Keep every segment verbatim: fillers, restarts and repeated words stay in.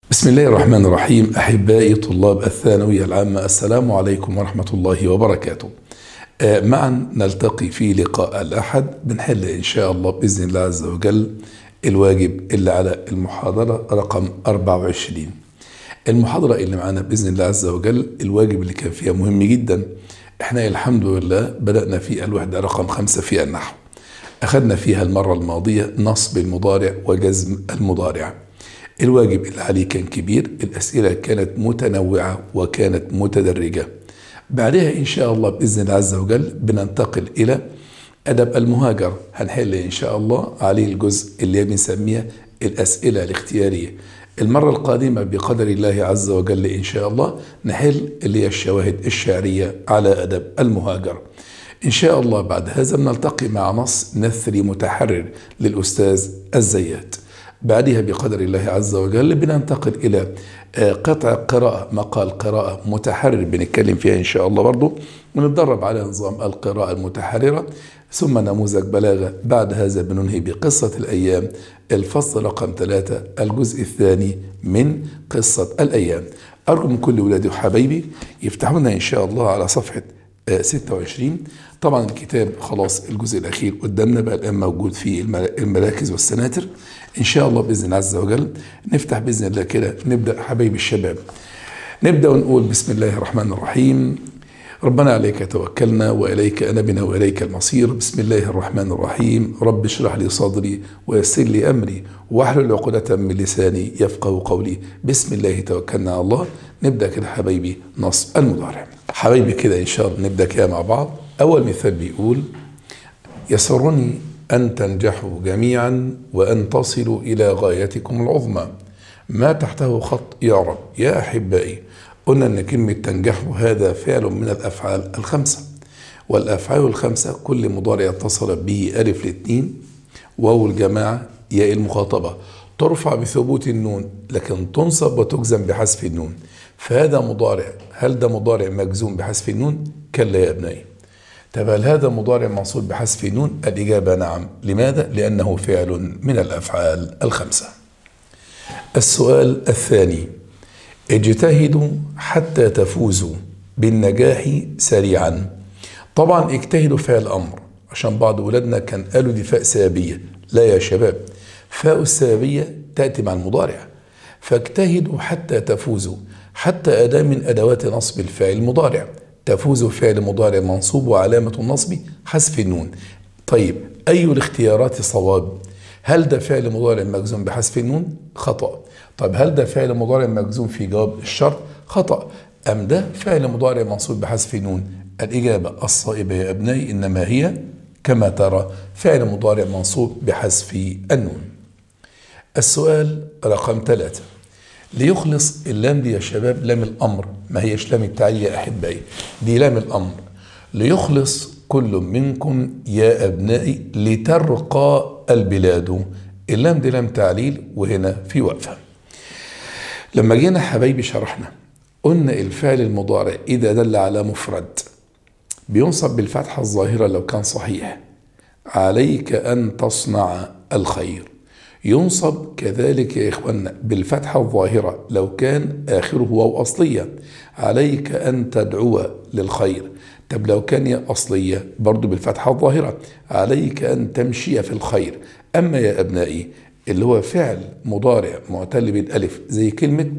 بسم الله الرحمن الرحيم. أحبائي طلاب الثانوية العامة، السلام عليكم ورحمة الله وبركاته. آه، معا نلتقي في لقاء الأحد، بنحل إن شاء الله بإذن الله عز وجل الواجب اللي على المحاضرة رقم أربعة وعشرين. المحاضرة اللي معانا بإذن الله عز وجل الواجب اللي كان فيها مهم جدا. احنا الحمد لله بدأنا في الوحدة رقم خمسة في النحو، أخذنا فيها المرة الماضية نصب المضارع وجزم المضارع. الواجب اللي عليه كان كبير، الأسئلة كانت متنوعة وكانت متدرجة. بعدها إن شاء الله بإذن الله عز وجل بننتقل إلى أدب المهاجر، هنحل إن شاء الله عليه الجزء اللي بنسميه الأسئلة الاختيارية. المرة القادمة بقدر الله عز وجل إن شاء الله نحل اللي هي الشواهد الشعرية على أدب المهاجر. إن شاء الله بعد هذا بنلتقي مع نص نثري متحرر للأستاذ الزيات. بعدها بقدر الله عز وجل بننتقل إلى قطع قراءة، مقال قراءة متحرر بنتكلم فيها إن شاء الله برضو، ونتدرب على نظام القراءة المتحررة، ثم نموذج بلاغة. بعد هذا بننهي بقصة الأيام، الفصل رقم ثلاثة، الجزء الثاني من قصة الأيام. أرجو من كل ولادي وحبايبي يفتحوا لنا إن شاء الله على صفحة ستة وعشرين. طبعا الكتاب خلاص الجزء الأخير قدامنا، بقى الآن موجود في المراكز والسناتر. إن شاء الله بإذن الله عز وجل نفتح بإذن الله كده، نبدأ حبايبي الشباب، نبدأ ونقول بسم الله الرحمن الرحيم. ربنا عليك توكلنا وإليك أنبنا وإليك المصير. بسم الله الرحمن الرحيم. رب اشرح لي صدري ويسر لي أمري واحلل عقدة من لساني يفقه قولي. بسم الله توكلنا على الله. نبدأ كده حبايبي نصب المضارع. حبايبي كده إن شاء الله نبدأ كده مع بعض. أول مثال بيقول: يسرني أن تنجحوا جميعا وأن تصلوا إلى غايتكم العظمى. ما تحته خط يعرب. يا أحبائي، قلنا أن كلمة تنجحوا هذا فعل من الأفعال الخمسة، والأفعال الخمسة كل مضارع اتصل به ألف الاثنين، واو الجماعة، ياء المخاطبة، ترفع بثبوت النون لكن تنصب وتجزم بحذف النون. فهذا مضارع، هل ده مضارع مجزوم بحذف النون؟ كلا يا ابنائي. طب هل هذا مضارع منصوب بحذف النون؟ الإجابة نعم. لماذا؟ لأنه فعل من الأفعال الخمسة. السؤال الثاني: اجتهدوا حتى تفوزوا بالنجاح سريعا. طبعا اجتهدوا فعل أمر، عشان بعض ولادنا كان قالوا دي فاء سببية. لا يا شباب، فاء السببية تأتي مع المضارع. فاجتهدوا حتى تفوزوا، حتى أداة من أدوات نصب الفاعل المضارع. تفوز فعل مضارع منصوب وعلامة النصب حذف النون. طيب أي الاختيارات صواب؟ هل ده فعل مضارع مجزوم بحذف النون؟ خطأ. طب هل ده فعل مضارع مجزوم في جواب الشرط؟ خطأ. أم ده فعل مضارع منصوب بحذف النون؟ الإجابة الصائبة يا أبنائي إنما هي كما ترى فعل مضارع منصوب بحذف النون. السؤال رقم ثلاثة: ليخلص اللام دي يا شباب لام الأمر، ما هيش لام التعليل يا أحبائي، دي لام الأمر. ليخلص كل منكم يا أبنائي لترقى البلاد. اللام دي لام تعليل وهنا في وقفة. لما جينا حبايبي شرحنا قلنا الفعل المضارع إذا دل على مفرد بينصب بالفتحة الظاهرة لو كان صحيح. عليك أن تصنع الخير. ينصب كذلك يا إخوانا بالفتحة الظاهرة لو كان آخره واو أصلية. عليك أن تدعو للخير. طب لو كان يا أصلية برضو بالفتحة الظاهرة. عليك أن تمشي في الخير. أما يا أبنائي اللي هو فعل مضارع معتل بالألف زي كلمة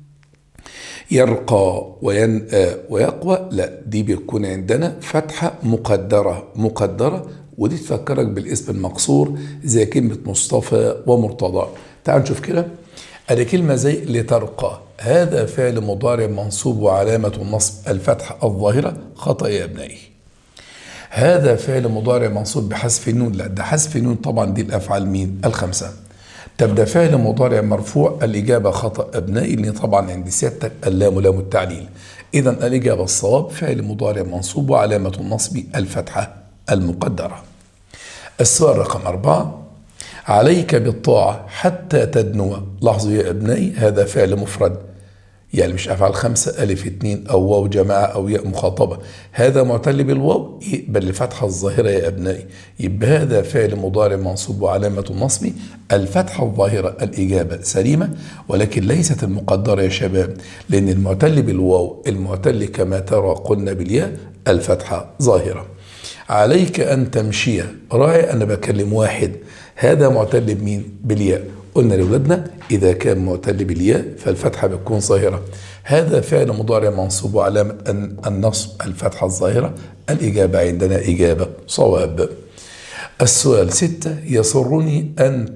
يرقى وينأى ويقوى، لا دي بيكون عندنا فتحة مقدرة مقدرة، ودي تفكرك بالاسم المقصور زي كلمة مصطفى ومرتضى. تعال نشوف كده. ادي كلمة زي لترقى، هذا فعل مضارع منصوب وعلامة النصب الفتحة الظاهرة. خطأ يا ابنائي. هذا فعل مضارع منصوب بحذف النون، لا ده حذف النون طبعا دي الافعال مين؟ الخمسة. طب ده فعل مضارع مرفوع. الإجابة خطأ أبنائي، لأن طبعا عند سيادتك اللام لام التعليل. إذا الإجابة الصواب فعل مضارع منصوب وعلامة النصب الفتحة المقدرة. السؤال رقم أربعة: عليك بالطاعة حتى تدنو. لاحظوا يا أبنائي هذا فعل مفرد، يعني مش أفعال خمسة ألف اتنين أو واو جماعة أو ياء مخاطبة، هذا معتل بالواو يقبل الفتحة الظاهرة يا أبنائي. يبقى هذا فعل مضارع منصوب وعلامة النصب الفتحة الظاهرة. الإجابة سليمة، ولكن ليست المقدرة يا شباب، لأن المعتل بالواو المعتل كما ترى قلنا بالياء الفتحة ظاهرة. عليك أن تمشي، راعي أنا بكلم واحد، هذا معتل بمين؟ بالياء. قلنا لأولادنا إذا كان معتل بالياء فالفتحة بتكون ظاهرة. هذا فعل مضارع منصوب وعلامة النصب الفتحة الظاهرة. الإجابة عندنا إجابة صواب. السؤال ستة، يسرني أن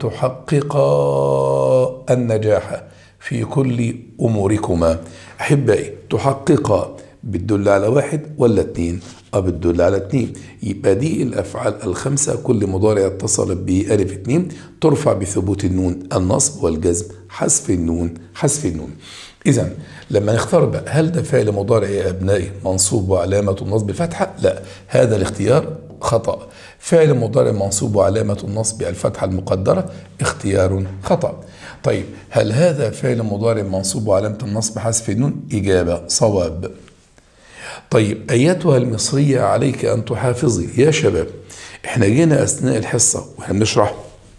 تحققا النجاح في كل أموركما. أحبائي، تحققا بتدل على واحد ولا اتنين؟ اه بتدل على اتنين. يبقى دي الافعال الخمسه كل مضارع اتصلت به الف اتنين ترفع بثبوت النون النصب والجزم حذف النون حذف النون. اذا لما نختار بقى هل ده فعل مضارع يا ابنائي منصوب وعلامه النصب الفتحه؟ لا، هذا الاختيار خطا. فعل مضارع منصوب وعلامه النصب الفتحه المقدره اختيار خطا. طيب هل هذا فعل مضارع منصوب وعلامه النصب حذف النون؟ اجابه صواب. طيب أيتها المصرية عليك أن تحافظي. يا شباب، احنا جينا أثناء الحصة واحنا بنشرح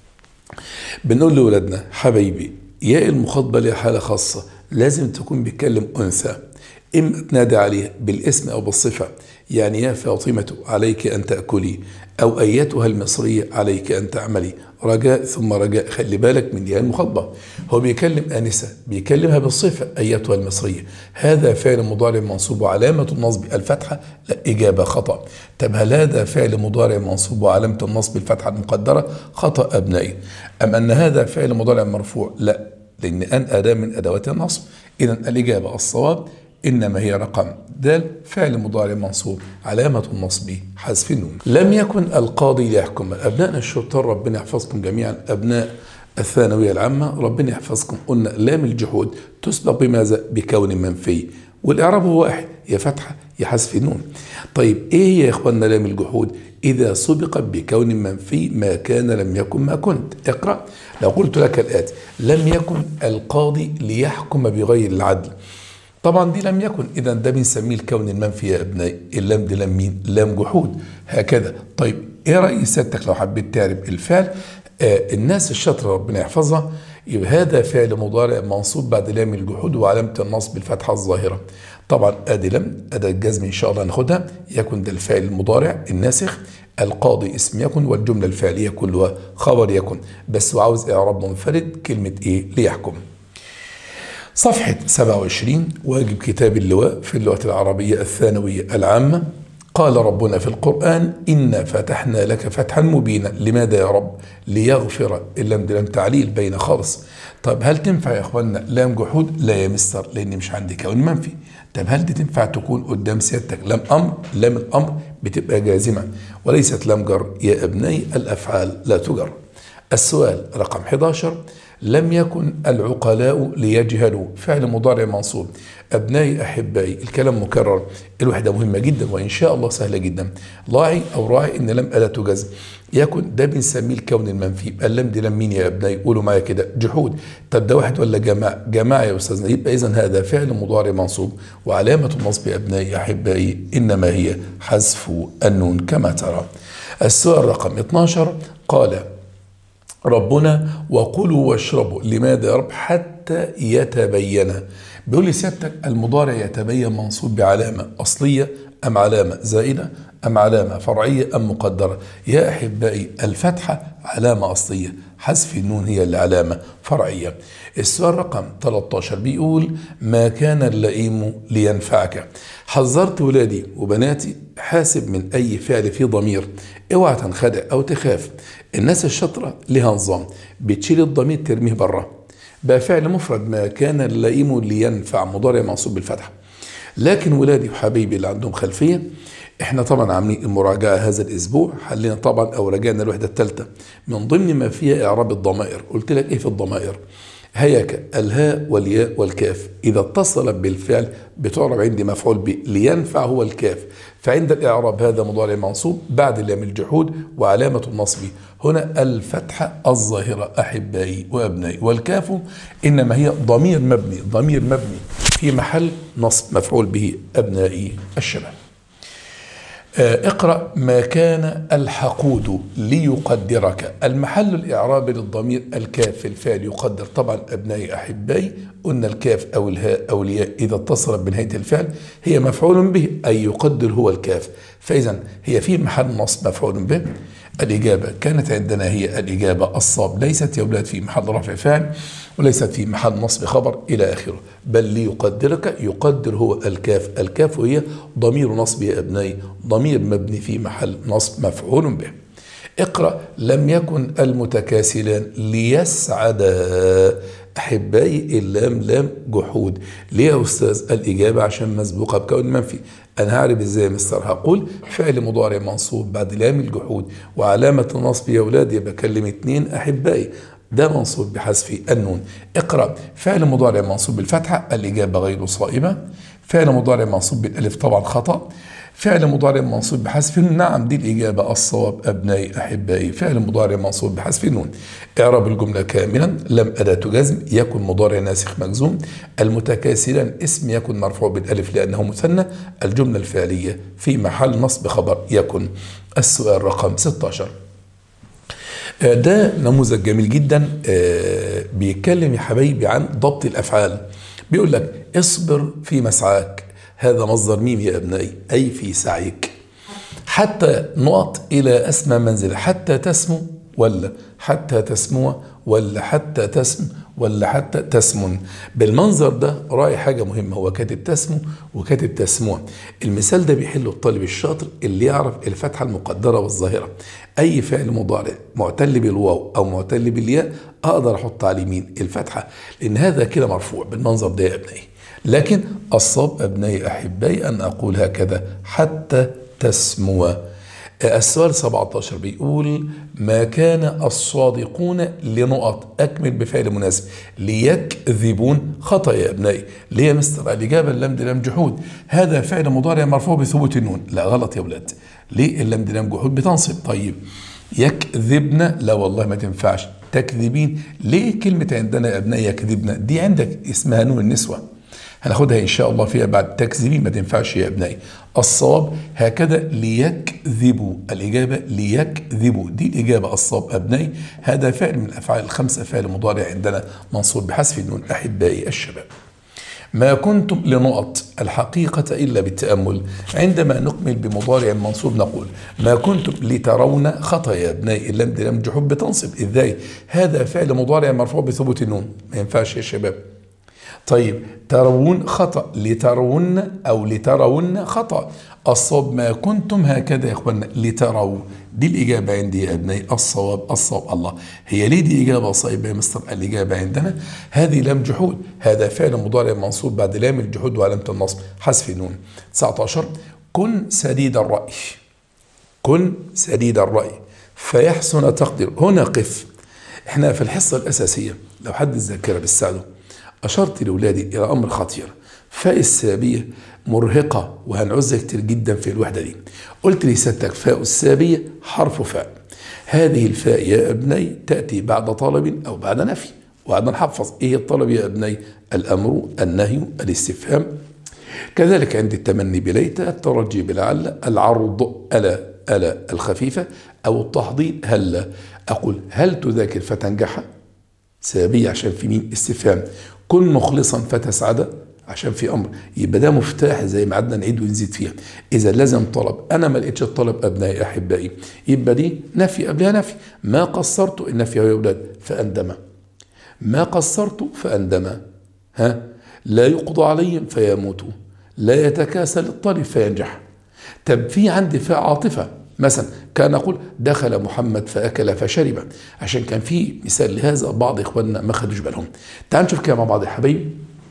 بنقول لأولادنا حبايبي ياء المخاطبة لها حالة خاصة، لازم تكون بيتكلم أنثى، إما تنادي عليها بالاسم أو بالصفة، يعني يا فاطمة عليك أن تأكلي، أو أيتها المصرية عليك أن تعملي. رجاء ثم رجاء، خلي بالك من ياء المخاطبة. هو بيكلم آنسة بيكلمها بالصفة أيتها المصرية، هذا فعل مضارع منصوب وعلامة النصب الفتحة. لا، إجابة خطأ. طب هل هذا فعل مضارع منصوب وعلامة النصب الفتحة المقدرة؟ خطأ أبنائي. أم أن هذا فعل مضارع مرفوع؟ لا، لأن أن أداة من أدوات النصب. إذا الإجابة الصواب إنما هي رقم د، فعل مضارع منصوب علامة النصب حذف النون. لم يكن القاضي ليحكم. أبنائنا الشطار ربنا يحفظكم جميعا، أبناء الثانوية العامة ربنا يحفظكم. قلنا لام الجحود تسبق بماذا؟ بكون منفي، والإعراب هو واحد، يا فتحة يا حذف النون. طيب إيه هي يا إخواننا لام الجحود؟ إذا سبقت بكون منفي ما كان لم يكن ما كنت. اقرأ. لو قلت لك الآتي لم يكن القاضي ليحكم بغير العدل، طبعا دي لم يكن، اذا ده بنسميه الكون المنفي يا ابنائي. اللام دي لام مين؟ لام جحود. هكذا. طيب ايه راي سيادتك لو حبيت تعرف الفعل؟ آه الناس الشاطره ربنا يحفظها، يبقى هذا فعل مضارع منصوب بعد لام الجحود وعلامه النصب الفتحه الظاهره. طبعا ادي لم اداه الجزم ان شاء الله ناخدها. يكن ده الفعل المضارع الناسخ، القاضي اسم يكن، والجمله الفعليه كلها خبر يكن، بس وعاوز اعراب منفرد كلمه ايه؟ ليحكم. صفحة سبعة وعشرين، واجب كتاب اللواء في اللغة العربية الثانوية العامة. قال ربنا في القرآن إنا فتحنا لك فتحا مبينا. لماذا يا رب؟ ليغفر. اللام دي لام تعليل بين خالص. طب هل تنفع يا اخوانا لام جحود؟ لا يا مستر، لان مش عندي كون منفي. طب هل دي تنفع تكون قدام سيادتك لام امر؟ لام الامر بتبقى جازمه وليست لام جر يا ابنائي، الافعال لا تجر. السؤال رقم احد عشر، لم يكن العقلاء ليجهلوا. فعل مضارع منصوب. أبنائي أحبائي الكلام مكرر، الوحدة مهمة جدا وإن شاء الله سهلة جدا. لاعي أو راعي إن لم أداة جزم. يكن ده بنسميه الكون المنفي. اللام دي لام مين يا أبنائي؟ قولوا معايا كده، جحود. طب ده واحد ولا جماعة؟ جماعة يا أستاذنا. يبقى إذن هذا فعل مضارع منصوب وعلامة النصب أبنائي أحبائي إنما هي حذف النون كما ترى. السؤال رقم اثناشر، قال ربنا وكلوا واشربوا. لماذا يا رب؟ حتى يتبين. بيقول لي سيادتك المضارع يتبين منصوب بعلامة أصلية أم علامة زائدة أم علامة فرعية أم مقدرة؟ يا أحبائي الفتحة علامة أصلية، حذف النون هي العلامة فرعية. السؤال رقم ثلاثة عشر بيقول ما كان اللئيم لينفعك. حذرت ولادي وبناتي حاسب من أي فعل فيه ضمير، اوعى تنخدع أو تخاف. الناس الشاطرة لها نظام، بتشيل الضمير ترميه بره، بقى فعل مفرد ما كان اللئيم لينفع مضارع منصوب بالفتحة. لكن ولادي وحبايبي اللي عندهم خلفية، احنا طبعا عاملين المراجعة هذا الاسبوع، حلينا طبعا او راجعنا الوحدة الثالثة من ضمن ما فيها اعراب الضمائر. قلت لك ايه في الضمائر؟ هيك الهاء والياء والكاف اذا اتصلت بالفعل بتعرب عندي مفعول به، لينفع هو الكاف، فعند الاعراب هذا مضارع منصوب بعد لام الجحود وعلامة النصب هنا الفتحة الظاهرة احبائي وابنائي، والكاف انما هي ضمير مبني ضمير مبني في محل نصب مفعول به أبنائي الشباب. اقرأ ما كان الحقود ليقدرك. المحل الإعرابي للضمير الكاف في الفعل يقدر. طبعا أبنائي أحبائي قلنا الكاف أو الهاء أو الياء إذا اتصلت بنهاية الفعل هي مفعول به، أي يقدر هو الكاف، فإذا هي في محل نصب مفعول به. الإجابة كانت عندنا هي الإجابة الصاب، ليست يا أولاد في محل رفع فاعل وليست في محل نصب خبر إلى آخره، بل ليقدرك يقدر هو الكاف. الكاف هي ضمير نصب يا أبنائي، ضمير مبني في محل نصب مفعول به. اقرأ لم يكن المتكاسلان ليسعدا. أحبائي اللام لام جحود. ليه يا أستاذ؟ الإجابة عشان مسبوقة بكون منفي. أنا هعرف إزاي يا مستر؟ هقول فعل مضارع منصوب بعد لام الجحود وعلامة النصب يا أولاد يبقى كلمة اتنين أحبائي ده منصوب بحذف النون. اقرأ فعل مضارع منصوب بالفتحة، الإجابة غير صائبة. فعل مضارع منصوب بالألف طبعا خطأ. فعل مضارع منصوب بحذف النون، نعم دي الإجابة الصواب أبنائي أحبائي، فعل مضارع منصوب بحذف النون. إعراب الجملة كاملا. لم أداة جزم، يكن مضارع ناسخ مجزوم، المتكاسلان اسم يكن مرفوع بالألف لأنه مثنى، الجملة الفعلية في محل نصب خبر يكن. السؤال رقم ستة عشر ده نموذج جميل جدا بيتكلم يا حبايبي عن ضبط الأفعال. بيقول لك اصبر في مسعاك، هذا مصدر ميم يا أبنائي أي في سعيك. حتى نقط إلى أسمى منزل، حتى تسمو ولا حتى تسمو ولا حتى تسم ولا حتى تسمن. بالمنظر ده راعي حاجة مهمة، هو كاتب تسمو وكاتب تسمو. المثال ده بيحله الطالب الشاطر اللي يعرف الفتحة المقدرة والظاهرة. أي فعل مضارع معتل بالواو أو معتل بالياء أقدر أحط على اليمين الفتحة لأن هذا كده مرفوع بالمنظر ده يا أبنائي. لكن الصواب أبنائي أحبائي أن أقول هكذا حتى تسمو. السؤال سبعة عشر بيقول ما كان الصادقون لنقط، أكمل بفعل مناسب، ليكذبون. خطأ يا أبنائي. ليه يا مستر؟ الإجابة اللام دي لام جحود، هذا فعل مضارع مرفوع بثبوت النون. لا غلط يا أولاد. ليه اللام دي لام جحود بتنصب؟ طيب يكذبن، لا والله ما تنفعش. تكذبين، ليه كلمة عندنا يا أبنائي يكذبن دي عندك اسمها نون النسوة، هناخدها إن شاء الله فيها بعد. تكذبين ما تنفعش يا أبنائي. الصواب هكذا ليكذبوا، الإجابة ليكذبوا دي الإجابة الصواب أبنائي. هذا فعل من الأفعال الخمسة، فعل مضارع عندنا منصوب بحذف النون أحبائي الشباب. ما كنتم لنقط الحقيقة إلا بالتأمل. عندما نكمل بمضارع منصوب نقول ما كنتم لترون. خطأ يا أبنائي، اللام دي لام جحود بتنصب. إزاي؟ هذا فعل مضارع مرفوع بثبوت النون، ما ينفعش يا شباب. طيب ترون خطأ، لترون أو لترون خطأ. الصواب ما كنتم هكذا يا إخوانا لتروا، دي الإجابة عندي يا أبنائي الصواب الصواب. الله، هي ليه دي إجابة صائبة يا مستر؟ الإجابة عندنا هذه لام جحود، هذا فعل مضارع منصوب بعد لام الجحود وعلامة النصب حذف النون. تسعة عشر كن سديد الرأي، كن سديد الرأي فيحسن تقدير. هنا قف. احنا في الحصة الأساسية لو حد الذاكرة بالسعد أشرت لأولادي إلى أمر خطير، فاء السابية مرهقة وهنعوزها كتير جدا في الوحدة دي. قلت لسيادتك فاء السابية حرف فاء، هذه الفاء يا أبني تأتي بعد طلب أو بعد نفي، وبعد نحفظ إيه الطلب يا أبني؟ الأمر، النهي، الاستفهام. كذلك عند التمني بليت، الترجي بلعل، العرض ألا ألا الخفيفة، أو التحضير هلا. أقول هل تذاكر فتنجح؟ سابية عشان في مين؟ استفهام. كن مخلصا فتسعد عشان في امر، يبقى ده مفتاح زي ما عدنا نعيد ونزيد فيها. اذا لازم طلب، انا ما لقيتش الطلب ابنائي احبائي يبقى دي نفي قبلها نفي. ما قصرت النفي يا اولاد فاندم، ما قصرت فاندم. ها لا يقضى عليهم فيموتوا، لا يتكاسل الطالب فينجح. طب في عندي فاء عاطفه مثلا كان أقول دخل محمد فأكل فشرب، عشان كان في مثال لهذا بعض إخواننا ما خدوش بالهم. تعالوا نشوف كده مع بعض يا حبايبي.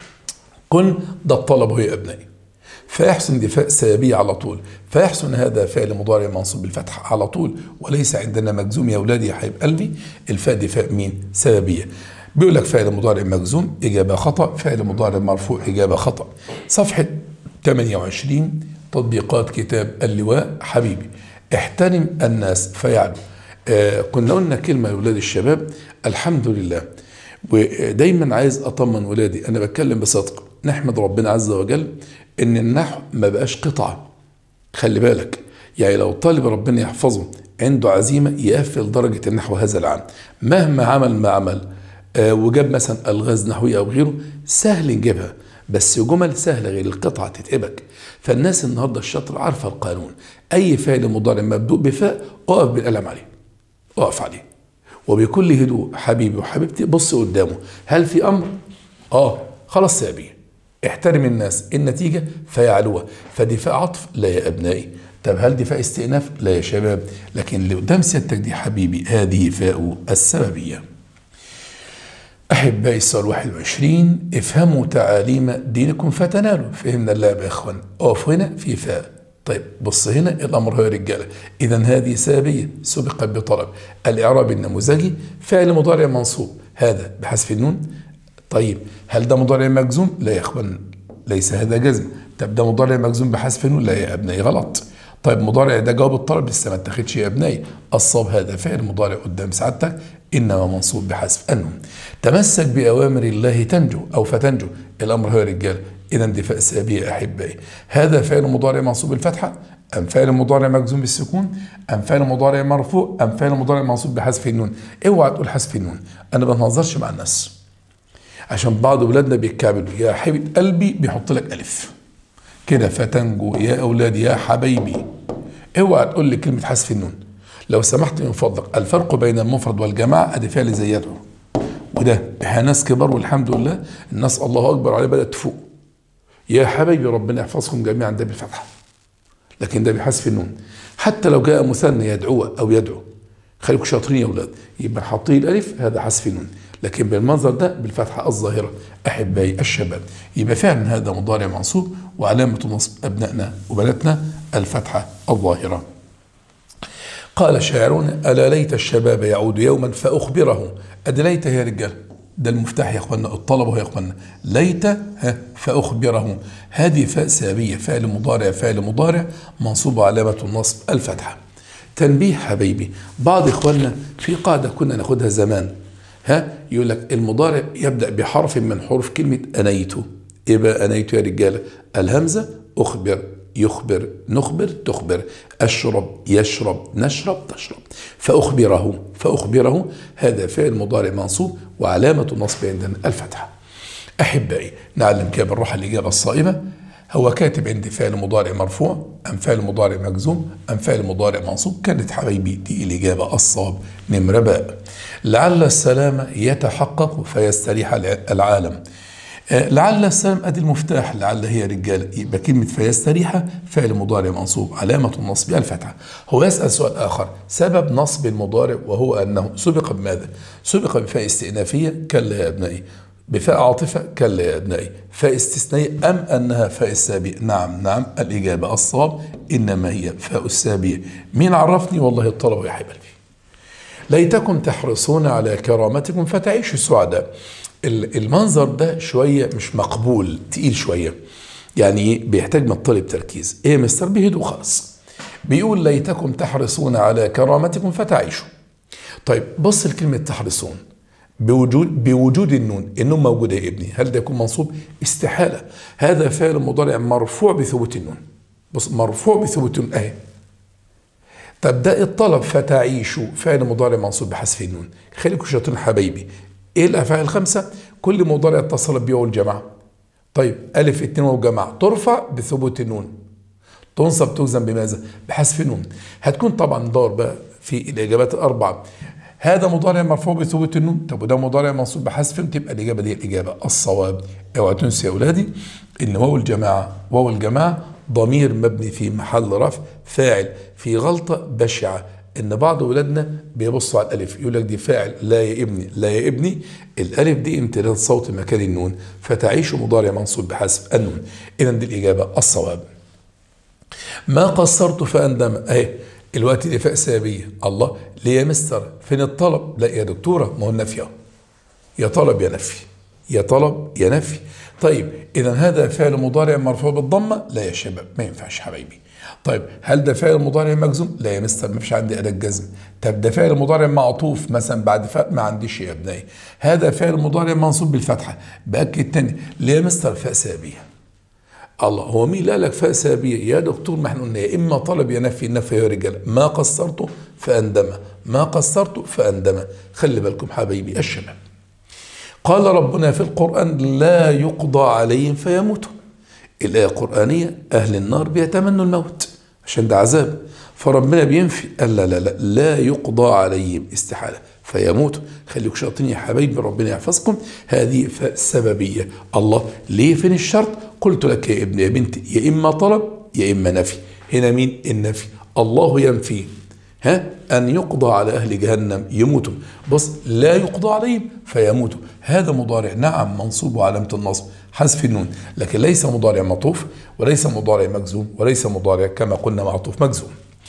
كن ده الطلب هو يا أبنائي، فيحسن دي فاء سابية على طول، فيحسن هذا فعل مضارع منصوب بالفتح على طول وليس عندنا مجزوم يا أولادي يا حبيب قلبي. الفاء دي فاء مين؟ سابية. بيقول لك فعل مضارع مجزوم إجابة خطأ، فعل مضارع مرفوع إجابة خطأ. صفحة ثمانية وعشرين تطبيقات كتاب اللواء. حبيبي احترم الناس فيعلو. آه كنا قلنا كلمة يا ولاد الشباب الحمد لله، ودايما عايز أطمن ولادي أنا بتكلم بصدق. نحمد ربنا عز وجل ان النحو ما بقاش قطعة. خلي بالك، يعني لو طالب ربنا يحفظه عنده عزيمة يقفل درجة النحو هذا العام، مهما عمل ما عمل آه وجاب مثلا ألغاز نحوية أو غيره سهل نجيبها، بس جمل سهلة غير القطعة تتعبك. فالناس النهاردة الشاطرة عارفة القانون، أي فعل مضارع مبدوء بفاء أقف بالقلم عليه، أقف عليه وبكل هدوء. حبيبي وحبيبتي بص قدامه، هل في أمر؟ آه خلاص يا أبي، احترم الناس، النتيجة فيعلوها. فدي فاء عطف؟ لا يا أبنائي. طب هل دي فاء استئناف؟ لا يا شباب. لكن اللي قدام سيادتك دي حبيبي هذه فاء السببية. أحبائي السؤال واحد وعشرين، افهموا تعاليم دينكم فتنالوا. فهمنا اللعبة يا إخوان. أقف هنا في فاء. طيب بص هنا الأمر هو يا رجالة. إذا هذه سببية سبقت بطلب. الإعراب النموذجي فعل مضارع منصوب، هذا بحذف النون. طيب هل ده مضارع مجزوم؟ لا يا إخوان، ليس هذا جزم. طب ده مضارع مجزوم بحذف النون؟ لا يا أبنائي غلط. طيب مضارع ده جواب الطلب لسه ما اتخذش يا ابنائي. الصواب هذا فعل مضارع قدام سعادتك انما منصوب بحذف النون. تمسك باوامر الله تنجو او فتنجو، الامر هو يا رجال. اذا دي فاء سببية احبائي. هذا فعل مضارع منصوب بالفتحه ام فعل مضارع مجزوم بالسكون ام فعل مضارع مرفوع ام فعل مضارع منصوب بحذف النون؟ اوعى تقول حذف النون، انا ما بنهزرش مع الناس عشان بعض اولادنا بيتكعبلوا. يا حبيب قلبي بيحط لك الف كده فتنجو يا اولادي يا حبايبي. اوعى تقول لي كلمه حذف النون لو سمحت من فضلك. الفرق بين المفرد والجماعه ادي فعل زي يدعو، وده احنا ناس كبار والحمد لله الناس الله اكبر عليه بدات تفوق. يا حبايبي ربنا يحفظكم جميعا ده بالفتحه، لكن ده بحذف النون. حتى لو جاء مثنى يدعو او يدعو، خليكم شاطرين يا اولاد، يبقى حاطين الالف هذا حذف النون، لكن بالمنظر ده بالفتحه الظاهره احبائي الشباب. يبقى فعلا هذا مضارع منصوب وعلامه نصب ابنائنا وبناتنا الفتحه الظاهره. قال شاعرون الا ليت الشباب يعود يوما فاخبره. ادي ليت يا رجال، ده المفتاح يا اخوانا، الطلبه يا اخوانا. ليت ها فاخبره، هذه فاء سابيه فعل مضارع فعل مضارع منصوب علامه النصب الفتحه. تنبيه حبيبي، بعض اخواننا في قاعده كنا ناخدها زمان، ها يقول لك المضارع يبدا بحرف من حروف كلمه انيت. ايه بقى انيت يا رجاله؟ الهمزه اخبر يخبر نخبر تخبر، اشرب يشرب نشرب تشرب. فاخبره فاخبره هذا فعل مضارع منصوب وعلامه النصب عندنا الفتحه. احبائي نعلم كده بالراحه الاجابه الصائبه. هو كاتب عندي فعل مضارع مرفوع ام فعل مضارع مجزوم ام فعل مضارع منصوب؟ كانت حبايبي دي الاجابه الصواب نمره باء. لعل السلام يتحقق فيستريح العالم. لعل السلام ادي المفتاح، لعل هي رجاله، يبقى كلمه فيستريح فعل مضارع منصوب علامه النصب الفتحه. هو يسال سؤال اخر، سبب نصب المضارع وهو انه سبق بماذا؟ سبق بفاء استئنافيه؟ كلا يا ابنائي. بفاء عاطفه؟ كلا يا ابنائي. فاء استثنائيه ام انها فاء السابيه؟ نعم نعم الاجابه الصواب انما هي فاء السابيه. مين عرفني؟ والله الطلبه يا حبايبي. ليتكم تحرصون على كرامتكم فتعيشوا سعداء. المنظر ده شويه مش مقبول، تقيل شويه، يعني بيحتاج من الطالب تركيز. ايه مستر؟ بهدوء خالص. بيقول ليتكم تحرصون على كرامتكم فتعيشوا. طيب بص لكلمه تحرصون، بوجود بوجود النون، النون موجوده يا ابني، هل ده يكون منصوب؟ استحاله. هذا فعل مضارع مرفوع بثبوت النون. بص مرفوع بثبوت النون اهي. طب ده الطلب فتعيشوا فعل مضارع منصوب بحذف النون. خليكم شاطرين حبايبي. ايه الافعال الخمسه؟ كل مضارع اتصلت بيه واو الجماعه. طيب الف اتنين واو جماعه ترفع بثبوت النون، تنصب توزن بماذا؟ بحذف النون. هتكون طبعا دور بقى في الاجابات الاربعه. هذا مضارع مرفوع بثبوت النون، طب وده مضارع منصوب بحذف، تبقى الاجابه دي الاجابه الصواب. اوعى تنسوا يا اولادي ان واو الجماعه واو الجماعه ضمير مبني في محل رفع فاعل. في غلطه بشعه ان بعض اولادنا بيبصوا على الالف يقول لك دي فاعل، لا يا ابني لا يا ابني، الالف دي امتداد صوت مكان النون، فتعيش مضارع منصوب بحذف النون. اذا دي الاجابه الصواب. ما قصرت فاندم اهي الوقت دي فاء سابيه. الله ليه يا مستر؟ فين الطلب؟ لا يا دكتوره ما هو النفي اهو. يا طلب يا نفي، يا طلب يا نفي. طيب اذا هذا فعل مضارع مرفوع بالضمه؟ لا يا شباب ما ينفعش حبايبي. طيب هل ده فعل مضارع مجزوم؟ لا يا مستر ما فيش عندي أداة جزم. طب ده فعل مضارع معطوف مثلا بعد فاء؟ ما عنديش يا ابني. هذا فعل مضارع منصوب بالفتحة. بأكد تاني، ليه يا مستر فاء سابية؟ الله، هو مين اللي قال لك فاء سابية؟ يا دكتور ما احنا قلنا يا إما طلب يا نفي، النفي يا رجال. ما قصرته فأندم، ما قصرته فأندم. خلي بالكم حبايبي الشباب، قال ربنا في القرآن لا يقضى عليهم فيموتوا. الآية القرآنية أهل النار بيتمنوا الموت عشان ده عذاب، فربنا بينفي قال لا لا لا لا يقضى عليهم استحالة فيموتوا. خليكم شاطرين يا حبايبي ربنا يحفظكم. هذه فاء سببية. الله ليه فين الشرط؟ قلت لك يا ابني يا بنتي يا إما طلب يا إما نفي. هنا مين النفي؟ الله ينفي ها أن يقضى على أهل جهنم يموتوا. بص لا يقضى عليهم فيموتوا، هذا مضارع نعم منصوب وعلامة النصب حذف النون، لكن ليس مضارع مطوف وليس مضارع مجزوم وليس مضارع كما قلنا معطوف مجزوم.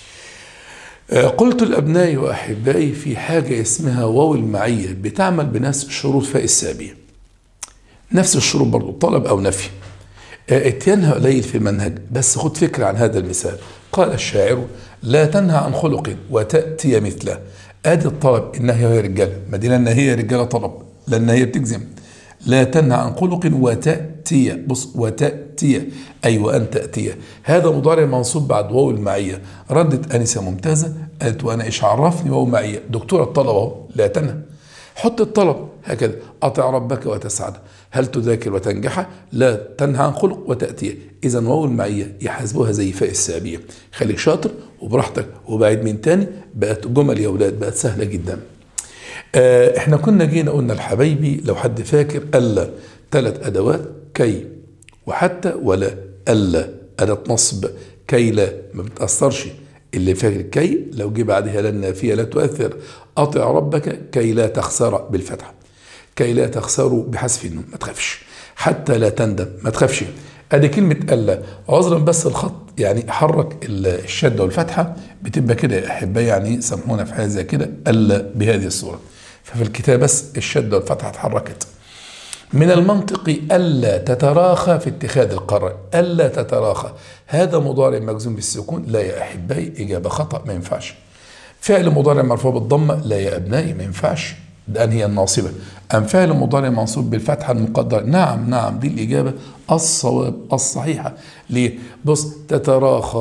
آه قلت لأبنائي وأحبائي في حاجة اسمها واو المعية بتعمل بنفس شروط فاء السابية، نفس الشروط برضو طلب أو نفي. آه اتيانها قليل في المنهج، بس خد فكرة عن هذا المثال. قال الشاعر لا تنهى عن خلق وتأتي مثله. ادي الطلب انها هي رجاله، مدينه ان هي رجاله طلب لان هي بتجزم. لا تنهى عن خلق وتأتي، بص وتأتي أي وأن تأتي. هذا مضارع منصوب بعد واو المعية. ردت أنسة ممتازة قالت وأنا إيش عرفني واو معية؟ دكتورة الطلب أهو لا تنهى. حط الطلب هكذا أطع ربك وتسعد، هل تذاكر وتنجح؟ لا تنهى عن خلق وتأتي. إذا واو المعية يحاسبوها زي فاء السابية. خليك شاطر وبراحتك وبعيد من تاني. بقت جمل يا أولاد بقت سهلة جدا. آه احنا كنا جينا قلنا لحبايبي لو حد فاكر ألا ثلاث أدوات كي وحتى ولا. ألا أداة نصب، كي لا ما بتأثرش. اللي فاكر كي لو جه بعدها لا النافية لا تؤثر. أطع ربك كي لا تخسر بالفتحة، كي لا تخسروا بحذف النون ما تخافش. حتى لا تندم ما تخافش. ادي كلمة ألا. عذرا بس الخط يعني حرك الشدة والفتحة بتبقى كده يا أحبائي، يعني سامحونا في حاجة زي كده. ألا بهذه الصورة، ففي الكتاب بس الشدة والفتحة اتحركت. من المنطقي ألا تتراخى في اتخاذ القرار. ألا تتراخى هذا مضارع مجزوم بالسكون. لا يا أحبائي إجابة خطأ ما ينفعش. فعل مضارع مرفوع بالضمة. لا يا أبنائي ما ينفعش، ده هي الناصبة. أم فعل مضارع منصوب بالفتحة المقدرة. نعم نعم دي الإجابة الصواب الصحيحة. ليه؟ بص تتراخى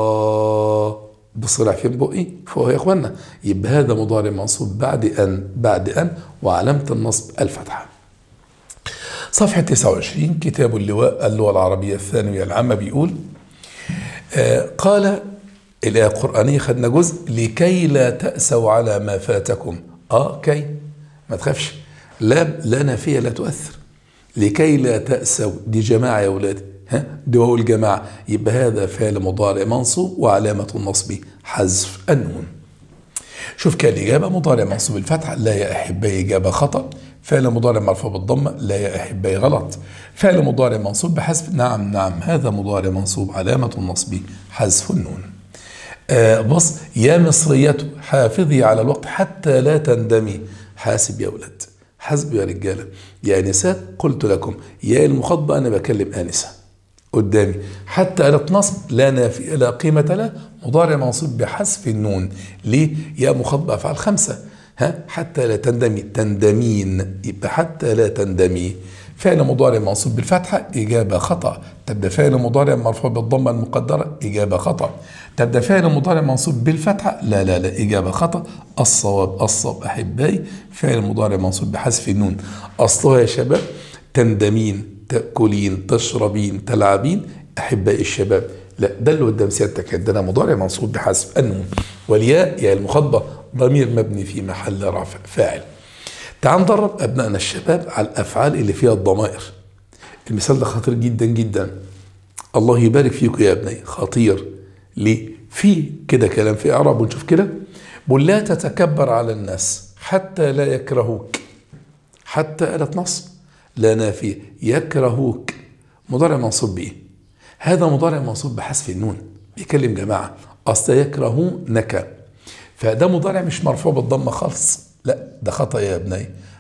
بص راح فين بقي فوق يا اخوانا. يبقى هذا مضارع منصوب بعد ان بعد ان وعلامة النصب الفتحة. صفحة تسعة وعشرين كتاب اللواء اللغة العربية الثانوية العامة بيقول آه قال الآية القرآنية خدنا جزء لكي لا تأسوا على ما فاتكم. اه كي ما تخافش، لا لا نافية لا تؤثر. لكي لا تأسوا دي جماعة يا أولاد، ها دي واو الجماعة. يبقى هذا فعل مضارع منصوب وعلامة النصب حذف النون. شوف كان الإجابة مضارع منصوب الفتحة. لا يا أحبائي إجابة خطأ. فعل مضارع مرفوع بالضمة. لا يا أحبائي غلط. فعل مضارع منصوب بحذف. نعم نعم هذا مضارع منصوب علامة النصب حذف النون. آه بص يا مصريته حافظي على الوقت حتى لا تندمي. حاسب يا أولاد، حسب يا رجالة. يا نساء قلت لكم يا المخاطبة أنا بكلم آنسة قدامي. حتى آلة نصب لا نافية لا قيمة له مضارع منصوب بحذف النون. ليه؟ يا مخاطبة أفعال خمسة. ها حتى لا تندمي تندمين، يبقى حتى لا تندمي. فعل مضارع منصوب بالفتحة إجابة خطأ. تبدأ فعل مضارع مرفوع بالضمة المقدرة إجابة خطأ. تبدأ فعل مضارع منصوب بالفتحة. لا لا لا إجابة خطأ. الصواب الصواب أحبائي فعل مضارع منصوب بحذف النون. أصلها يا شباب تندمين تأكلين تشربين تلعبين. أحبائي الشباب لا ده اللي قدام سيادتك عندنا مضارع منصوب بحذف النون. والياء يا المخاطبة ضمير مبني في محل رفع فاعل. تعال ندرب أبنائنا الشباب على الأفعال اللي فيها الضمائر. المثال ده خطير جدا جدا. الله يبارك فيكم يا ابني خطير. ليه؟ في كده كلام في إعراب ونشوف كده. بقول لا تتكبر على الناس حتى لا يكرهوك. حتى آلة نصب لا نافية. يكرهوك مضارع منصوب بإيه؟ هذا مضارع منصوب بحذف النون. بيكلم جماعة. أصل يكرهونك فده مضارع مش مرفوع بالضمة خالص. لا ده خطأ يا ابني.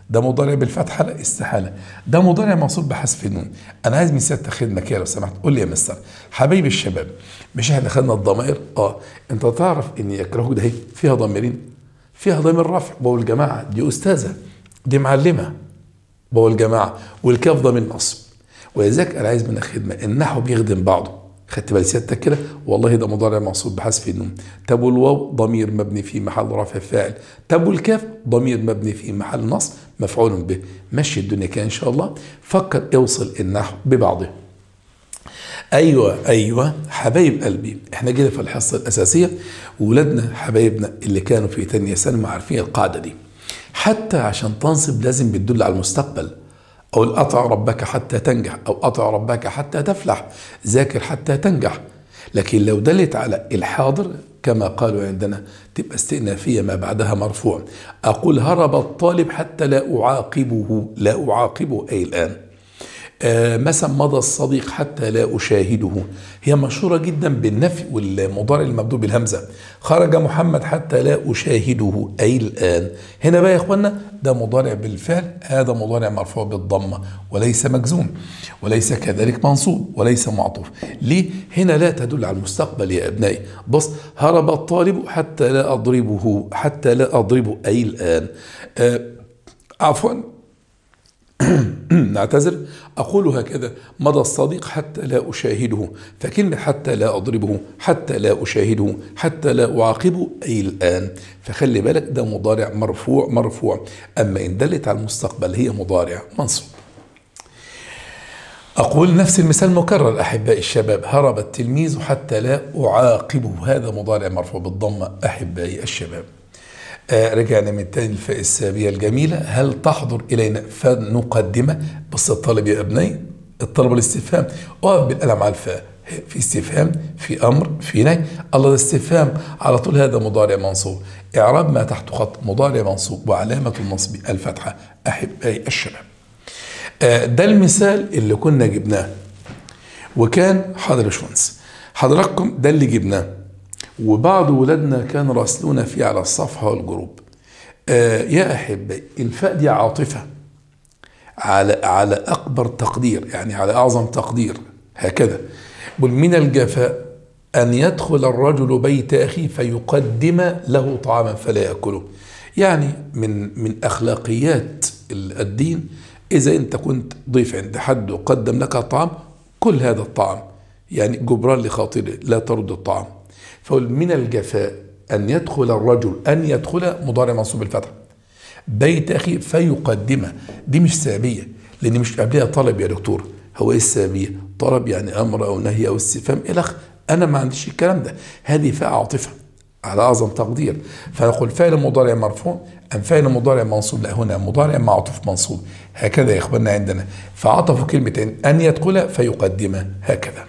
ده مضارع بالفتحه؟ لا استحاله. ده مضارع منصوب بحذف النون. انا عايز مثال تاخدنا كده لو سمحت. قول لي يا مستر حبايبي الشباب، مش احنا خدنا الضمائر؟ اه انت تعرف ان يكرهوك ده فيها ضميرين، فيها ضمير رفع بقول جماعه، دي استاذه دي معلمه بقول جماعه، والكاف ضمير نصب. ولذلك انا عايز منك خدمه، النحو بيخدم بعضه. خدت بالك سيادتك كده؟ والله ده مضارع منصوب بحذف النون. طب والواو ضمير مبني في محل رفع فاعل. طب والكاف ضمير مبني في محل نصب مفعول به. مشي الدنيا كده ان شاء الله. فكر اوصل النحو ببعضه. ايوه ايوه حبايب قلبي، احنا جينا في الحصه الاساسيه وولادنا حبايبنا اللي كانوا في ثانيه ثانوي عارفين القاعده دي. حتى عشان تنصب لازم بتدل على المستقبل. أو أطع ربك حتى تنجح، أو أطع ربك حتى تفلح، ذاكر حتى تنجح. لكن لو دلت على الحاضر كما قالوا عندنا تبقى استئنافية ما بعدها مرفوع. أقول هرب الطالب حتى لا أعاقبه، لا أعاقبه أي الآن. آه مثلا مضى الصديق حتى لا أشاهده، هي مشهورة جدا بالنفي والمضارع المبدوء بالهمزة. خرج محمد حتى لا أشاهده أي الآن. هنا بقى يا إخوانا ده مضارع بالفعل، هذا مضارع مرفوع بالضمة وليس مجزوم، وليس كذلك منصوب، وليس معطوف. ليه؟ هنا لا تدل على المستقبل يا أبنائي. بص، هرب الطالب حتى لا أضربه، حتى لا أضربه أي الآن. آه عفوا نعتذر، أقول هكذا مضى الصديق حتى لا أشاهده. فكلمة حتى لا أضربه، حتى لا أشاهده، حتى لا أعاقبه أي الآن. فخلي بالك ده مضارع مرفوع مرفوع. أما إن دلت على المستقبل هي مضارع منصوب. أقول نفس المثال مكرر أحبائي الشباب، هرب التلميذ حتى لا أعاقبه، هذا مضارع مرفوع بالضمة أحبائي الشباب. آه رجعنا من تاني الفاء السابية الجميلة، هل تحضر إلينا فنقدمه؟ بص الطالب يا أبنائي، الطلب الاستفهام، اقف بالقلم على الفاء، في استفهام، في أمر، في نهي. الله ده استفهام على طول، هذا مضارع منصوب. إعراب ما تحت خط مضارع منصوب وعلامة النصب الفتحة أحبائي الشباب. آه ده المثال اللي كنا جبناه وكان حاضر يا باشمهندس حضراتكم، ده اللي جبناه وبعض ولادنا كانوا راسلونا فيه على الصفحة والجروب. آه يا أحبائي الفاء دي عاطفة على على أكبر تقدير، يعني على أعظم تقدير. هكذا بل من الجفاء أن يدخل الرجل بيت أخيه فيقدم له طعاما فلا يأكله. يعني من من أخلاقيات الدين، إذا أنت كنت ضيف عند حد وقدم لك طعام كل هذا الطعام، يعني جبران لخاطره لا ترد الطعام. فقل من الجفاء أن يدخل الرجل، أن يدخل مضارع منصوب الفتح، بيت أخي فيقدمه. دي مش سابية لأن مش قبلها طلب يا دكتور. هو إيه السابية؟ طلب يعني أمر أو نهي أو استفهام إلخ. أنا ما عنديش الكلام ده، هذه فاء عاطفة على أعظم تقدير. فنقول فعل مضارع مرفوع أم فعل مضارع منصوب؟ لا، هنا مضارع معطوف منصوب. هكذا يا إخواننا عندنا، فعطفوا كلمتين أن يدخل فيقدمه هكذا.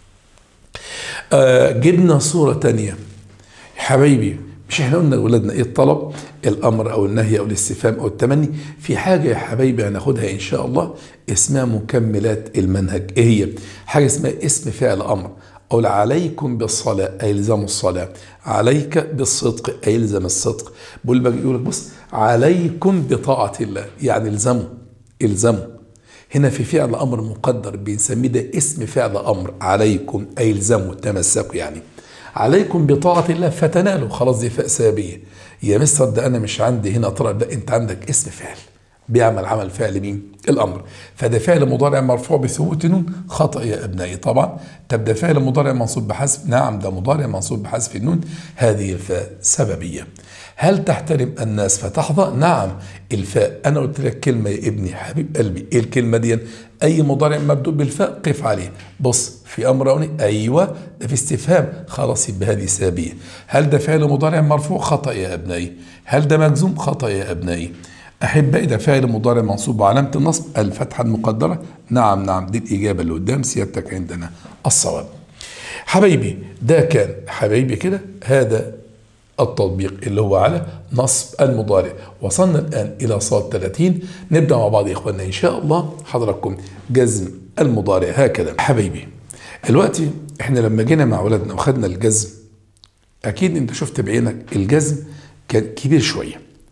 آه جبنا صورة تانية حبايبي، مش احنا قلنا لولادنا ايه الطلب؟ الامر او النهي او الاستفهام او التمني. في حاجة يا حبايبي هناخدها ان شاء الله اسمها مكملات المنهج. ايه هي؟ حاجة اسمها اسم فعل امر. اقول عليكم بالصلاة اي الزموا الصلاة، عليك بالصدق اي الزم الصدق. بقول بقى يقول لك بص عليكم بطاعة الله يعني الزموا الزموا. هنا في فعل امر مقدر بنسميه ده اسم فعل امر، عليكم اي الزموا تمسكوا. يعني عليكم بطاعة الله فتنالوا، خلاص دي فاء سابية. يا مستر ده انا مش عندي هنا طلب، لا انت عندك اسم فعل بيعمل عمل فعل مين؟ الامر. فده فعل مضارع مرفوع بثبوت نون، خطأ يا ابنائي طبعا. طب ده فعل مضارع منصوب بحذف؟ نعم ده مضارع منصوب بحذف النون، هذه الفاء سببية. هل تحترم الناس فتحظى؟ نعم الفاء. انا قلت لك كلمة يا ابني حبيب قلبي، ايه الكلمة دي؟ اي مضارع مبدوء بالفاء قف عليه. بص في امر او نهي، ايوه ده في استفهام، خلاص يبقى هذه سابية. هل ده فعل مضارع مرفوع؟ خطأ يا ابنائي. هل ده مجزوم؟ خطأ يا ابنائي. أحبائي ده فاعل مضارع منصوب وعلامة النصب الفتحة المقدرة. نعم نعم دي الإجابة اللي قدام سيادتك عندنا الصواب. حبايبي ده كان حبايبي كده هذا التطبيق اللي هو على نصب المضارع. وصلنا الآن إلى صاد ثلاثين. نبدأ مع بعض يا إخواننا إن شاء الله حضراتكم جزم المضارع هكذا. حبايبي دلوقتي إحنا لما جينا مع أولادنا وخدنا الجزم، أكيد أنت شفت بعينك الجزم كان كبير شوية.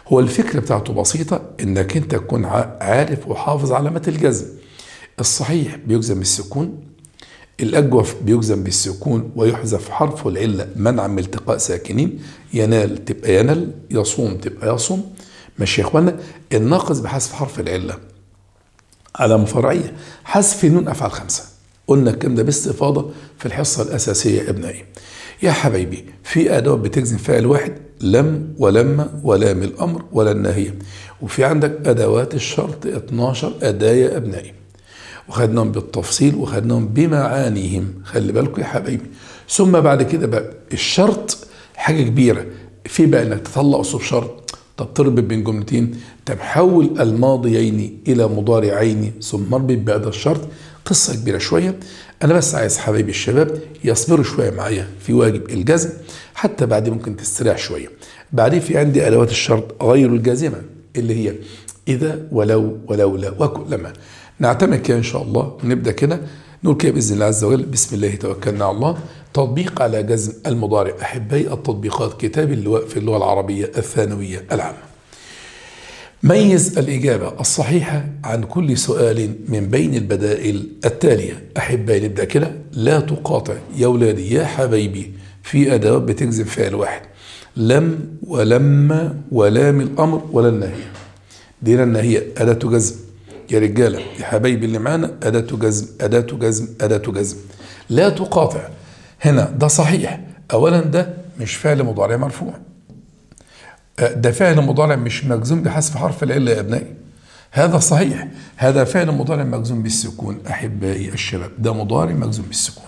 هو الفكرة بتاعته بسيطة، انك انت تكون عارف وحافظ علامات الجزم. الصحيح بيجزم بالسكون، الأجوف بيجزم بالسكون ويحذف حرف العلة منعا من التقاء ساكنين. ينال تبقى ينال، يصوم تبقى يصوم. ماشي يا اخوانا. الناقص بحذف حرف العلة. علامة فرعية حذف نون أفعال خمسة. قلنا الكلام ده باستفاضة في الحصة الأساسية يا ابنائي. يا حبايبي في أدوات بتجزم فاعل واحد، لم ولما ولام الأمر ولا النهي. وفي عندك أدوات الشرط اتناشر أداة يا أبنائي، وخدناهم بالتفصيل وخدناهم بمعانيهم. خلي بالكم يا حبايبي. ثم بعد كده بقى الشرط حاجة كبيرة، في بقى انك تطلع اسلوب شرط، طب تربط بين جملتين، طب حول الماضيين الى مضارعين ثم اربط بأداة الشرط. قصة كبيرة شوية. انا بس عايز حبايبي الشباب يصبروا شوية معايا في واجب الجزم، حتى بعدين ممكن تستريح شوية. بعدين في عندي ادوات الشرط غير الجازمة اللي هي اذا ولو ولولا وكلما. نعتمد كده ان شاء الله ونبدا كده نقول كده باذن الله عز وجل. بسم الله توكلنا على الله. تطبيق على جزم المضارع. احبائي التطبيقات كتاب اللواء في اللغه العربيه الثانويه العامه. ميز الاجابه الصحيحه عن كل سؤال من بين البدائل التاليه. احبائي نبدا كده. لا تقاطع يا اولادي يا حبايبي في ادوات بتجزم فعل واحد، لم ولما ولام الامر ولا النهي. دي النهي اداه جزم يا رجاله يا حبايبي اللي معانا، أداة جزم أداة جزم أداة جزم. لا تقاطع هنا ده صحيح. أولا ده مش فعل مضارع مرفوع، ده فعل مضارع مش مجزوم بحذف حرف العلة يا ابنائي. هذا صحيح. هذا فعل مضارع مجزوم بالسكون. أحبائي الشباب ده مضارع مجزوم بالسكون.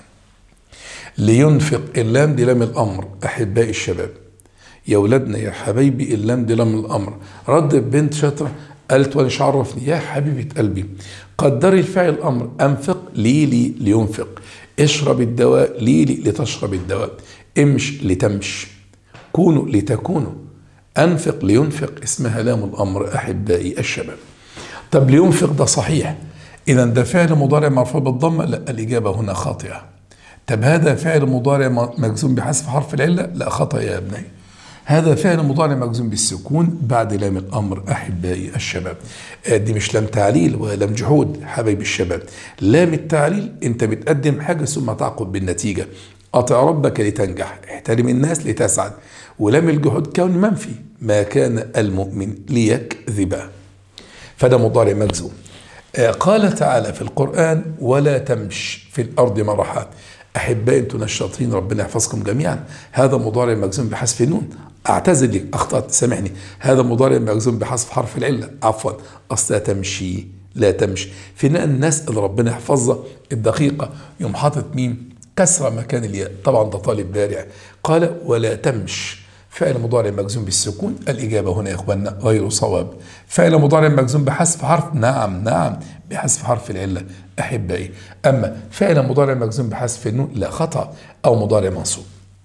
لينفق اللام دي لام الأمر. أحبائي الشباب يا ولادنا يا حبايبي اللام دي لام الأمر. رد بنت شاطرة قالت وانا عرفني يا حبيبة قلبي. قدري الفعل الأمر. أنفق ليلي لينفق. اشرب الدواء ليلي لتشرب الدواء. امش لتمش. كونوا لتكونوا. أنفق لينفق اسمها لام الأمر. أحبائي الشباب. طب لينفق ده صحيح، إذا ده فعل مضارع مرفوع بالضمة؟ لا، الإجابة هنا خاطئة. طب هذا فعل مضارع مجزوم بحذف حرف العلة؟ لا، خطأ يا ابنائي. هذا فعل مضارع مجزوم بالسكون بعد لام الأمر. أحبائي الشباب دي مش لام تعليل ولا لام جحود حبايبي الشباب. لام التعليل أنت بتقدم حاجة ثم تعقب بالنتيجة. أطع ربك لتنجح، احترم الناس لتسعد. ولام الجحود كون منفي، ما كان المؤمن ليكذب، فده مضارع مجزوم. قال تعالى في القرآن ولا تمش في الأرض مرحا. أحبائي أنتم نشاطين ربنا يحفظكم جميعا. هذا مضارع مجزوم بحذف نون. أعتذر لك أخطأت سامحني. هذا مضارع مجزوم بحذف حرف العلة. عفوا أصلا تمشي لا تمشي. فينا الناس اللي ربنا يحفظها الدقيقة يوم حاطط ميم كسرة مكان الياء، طبعا ده طالب بارع. قال ولا تمش فعل مضارع مجزوم بالسكون. الإجابة هنا يا إخواننا غير صواب. فعل مضارع مجزوم بحذف حرف، نعم نعم بحذف حرف العلة أحبائي. أما فعل مضارع مجزوم بحذف النون لا، خطأ أو مضارع منصوب.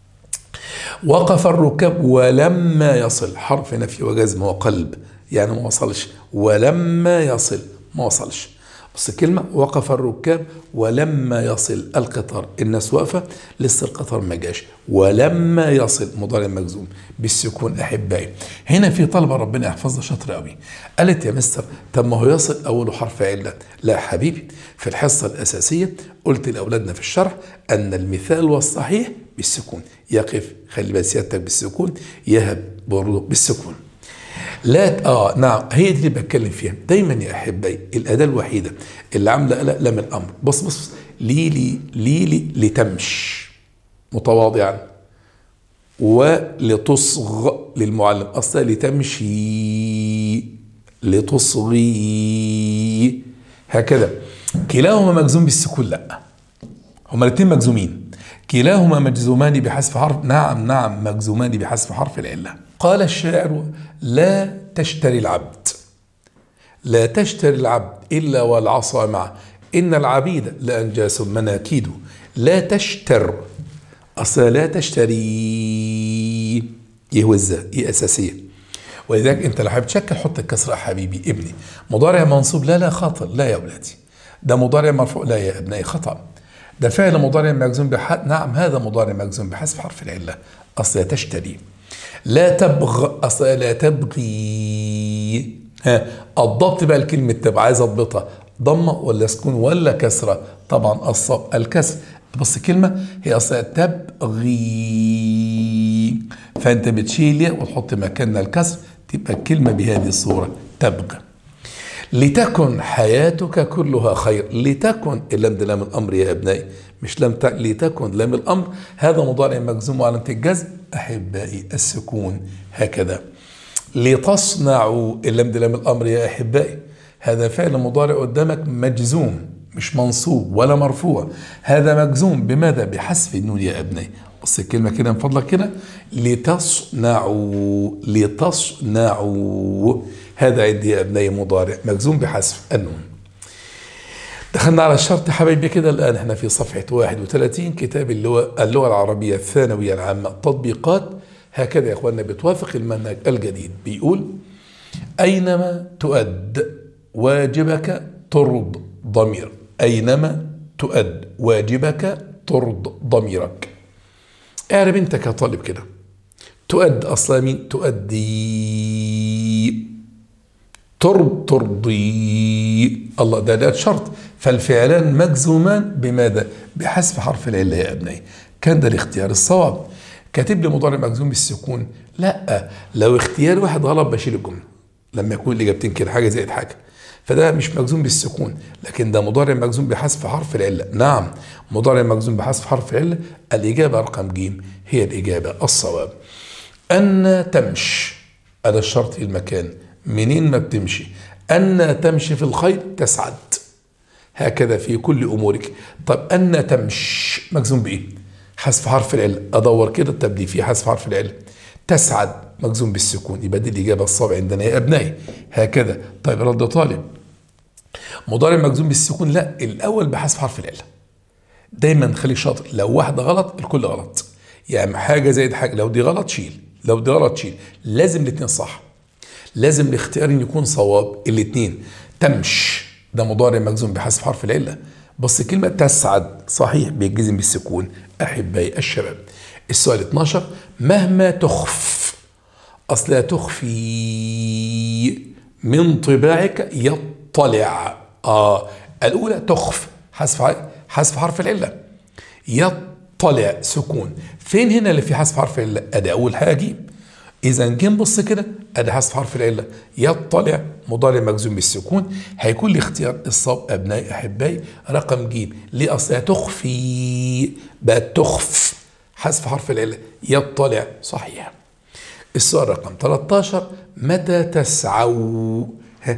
وقف الركاب ولما يصل. حرف نفي وجزم وقلب، يعني ما وصلش. ولما يصل ما وصلش. بس الكلمة وقف الركاب ولما يصل القطار. الناس واقفة لسه القطار ما جاش. ولما يصل مضارع مجزوم بالسكون. أحبائي هنا في طلبة ربنا يحفظها شاطر قوي، قالت يا مستر طب ما هو يصل أوله حرف علة. لا حبيبي، في الحصة الأساسية قلت لأولادنا في الشرح أن المثال والصحيح بالسكون. يقف خلي بال سيادتك بالسكون، يهب برضه بالسكون. لا اه نعم هي دي اللي بتكلم فيها دايما يا احبائي. الاداه الوحيده اللي عامله قلق لام الامر. بص بص ليلي ليلي لتمش متواضعا، ولتصغ للمعلم اصلا لتمشي لتصغي هكذا. كلاهما مجزوم بالسكون؟ لا، هما الاثنين مجزومين. كلاهما مجزومان بحذف حرف، نعم نعم مجزومان بحذف حرف العله. قال الشاعر لا تشتري العبد، لا تشتري العبد إلا والعصا معه، إن العبيد لأنجاس مناكيد. لا تشتر أصلا لا تشتري يهوزة هي أساسية، ولذلك أنت لو حابب تشكل حط الكسرة حبيبي ابني. مضارع منصوب لا لا خطأ، لا يا أولادي. ده مضارع مرفوع لا يا ابنائي خطأ. ده فعل مضارع مجزوم بحذف، نعم هذا مضارع مجزوم بحذف حرف العلة أصلا تشتري. لا تبغ، أصل لا تبغي. ها الضبط بقى الكلمة تبغى عايز اضبطها، ضمة ولا سكون ولا كسرة؟ طبعا الصب الكسر. بص الكلمة هي أصلا تبغي، فأنت بتشيل وتحط مكانها الكسر، تبقى الكلمة بهذه الصورة تبغى. لتكن حياتك كلها خير. لتكن اللام ده لام الأمر يا أبنائي، مش لم ت... لتكن لام الأمر، هذا مضارع مجزوم وعلامة الجزم أحبائي السكون هكذا. لتصنعوا اللام ده لام الأمر يا أحبائي، هذا فعل مضارع قدامك مجزوم مش منصوب ولا مرفوع، هذا مجزوم بماذا؟ بحذف النون يا أبنائي. بص الكلمة كده من فضلك كده، لتصنعوا. لتصنعوا هذا عندي يا أبنائي مضارع مجزوم بحذف النون. دخلنا على الشرط حبايبي كده. الآن احنا في صفحة واحد وثلاثين كتاب اللغة, اللغة العربية الثانوية العامة تطبيقات. هكذا يا اخواننا بتوافق المنهج الجديد. بيقول أينما تؤد واجبك ترد ضمير. أينما تؤد واجبك ترد ضميرك. اعرب انت كطالب كده. تؤد أصلا مين؟ تؤدي. ترد ترضي. الله، ده ده شرط، فالفعلان مجزومان بماذا؟ بحذف حرف العلة يا أبنائي. كان ده الاختيار الصواب. كاتب لي مضارع مجزوم بالسكون؟ لا، لو اختيار واحد غلط بشيل الجملة لما يكون الإجابتين كده حاجة زائد حاجة، فده مش مجزوم بالسكون، لكن ده مضارع مجزوم بحذف حرف العلة. نعم، مضارع مجزوم بحذف حرف العلة. الإجابة رقم ج هي الإجابة الصواب. أن تمشي، هذا الشرط المكان، منين ما بتمشي. أن تمشي في الخير تسعد، هكذا في كل أمورك. طب أن تمشي مجزوم بإيه؟ حذف حرف العلة. أدور كده التبديل فيه حذف حرف العلة. تسعد مجزوم بالسكون، يبقى دي الإجابة الصواب عندنا يا أبنائي هكذا. طيب رد طالب، مضارع مجزوم بالسكون؟ لا، الأول بحذف حرف العلة. دايما خليك شاطر، لو واحدة غلط الكل غلط، يعني حاجة زائد حاجة، لو دي غلط شيل، لو دي غلط شيل، لازم الاثنين صح، لازم الاختيار يكون صواب الاثنين. تمش ده مضارع مجزوم بحذف حرف العلة، بس كلمة تسعد صحيح بيجزم بالسكون أحبائي الشباب. السؤال اتناشر، مهما تخف، أصلا تخفي من طباعك يطلع. آه الأولى تخف حذف حذف حرف العلة، يطلع سكون. فين هنا اللي في حذف حرف العلة؟ أدي أول حاجة جيم. إذا جيم بص كده، أدي حذف حرف العلة. يطلع مضارع مجزوم بالسكون، هيكون الاختيار الصواب أبنائي أحبائي رقم ج. ليه؟ أصلا تخفي بقت تخف حذف حرف العلة. يطلع صحيح. السؤال رقم تلتاشر، متى تسعوا؟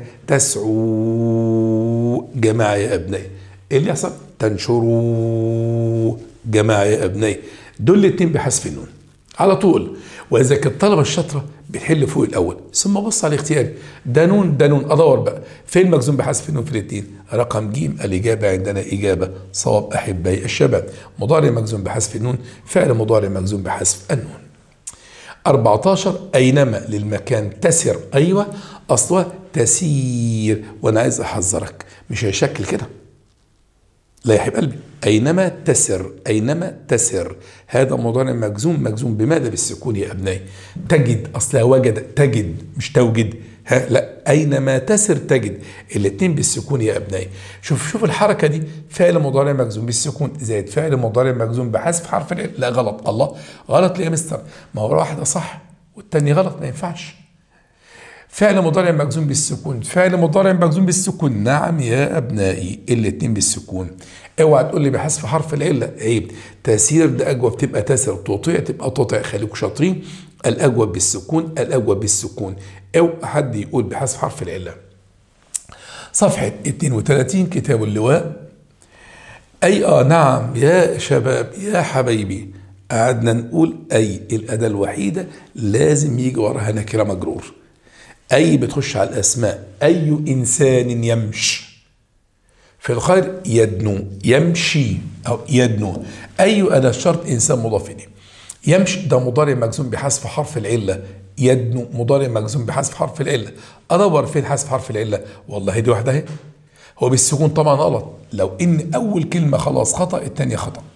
تسعوا جماعة يا أبنائي. إيه اللي يحصل؟ تنشروا جماعة يا أبنائي. دول الاتنين بحذف النون على طول. وإذا كانت الطلبة الشاطرة بتحل فوق الأول ثم بص على الاختيار، ده نون ده نون، أدور بقى فين مجزوم بحذف النون في الاثنين. رقم ج الإجابة عندنا إجابة صواب أحبائي الشباب. مضارع مجزوم بحذف النون، فعل مضارع مجزوم بحذف النون. أربعتاشر، أينما للمكان تسر. أيوة أصلها تسير، وأنا عايز أحذرك مش هيشكل كده، لا يا حبيب قلبي. أينما تسر، أينما تسر هذا مضارع مجزوم مجزوم بماذا؟ بالسكون يا أبنائي. تجد أصلها وجد، تجد مش توجد، ها لا، أينما تسر تجد، الاثنين بالسكون يا أبنائي. شوف شوف الحركة دي، فعل مضارع مجزوم بالسكون زائد فعل مضارع مجزوم بحذف حرف العلة. لا غلط. الله، غلط ليه يا مستر؟ ما هو واحدة صح والتاني غلط، ما ينفعش. فعل مضارع مجزوم بالسكون، فعل مضارع مجزوم بالسكون. نعم يا أبنائي الاثنين بالسكون. اوعى تقول لي بحذف حرف العلة، عيب. تسير ده أجوب تبقى تسر، تطيع تبقى تطيع، خليكوا شاطرين. الأجوب بالسكون، الأجوب بالسكون. أو حد يقول بحذف حرف العلة. صفحة اتنين وتلاتين كتاب اللواء. أي آه نعم يا شباب يا حبايبي، قعدنا نقول أي الأداة الوحيدة لازم يجي وراها نكرة مجرور. أي بتخش على الأسماء. أي إنسان يمشي في الخير يدنو، يمشي أو يدنو. أي أداة شرط إنسان مضاف إليه. يمشي ده مضارع مجزوم بحذف حرف العلة. يدنو مضارع مجزوم بحذف حرف العلة. أدور فين حذف حرف العلة؟ والله دي واحدة اهي. هو بالسكون طبعا غلط، لو إن أول كلمة خلاص خطأ الثانية خطأ.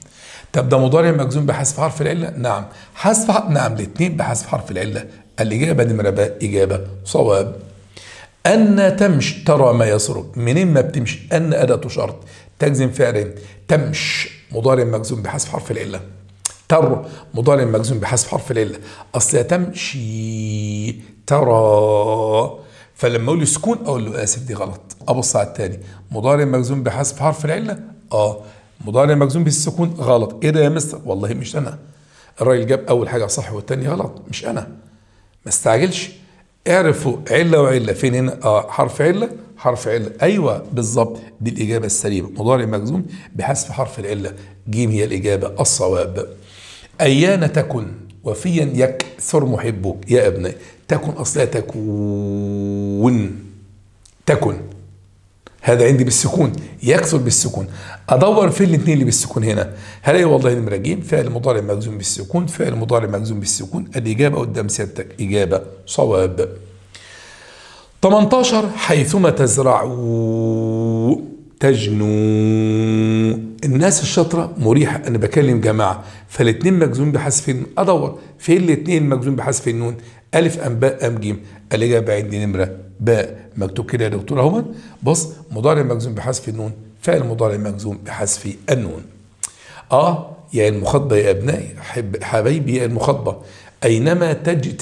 طب ده مضارع مجزوم بحذف حرف العله؟ نعم. حذف ح- نعم الاثنين بحذف حرف العله. الاجابه نمره ب اجابه صواب. ان تمش ترى ما يسرق، منين ما بتمشي؟ ان اداه شرط تجزم فعل. تمش مضارع مجزوم بحذف حرف العله. تر مضارع مجزوم بحذف حرف العله. اصل تمشي ترى، فلما اقول له سكون اقول له اسف، دي غلط. ابص على الثاني، مضارع مجزوم بحذف حرف العله، اه مضارع مجزوم بالسكون، غلط. ايه ده يا مستر؟ والله مش انا. الراجل جاب اول حاجه صح والثانيه غلط، مش انا. ما استعجلش. اعرفوا عله وعله فين هنا. اه حرف عله حرف عله، ايوه بالظبط، دي الاجابه السليمه، مضارع مجزوم بحذف حرف العله. جيم هي الاجابه الصواب. ايان تكن وفيا يكثر محبك يا ابني. تكن اصلها تكون، تكن هذا عندي بالسكون، يكثر بالسكون. ادور في الاثنين اللي بالسكون هنا، هلاقي والله نمره ج فعل مضارع مجزوم بالسكون، فعل مضارع مجزوم بالسكون. الاجابه قدام سيادتك اجابه صواب. تمنتاشر حيثما تزرعوا تجنوا. الناس الشاطره مريحه، انا بكلم جماعه، فالاثنين مجزوم بحذف النون. ادور في الاثنين مجزوم بحذف النون، الف ام باء ام جيم. الاجابه عندي نمره باء، مكتوب كده يا دكتور اهو. بص، مضارع مجزوم بحذف النون، فعل مضارع مجزوم بحذف النون. اه يا المخاطبه يا ابنائي، حب حبايبي يا المخاطبه. اينما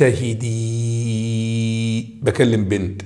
تجتهدي بكلم بنت،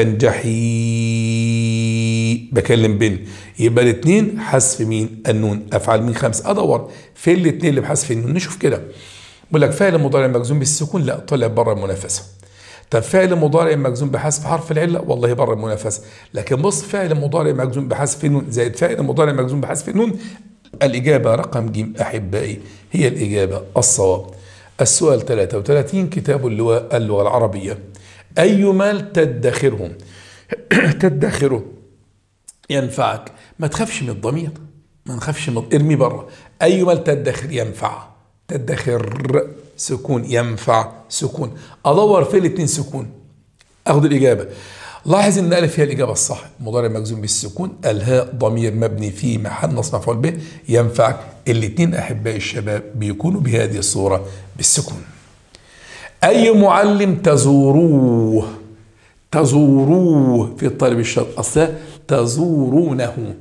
تنجحي بكلم بنت، يبقى الاثنين حذف مين؟ النون. افعل مين خمسه. ادور في الاثنين اللي بحذف النون، نشوف كده. بقول لك فعل مضارع مجزوم بالسكون، لا طلع بره المنافسه. طب فعل مضارع مجزوم بحذف حرف العله، والله بره المنافسه. لكن بص، فعل مضارع مجزوم بحذف النون زائد فعل مضارع مجزوم بحذف النون، الاجابه رقم ج احبائي هي الاجابه الصواب. السؤال ثلاثة وثلاثين كتاب اللواء اللغه العربيه. اي مال تدخره تدخره ينفعك. ما تخافش من الضمير، ما نخافش من، ارمي بره. اي مال تدخر ينفع، تدخر سكون، ينفع سكون. ادور في الاثنين سكون اخد الاجابه. لاحظ ان الف هي الاجابه الصح، مضارع مجزوم بالسكون، الهاء ضمير مبني في محل نصب مفعول به، ينفعك. الاثنين احبائي الشباب بيكونوا بهذه الصوره بالسكون. اي معلم تزوروه، تزوروه في الطالب الشاطر، اصلا تزورونه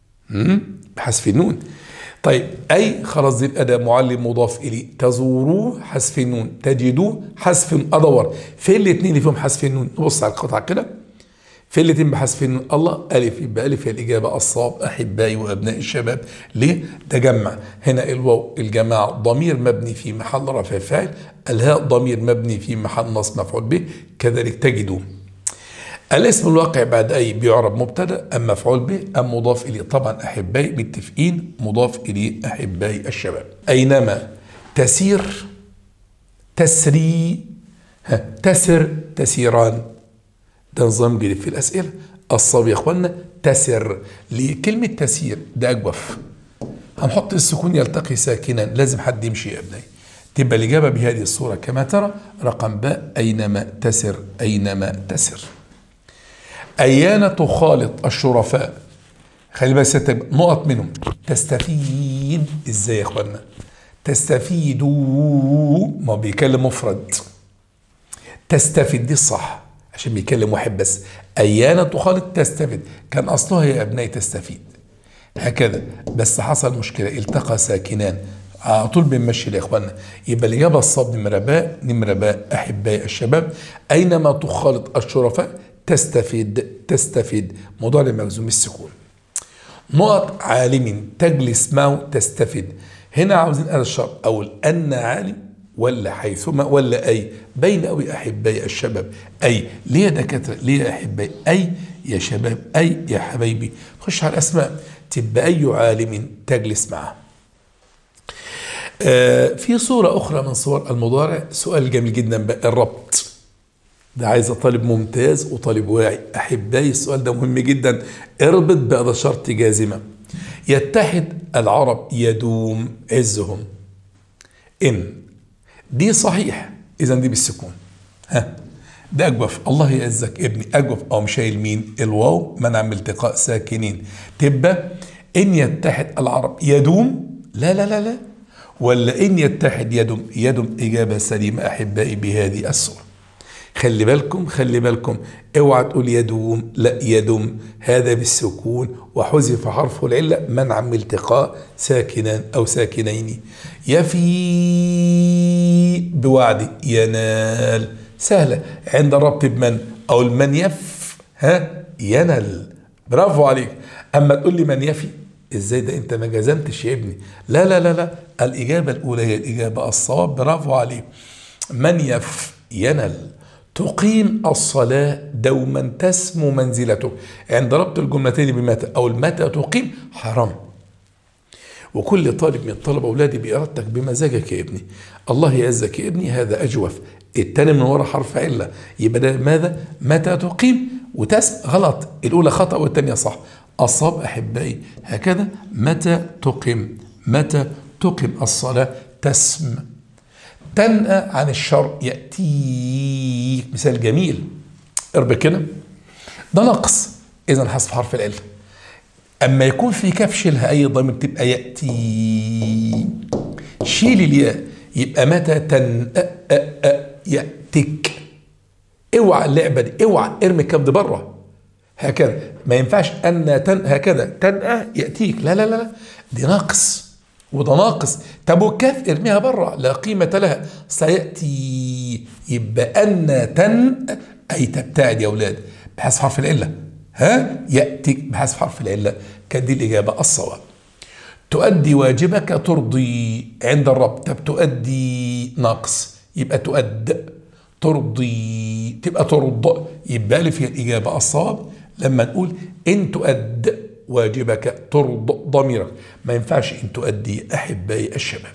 بحذف النون. طيب اي خلاص دي الاداه معلم مضاف اليه، تزوروه حذف النون، تجدوه حذف. ادور في الاثنين اللي فيهم حذف النون، نبص على القطعه كده في الاثنين بحذف النون، الله الف، يبقى الف هي الاجابه الصواب احبائي وابناء الشباب. ليه؟ تجمع هنا الواو الجماعه ضمير مبني في محل رفع فاعل، الهاء ضمير مبني في محل نصب مفعول به، كذلك تجدوه. الاسم الواقع بعد اي بيعرب مبتدا ام مفعول به ام مضاف اليه. طبعا احبائي متفقين مضاف اليه احبائي الشباب. اينما تسير تسري، ها تسر تسيران، ده نظام جديد في الاسئله. الصواب يا اخوانا تسر. لكلمه تسير ده اجوف، هنحط السكون يلتقي ساكنا، لازم حد يمشي يا ابنائي. تبقى الاجابه بهذه الصوره كما ترى رقم باء، اينما تسر، اينما تسر. أيان تخالط الشرفاء، خلي بالك نقط منهم. تستفيد ازاي يا اخوانا؟ تستفيدوا، ما بيكلم مفرد. تستفيد دي الصح عشان بيكلم واحد بس. أيان تخالط تستفيد، كان أصلها يا أبنائي تستفيد هكذا، بس حصل مشكلة التقى ساكنان، على طول بنمشي يا اخوانا. يبقى الاجابه الصواب نمره باء، نمره باء احبائي الشباب. اينما تخالط الشرفاء تستفيد، تستفيد مضارع مجزوم بالسكون. نقط عالم تجلس معه تستفيد، هنا عاوزين أداة الشرط، أقول أن عالم ولا حيثما ولا أي، بين أوي أحبائي الشباب. أي ليه يا دكاترة؟ ليه يا أحبائي؟ أي يا شباب، أي يا حبايبي. خش على الأسماء، تبقى أي عالم تجلس معه. آه في صورة أخرى من صور المضارع، سؤال جميل جدا بقى، الربط ده عايز طالب ممتاز وطالب واعي أحبائي. السؤال ده مهم جدا، اربط بأداة شرط جازمة. يتحد العرب يدوم عزهم، إن دي صحيح، إذا دي بالسكون. ها ده أجوف، الله يعزك ابني، أجوف أو مشايل مين؟ الواو منع من التقاء ساكنين، تبقى إن يتحد العرب يدوم، لا لا لا لا ولا إن يتحد يدم يدم إجابة سليمة أحبائي بهذه الصورة. خلي بالكم خلي بالكم اوعى تقول يدوم، لا يدم، هذا بالسكون وحذف حرف العلة منعا من التقاء ساكنان أو ساكنين. يفي بوعد ينال سهلة عند الربط بمن أو المن يف ها ينل. برافو عليك. أما تقول لي من يفي ازاي ده انت ما جزمتش يا ابني؟ لا لا لا لا، الإجابة الأولى هي الإجابة الصواب. برافو عليك. من يف ينل. تقيم الصلاة دوما تسمو منزلته. عند ربط الجملتين بمتى أو المتى تقيم حرام. وكل طالب من الطلبة أولادي بإرادتك بمزاجك يا ابني. الله يعزك يا ابني. هذا أجوف. التاني من ورا حرف علة، يبقى ده ماذا؟ متى تقيم وتسم. غلط، الأولى خطأ والثانية صح. الصواب أحبائي هكذا، متى تقيم، متى تقيم الصلاة تسم. تنأى عن الشر يأتيك. مثال جميل، اربك كده، ده نقص، إذا حذف حرف العلة. أما يكون في كاف شيلها أي ضمير تبقى يأتي. شيل الياء يبقى متى تنأى يأتك. اوعى اللعبة دي، اوعى ارمي الكاف دي بره. هكذا ما ينفعش أن تن هكذا تنأى يأتيك، لا لا لا، دي ناقص وده ناقص. طب والكاف ارميها بره لا قيمة لها. سيأتي يبقى أن تن أي تبتعد يا أولاد بحذف حرف العلة. ها يأتيك بحذف حرف العلة. كانت دي الإجابة الصواب. تؤدي واجبك ترضي عند الرب. طب تؤدي ناقص يبقى تؤد. ترضي تبقى ترض، يبقى ألف هي الإجابة الصواب. لما نقول إن تؤد واجبك ترض ضميرك، ما ينفعش إن تؤدي أحبائي الشباب.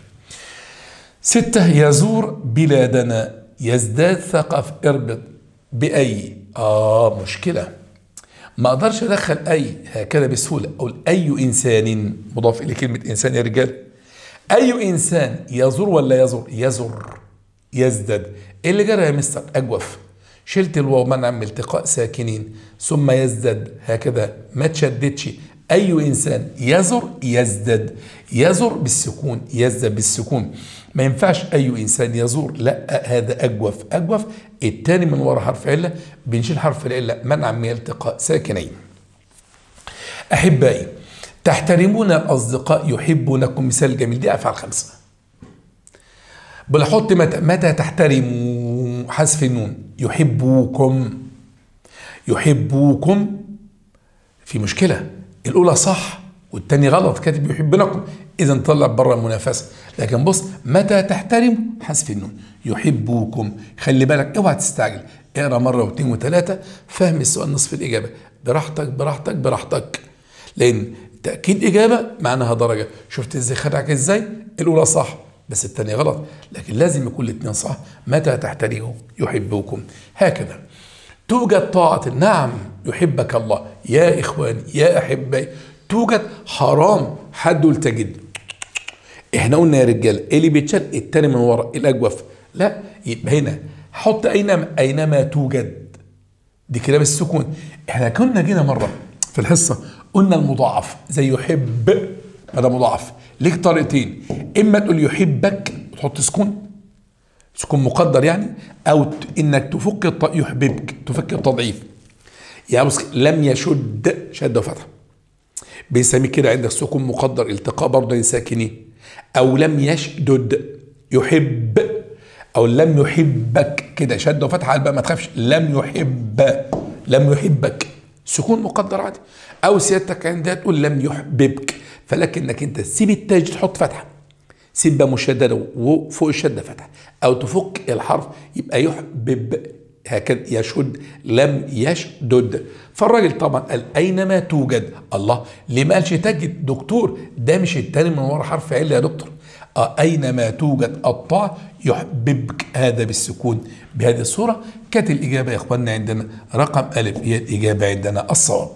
ستة، يزور بلادنا يزداد ثقف. اربط بأي. آه مشكلة، ما أقدرش أدخل أي هكذا بسهولة. أقول أي إنسان مضاف إلى كلمة إنسان يا رجال. أي إنسان يزور ولا يزور؟ يزور يزداد. إيه اللي جرى يا مستر؟ أجوف. شلت الواو منع من التقاء ساكنين ثم يزداد هكذا ما تشددش. أي إنسان يزر يزداد. يزر بالسكون يزداد بالسكون. ما ينفعش أي إنسان يزور، لا هذا أجوف. أجوف التاني من وراء حرف علة، بنشيل حرف العلة منع من التقاء ساكنين. أحبائي تحترمون الأصدقاء يحبونكم. مثال جميل، دي أفعال خمسة. بنحط متى. متى تحترموا حذف النون. يحبوكم. يحبوكم في مشكلة، الأولى صح والتاني غلط، كاتب يحبونكم، إذا نطلع بره المنافسة. لكن بص، متى تحترموا حذف النون. يحبوكم. خلي بالك اوعى تستعجل، اقرا مرة واثنين وثلاثة، فهم السؤال نصف الإجابة. براحتك براحتك براحتك، لأن تأكيد إجابة معناها درجة. شفت ازاي خدعك ازاي؟ الأولى صح بس الثانية غلط، لكن لازم يكون الاثنين صح. متى تحترموا يحبوكم. هكذا توجد طاعة. نعم يحبك الله يا إخواني يا أحبائي. توجد حرام. حد يقول تجد. احنا قلنا يا رجال اللي بيتشال التاني من ورا الأجوف، لا يبقى هنا حط أينما. أينما توجد دي كده بالسكون. احنا كنا جينا مرة في الحصة قلنا المضاعف زي يحب، هذا مضاعف ليك طريقتين. إما تقول يحبك وتحط سكون، سكون مقدر يعني، أو إنك تفك الط... يحببك تفك التضعيف. يعني بص، لم يشد شد وفتح بنسميه كده عندك سكون مقدر التقاء برضه ساكنين. أو لم يشدد يحب، أو لم يحبك كده شد وفتح على الباء ما تخافش. لم يحب لم يحبك سكون مقدر عادي. أو سيادتك عندها تقول لم يحببك، فلكنك أنت تسيب التاج تحط فتحة، سيب مشددة وفوق الشدة فتحة، أو تفك الحرف يبقى يحبب هكذا يشد. لم يشدد. فالراجل طبعا قال أينما توجد. الله ليه ما قالش تجد دكتور؟ ده مش التاني من ورا حرف علة يا دكتور. آه أينما توجد الطاعة يحببك، هذا بالسكون. بهذه الصورة كانت الإجابة يا إخواننا عندنا رقم ألف هي الإجابة عندنا الصواب.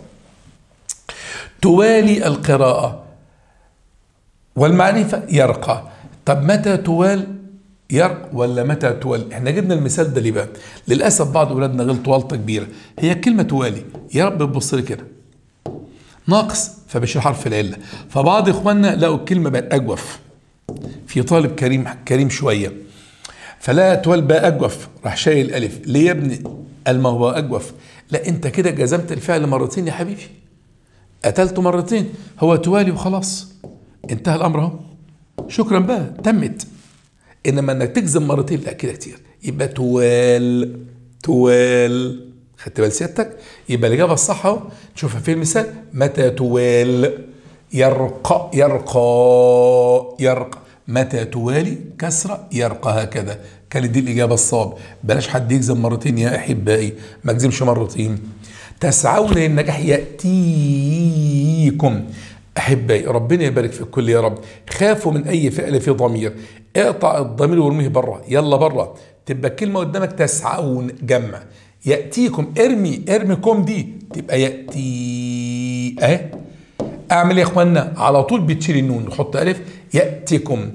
توالي القراءة والمعرفة يرقى. طب متى توال يرق ولا متى توال؟ احنا جبنا المثال ده ليه بقى؟ للاسف بعض اولادنا غلطوا غلطه كبيره. هي كلمه توالي يا رب تبص لي كده ناقص فبشيل حرف العله، فبعض اخواننا لقوا الكلمه بقت اجوف في طالب كريم كريم شويه، فلا تولى باء اجوف، راح شايل الالف. ليه يا ابني؟ قال ما هو اجوف. لا انت كده جزمت الفعل مرتين يا حبيبي، قتلته مرتين، هو توالي وخلاص، انتهى الامر اهو، شكرا بقى تمت. انما انك تجزم مرتين لا كده كتير، يبقى توال توال. خدت بال سيادتك؟ يبقى الاجابه الصح اهو، نشوفها في المثال. متى توال؟ يرقى يرقى يرقى. متى توالي كسرة يرقى، هكذا كانت دي الإجابة الصواب. بلاش حد يجزم مرتين يا أحبائي، ما تجزمش مرتين. تسعون للنجاح يأتيكم. أحبائي ربنا يبارك في الكل يا رب. خافوا من أي فعل في ضمير، اقطع الضمير وارميه بره، يلا بره. تبقى الكلمة قدامك تسعون جمع، يأتيكم ارمي ارميكم دي تبقى يأتي اهي. اعمل يا اخوانا على طول بتشيل النون وحط الف. يأتيكم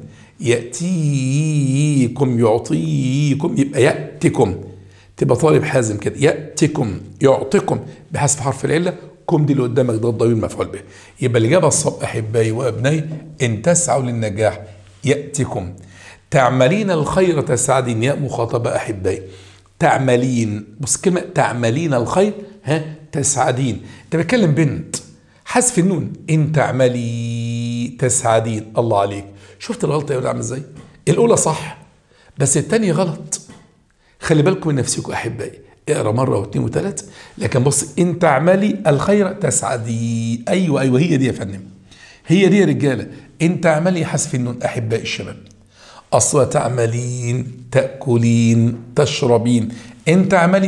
يأتيكم يعطيكم، يبقى يأتيكم. تبقى طالب حازم كده، يأتيكم يعطيكم بحذف حرف العله. كم دي اللي قدامك ده الضمير مفعول به. يبقى الاجابه الصواب احبائي وابنائي ان تسعوا للنجاح يأتيكم. تعملين الخير تسعدين، يا مخاطبه احبائي. تعملين، بص كلمه تعملين الخير ها تسعدين، انت بتكلم بنت، حذف النون. ان تعملي تسعدين، الله عليك. شفت الغلطه يا ولد عامله ازاي؟ الاولى صح بس الثانيه غلط. خلي بالكم من نفسكم احبائي، اقرا مره واثنين وثلاث. لكن بص، ان تعملي الخير تسعدي، ايوه ايوه هي دي يا فندم، هي دي يا رجاله. ان تعملي حذف النون احبائي الشباب، اصلا تعملين تاكلين تشربين، ان تعملي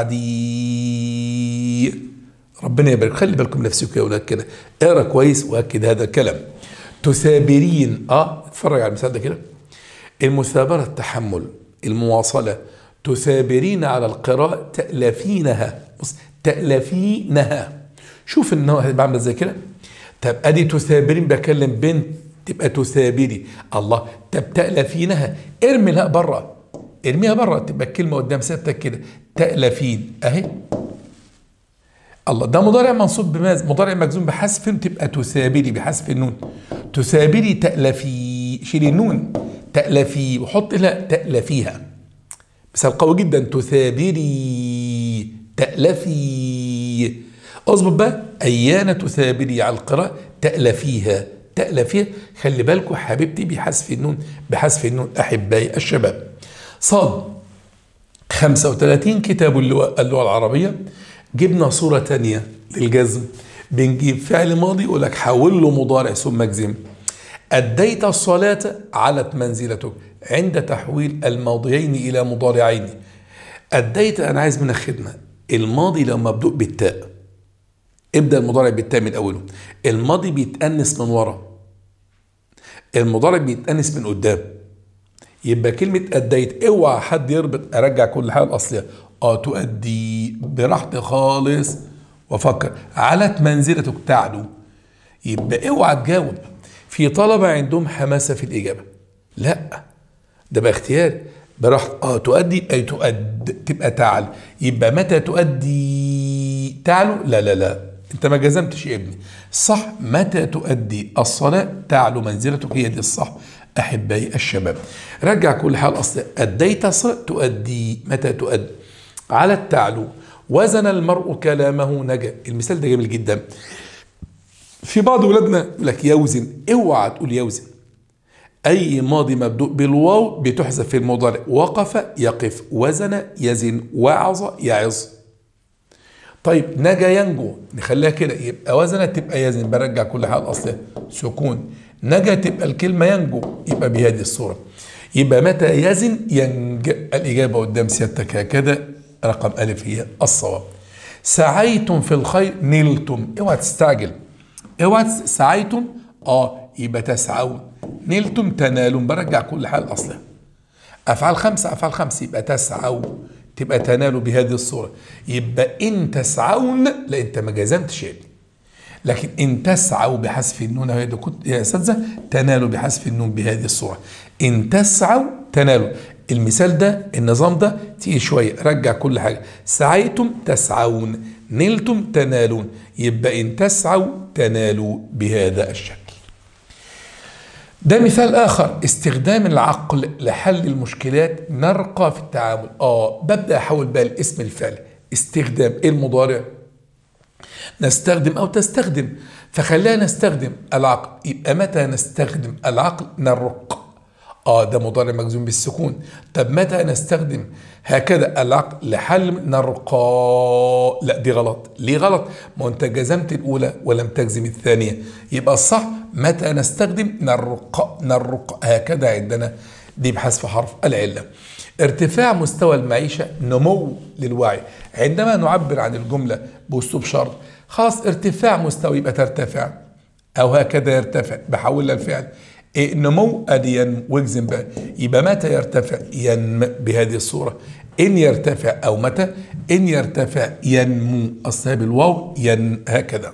تسعدي. ربنا يبارك. خلي بالكم نفسكم يا اولاد كده، اقرا كويس واكد هذا الكلام. تثابرين، اه اتفرج على المثال ده كده. المثابره التحمل، المواصله. تثابرين على القراءه تألفينها، بص تألفينها. شوف النوع هتبقى عامله زي كده. طب ادي تثابرين بكلم بنت تبقى تثابري، الله. طب تألفينها، ارمي الهاء بره، ارميها بره، تبقى الكلمه قدام سيادتك كده تألفين اهي. الله، ده مضارع منصوب بماذا؟ مضارع مجزوم بحذف، تبقى تثابري بحذف النون. تثابري تألفي، شيلي النون، تألفي وحط لها تألفيها. مثال قوي جدا، تثابري تألفي. اظبط بقى، ايانا تثابري على القراءة تألفيها تألفيها. خلي بالكم حبيبتي بحذف النون، بحذف النون احبائي الشباب. صاد خمسة وثلاثين كتاب اللغة العربية. جبنا صورة تانية للجزم، بنجيب فعل ماضي يقول لك حول له مضارع ثم اجزم. أديت الصلاة علت منزلتك عند تحويل الماضيين إلى مضارعين. أديت، أنا عايز منك خدمة. الماضي لو مبدوء بالتاء ابدأ المضارع بالتاء من أوله. الماضي بيتأنس من ورا، المضارع بيتأنس من قدام. يبقى كلمة أديت، اوعى حد يربط، أرجع كل حاجة الأصلية. اه تؤدي براحتي خالص وافكر. علت منزلتك تعلو، يبقى اوعى تجاوب. في طلبه عندهم حماسه في الاجابه، لا ده بقى اختيار براحتك. اه تؤدي اي تؤد تبقى تعل، يبقى متى تؤدي تعلو؟ لا لا لا انت ما جزمتش يا ابني، صح متى تؤدي الصلاه تعلو منزلتك، هي دي الصح احبائي الشباب. رجع كل حال اصلا. اديت الصلاه تؤدي، متى تؤدي على التعلو. وزن المرء كلامه نجا. المثال ده جميل جدا. في بعض ولادنا يقول لك يوزن، اوعى تقول يوزن. اي ماضي مبدوء بالواو بتحذف في المضارع. وقف يقف، وزن يزن، وعظ يعظ. طيب نجا ينجو، نخليها كده، يبقى وزن تبقى يزن، برجع كل حاجه اصلا سكون. نجا تبقى الكلمه ينجو، يبقى بهذه الصوره. يبقى متى يزن ينج، الاجابه قدام سيادتك هكذا، رقم ألف هي الصواب. سعيتم في الخير نلتم، اوعى تستعجل، اوعى سعيتم اه يبقى تسعون، نلتم تنالون، برجع كل حال اصلها. افعال خمسه افعال خمسه يبقى تسعوا، تبقى تنالوا بهذه الصوره. يبقى ان تسعون، لا انت ما جزمتش يا ابني، لكن ان تسعوا بحذف النون يا اساتذه، تنالوا بحذف النون بهذه الصوره. ان تسعوا تنالوا. المثال ده النظام ده تقيل شويه، رجع كل حاجه. سعيتم تسعون، نلتم تنالون، يبقى ان تسعوا تنالوا بهذا الشكل. ده مثال آخر، استخدام العقل لحل المشكلات نرقى في التعامل. آه ببدأ أحول بقى الاسم الفعل، استخدام إيه المضارع؟ نستخدم أو تستخدم، فخلينا نستخدم العقل. يبقى متى نستخدم العقل؟ نرق. آه ده مضارع مجزوم بالسكون. طب متى نستخدم هكذا العقل لحل؟ نرقى. لا دي غلط. ليه غلط؟ ما أنت جزمت الأولى ولم تجزم الثانية. يبقى الصح متى نستخدم؟ نرق. نرق هكذا عندنا، دي بحذف حرف العلة. ارتفاع مستوى المعيشة، نمو للوعي. عندما نعبر عن الجملة بأسلوب شرط، خلاص ارتفاع مستوى يبقى ترتفع، أو هكذا يرتفع، بحولها الفعل. إيه نمو ادي ينمو، واجزم بقى. يبقى متى يرتفع؟ ينمو بهذه الصورة. إن يرتفع أو متى؟ إن يرتفع ينمو، أصلها بالواو ين هكذا.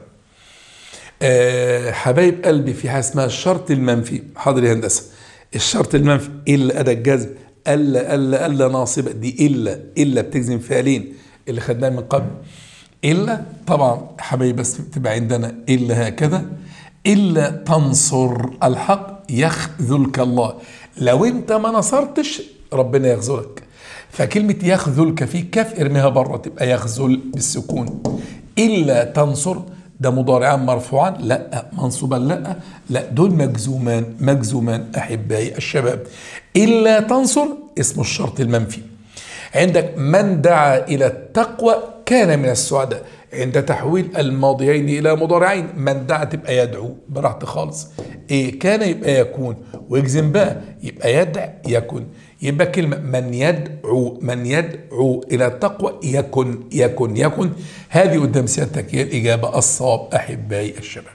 أه حبايب قلبي، في حاجة اسمها الشرط المنفي. حاضر يا هندسة. الشرط المنفي إلا أداة الجزم، ألا ألا ألا ناصبة، دي إلا إلا بتجزم فعلين اللي خدناه من قبل. إلا طبعا حبايب بس تبقى عندنا إلا هكذا، إلا تنصر الحق يخذلك الله. لو أنت ما نصرتش ربنا يخذلك. فكلمة يخذلك في كاف ارميها بره، تبقى يخذل بالسكون. إلا تنصر ده مضارعان مرفوعان؟ لا. منصوبا؟ لا. لا دول مجزومان. مجزومان أحبائي الشباب. إلا تنصر اسم الشرط المنفي. عندك من دعا إلى التقوى كان من السعداء. عند تحويل الماضيين إلى مضارعين، من دعا تبقى يدعو براحتك خالص. إيه كان يبقى يكون، واجزم بقى يبقى يدع يكن. يبقى كلمة من يدعو، من يدعو إلى التقوى يكن يكن يكن. هذه قدام سيادتك هي الإجابة الصواب أحبائي الشباب.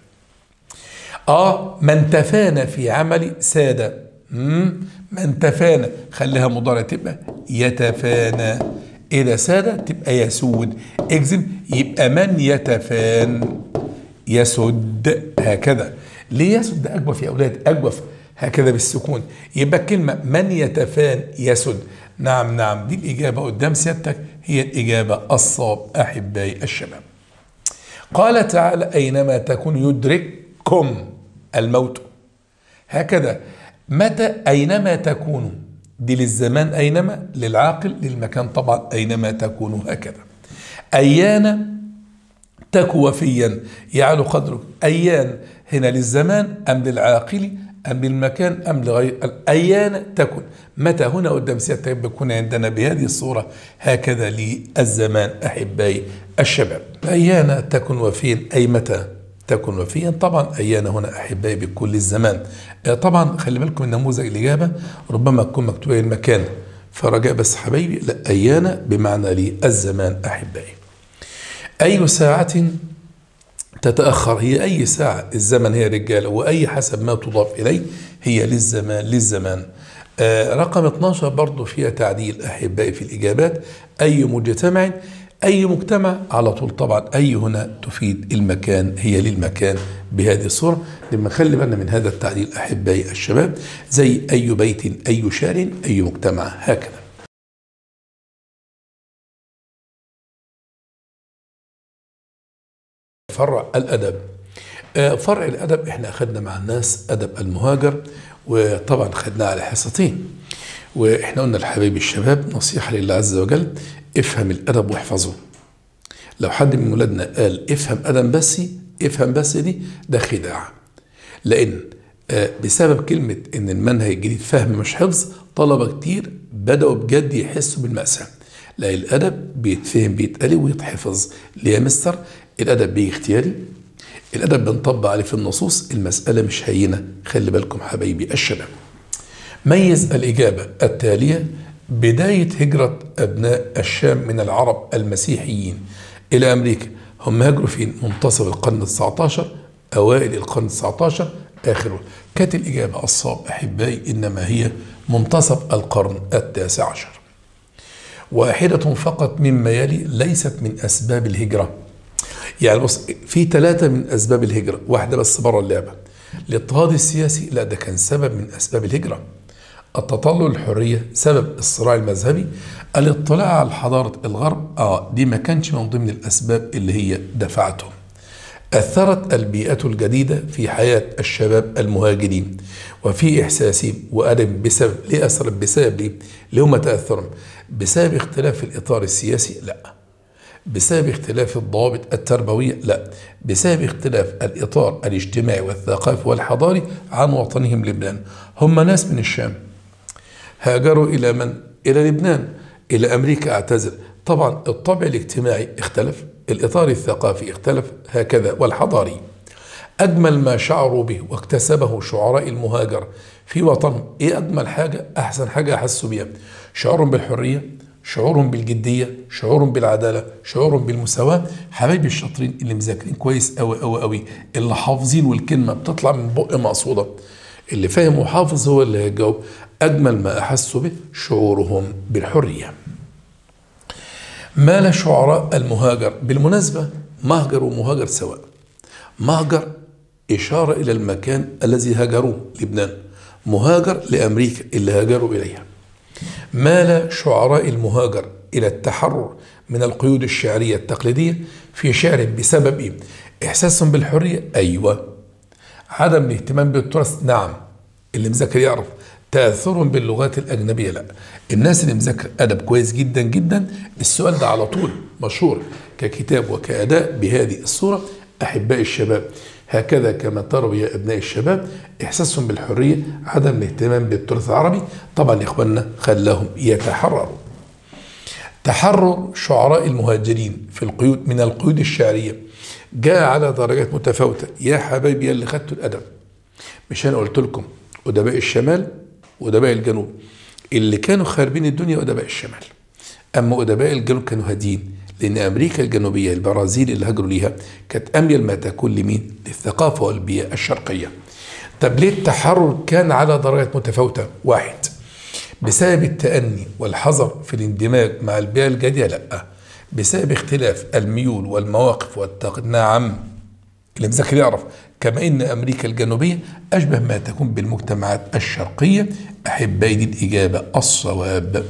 آه من تفانى في عمل سادة. من تفانى خليها مضارع تبقى يتفانى. إذا سادة تبقى يسود، اجزم يبقى من يتفان يسد هكذا. ليه يسد؟ أجوف يا أولاد، أجوف هكذا بالسكون. يبقى كلمة من يتفان يسد. نعم نعم دي الإجابة قدام سيادتك هي الإجابة الصواب أحبائي الشباب. قال تعالى أينما تكون يدرككم الموت. هكذا متى أينما تكونوا، دي للزمان أينما، للعاقل للمكان طبعا أينما تكونوا هكذا. أيان تك وفيا يعلو قدرك. أيان هنا للزمان أم للعاقل أم للمكان أم لغير؟ أيان تكن. متى هنا قدام سيادتك بيكون عندنا بهذه الصورة هكذا للزمان أحبائي الشباب. أيان تكن وفيا أي متى تكن وفيا. طبعا أيان هنا أحبائي بكل الزمان. طبعا خلي بالكم من نموذج الإجابة ربما تكون مكتوبة المكان، فرجاء بس حبايبي لا، أيان بمعنى للزمان أحبائي. أي ساعة تتأخر، هي أي ساعة، الزمن هي رجالة، وأي حسب ما تضاف إليه هي للزمان للزمان. آه رقم اثناشر برضو فيها تعديل أحبائي في الإجابات. أي مجتمع، أي مجتمع على طول طبعا أي هنا تفيد المكان، هي للمكان بهذه الصورة. لما خلي بالنا من هذا التعديل أحبائي الشباب، زي أي بيت أي شارع أي مجتمع هكذا. فرع الأدب. فرع الأدب احنا أخذنا مع الناس أدب المهاجر، وطبعا خدناه على حصتين. واحنا قلنا لحبايبي الشباب نصيحة لله عز وجل، افهم الأدب واحفظه. لو حد من ولادنا قال افهم أدب بس، افهم بس دي ده خداع. لأن بسبب كلمة إن المنهج الجديد فهم مش حفظ، طلبة كتير بدأوا بجد يحسوا بالمأساة. لا الأدب بيتفهم بيتقلي ويتحفظ. ليه يا مستر؟ الأدب بيجي اختياري، الأدب بنطبق عليه في النصوص، المسألة مش هينة. خلي بالكم حبايبي الشباب. ميز الإجابة التالية. بداية هجرة أبناء الشام من العرب المسيحيين إلى أمريكا، هم هاجروا في منتصف القرن التاسع عشر أوائل القرن التاسع عشر آخره. كانت الإجابة الصواب أحبائي إنما هي منتصف القرن التاسع عشر. واحدة فقط مما يلي ليست من أسباب الهجرة. يعني بص، في ثلاثة من أسباب الهجرة، واحدة بس بره اللعبة. الاضطهاد السياسي، لا ده كان سبب من أسباب الهجرة. التطلع للحرية سبب الصراع المذهبي. الاطلاع على حضارة الغرب، اه دي ما كانش من ضمن الأسباب اللي هي دفعتهم. أثرت البيئة الجديدة في حياة الشباب المهاجرين وفي إحساسهم وألم بسبب ليه أثرت بسبب ليه؟ ليه هم تأثروا؟ بسبب اختلاف الإطار السياسي؟ لا. بسبب اختلاف الضوابط التربوية؟ لا. بسبب اختلاف الإطار الاجتماعي والثقافي والحضاري عن وطنهم لبنان. هم ناس من الشام هاجروا إلى من؟ إلى لبنان، إلى أمريكا اعتزل. طبعا الطابع الاجتماعي اختلف، الإطار الثقافي اختلف، هكذا والحضاري. أجمل ما شعروا به واكتسبه شعراء المهاجر في وطنهم، إيه أجمل حاجة؟ أحسن حاجة أحسوا بيها، شعورهم بالحرية، شعورهم بالجدية، شعورهم بالعدالة، شعورهم بالمساواة. حبايبي الشاطرين اللي مذاكرين كويس أوي أوي أوي، اللي حافظين والكلمة بتطلع من بق مقصودة، اللي فاهم وحافظ هو اللي هيجاوب. أجمل ما أحسوا به شعورهم بالحرية. مال شعراء المهاجر، بالمناسبة مهجر ومهاجر سواء. مهجر إشارة إلى المكان الذي هاجروه لبنان، مهاجر لأمريكا اللي هاجروا إليها. مال شعراء المهاجر إلى التحرر من القيود الشعرية التقليدية في شعرهم بسبب إيه؟ إحساسهم بالحرية؟ أيوة. عدم الاهتمام بالتراث؟ نعم. اللي مذاكر يعرف. تأثرهم باللغات الأجنبية؟ لا. الناس اللي مذاكر أدب كويس جدا جدا السؤال ده على طول مشهور ككتاب وكأداء بهذه الصورة. أحباء الشباب، هكذا كما تروا يا أبناء الشباب إحساسهم بالحرية، عدم الاهتمام بالتراث العربي، طبعا يا إخواننا خلاهم يتحرروا. تحرر شعراء المهاجرين في القيود من القيود الشعرية جاء على درجات متفاوتة. يا حبايبي اللي خدتوا الأدب، مش أنا قلت لكم أدباء الشمال وأدباء الجنوب، اللي كانوا خاربين الدنيا أدباء الشمال، أما أدباء الجنوب كانوا هادين، لأن أمريكا الجنوبية البرازيل اللي هاجروا ليها كانت أميل ما تكون لمين؟ للثقافة والبيئة الشرقية. طب ليه التحرر كان على درجات متفاوتة؟ واحد، بسبب التأني والحذر في الاندماج مع البيئة الجديدة؟ لا، بسبب اختلاف الميول والمواقف والتقد. نعم، اللي مذاكر يعرف. كما إن أمريكا الجنوبية أشبه ما تكون بالمجتمعات الشرقية. أحبائي دي الإجابة الصواب.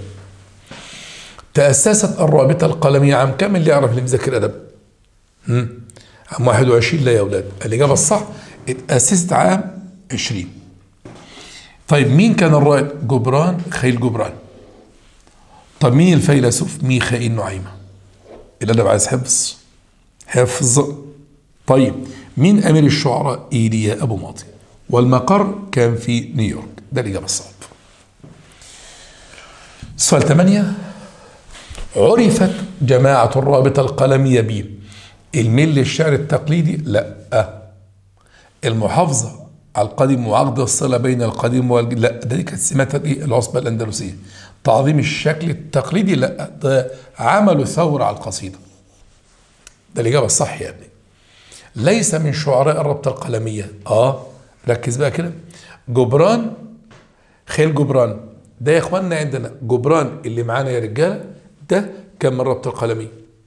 تأسست الرابطة القلمية عام كم؟ اللي يعرف اللي مذاكر أدب. عام واحد وعشرين. لا يا أولاد، الإجابة الصح اتأسست عام عشرين. طيب مين كان الرائد؟ جبران خليل جبران. طب مين الفيلسوف؟ ميخائيل نعيمة. الأدب عايز حفظ، حفظ. طيب مين أمير الشعراء؟ إيليا أبو ماضي. والمقر كان في نيويورك. ده الإجابة الصواب. سؤال ثمانية، عرفت جماعة الرابطة القلمية ب الميل للشعر التقليدي؟ لا. المحافظة على القديم وعقد الصلة بين القديم والجديد؟ لا، ده دي كانت سماتها ايه؟ العصبة الأندلسية. تعظيم الشكل التقليدي؟ لا، ده عملوا ثورة على القصيدة. ده الإجابة الصح يا ابني. ليس من شعراء الرابطة القلمية. اه ركز بقى كده. جبران خليل جبران ده يا اخواننا عندنا، جبران اللي معانا يا رجاله ده كان من الرابطة القلمية.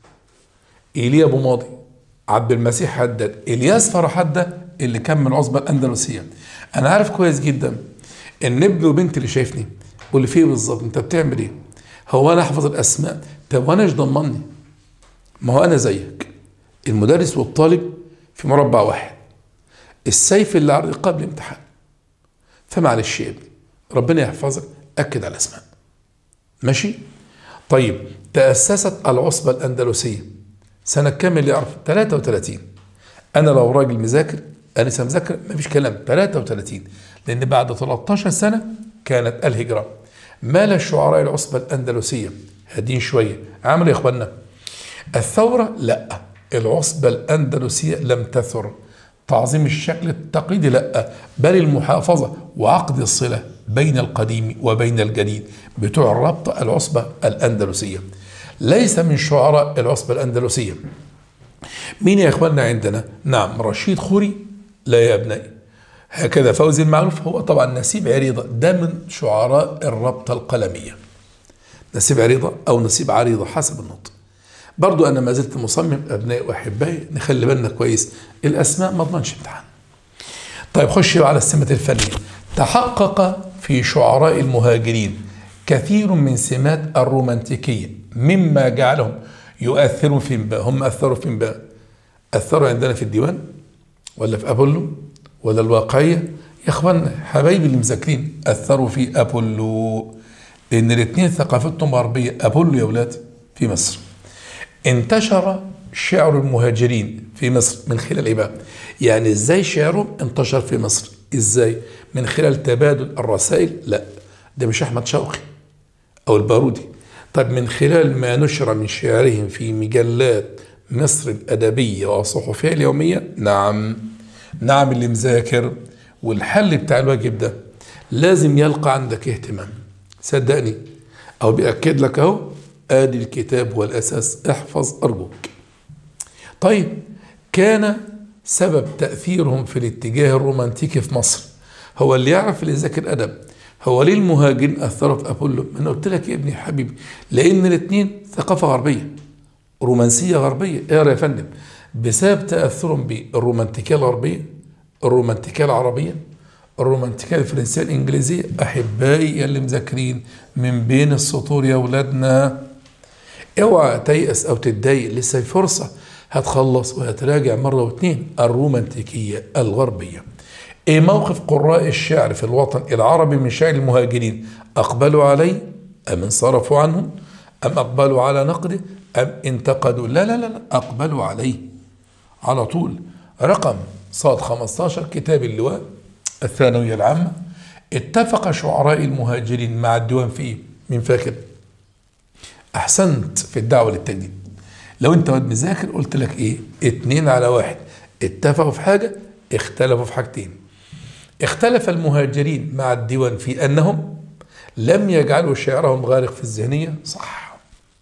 إيليا أبو ماضي، عبد المسيح حداد، إلياس فرحات ده اللي كان من العصبة الأندلسية. أنا عارف كويس جدا إن ابن وبنت اللي شايفني واللي فيه بالظبط أنت بتعمل إيه؟ هو أنا أحفظ الأسماء؟ طب وأنا إيش ضمني؟ ما هو أنا زيك، المدرس والطالب في مربع واحد، السيف اللي على الرقاب الامتحان. فمعلش يا ابني ربنا يحفظك، أكد على الأسماء. ماشي؟ طيب تأسست العصبة الأندلسية سنة كام اللي يعرف؟ ثلاثة وثلاثين. أنا لو راجل مذاكر أنا سمذاكر مفيش كلام، ثلاثة وثلاثين، لأن بعد ثلاثة عشر سنة كانت الهجرة. مال الشعراء العصبة الأندلسية هادين شوية، عملوا يا إخواننا الثورة؟ لا، العصبة الأندلسية لم تثر. تعظيم الشكل التقليدي؟ لا، بل المحافظة وعقد الصلة بين القديم وبين الجديد بتوع الرابطة العصبة الأندلسية. ليس من شعراء العصبة الأندلسية. مين يا إخواننا عندنا؟ نعم رشيد خوري. لا يا أبنائي، هكذا فوزي المعروف. هو طبعا نسيب عريضة، ده من شعراء الرابطة القلمية. نسيب عريضة أو نسيب عريضة حسب النطق. برضو أنا ما زلت مصمم أبنائي وأحبائي نخلي بالنا كويس، الأسماء ما ضمنش امتحان. طيب خش على السمة الفنية. تحقق في شعراء المهاجرين كثير من سمات الرومانتيكية مما جعلهم يؤثرون في انباء. هم أثروا في انباء أثروا عندنا في الديوان ولا في أبولو ولا الواقعية؟ يا إخوانا حبايبي اللي مذاكرين، أثروا في أبولو، لأن الاثنين ثقافتهم غربية. أبولو يا ولاد في مصر. انتشر شعر المهاجرين في مصر من خلال إيه بقى؟ يعني إزاي شعرهم انتشر في مصر؟ إزاي؟ من خلال تبادل الرسائل؟ لا، ده مش أحمد شوقي أو البارودي. طب من خلال ما نشر من شعرهم في مجلات مصر الأدبية وصحفها اليومية؟ نعم نعم. اللي مذاكر والحل بتاع الواجب ده لازم يلقى عندك اهتمام، صدقني، أو بيأكد لك أهو، آدي الكتاب هو الأساس، احفظ أرجوك. طيب، كان سبب تأثيرهم في الاتجاه الرومانتيكي في مصر هو اللي يعرف، اللي يذاكر أدب، هو ليه المهاجرين أثروا في أبولو؟ ما أنا قلت لك يا ابني حبيبي، لأن الاثنين ثقافة غربية، رومانسية غربية. اقرا يا فندم، بسبب تأثرهم بالرومانتيكية الغربية، الرومانتيكية العربية، الرومانتيكية الفرنسية الإنجليزية. أحبائي يا اللي مذاكرين من بين السطور يا ولادنا، اوعى تيأس أو تتضايق، لسه في فرصة، هتخلص وهتراجع مرة واثنين. الرومانتيكية الغربية. ايه موقف قراء الشعر في الوطن العربي من شعر المهاجرين؟ أقبلوا عليه أم انصرفوا عنه أم أقبلوا على نقده أم انتقدوا؟ لا لا لا، أقبلوا عليه على طول. رقم صاد خمستاشر كتاب اللواء الثانوية العامة. اتفق شعراء المهاجرين مع الديوان في ايه؟ مين فاكر؟ أحسنت، في الدعوة للتجديد. لو أنت واد مذاكر قلت لك إيه؟ اتنين على واحد. اتفقوا في حاجة، اختلفوا في حاجتين. اختلف المهاجرين مع الديوان في أنهم لم يجعلوا شعرهم غارق في الذهنية، صح.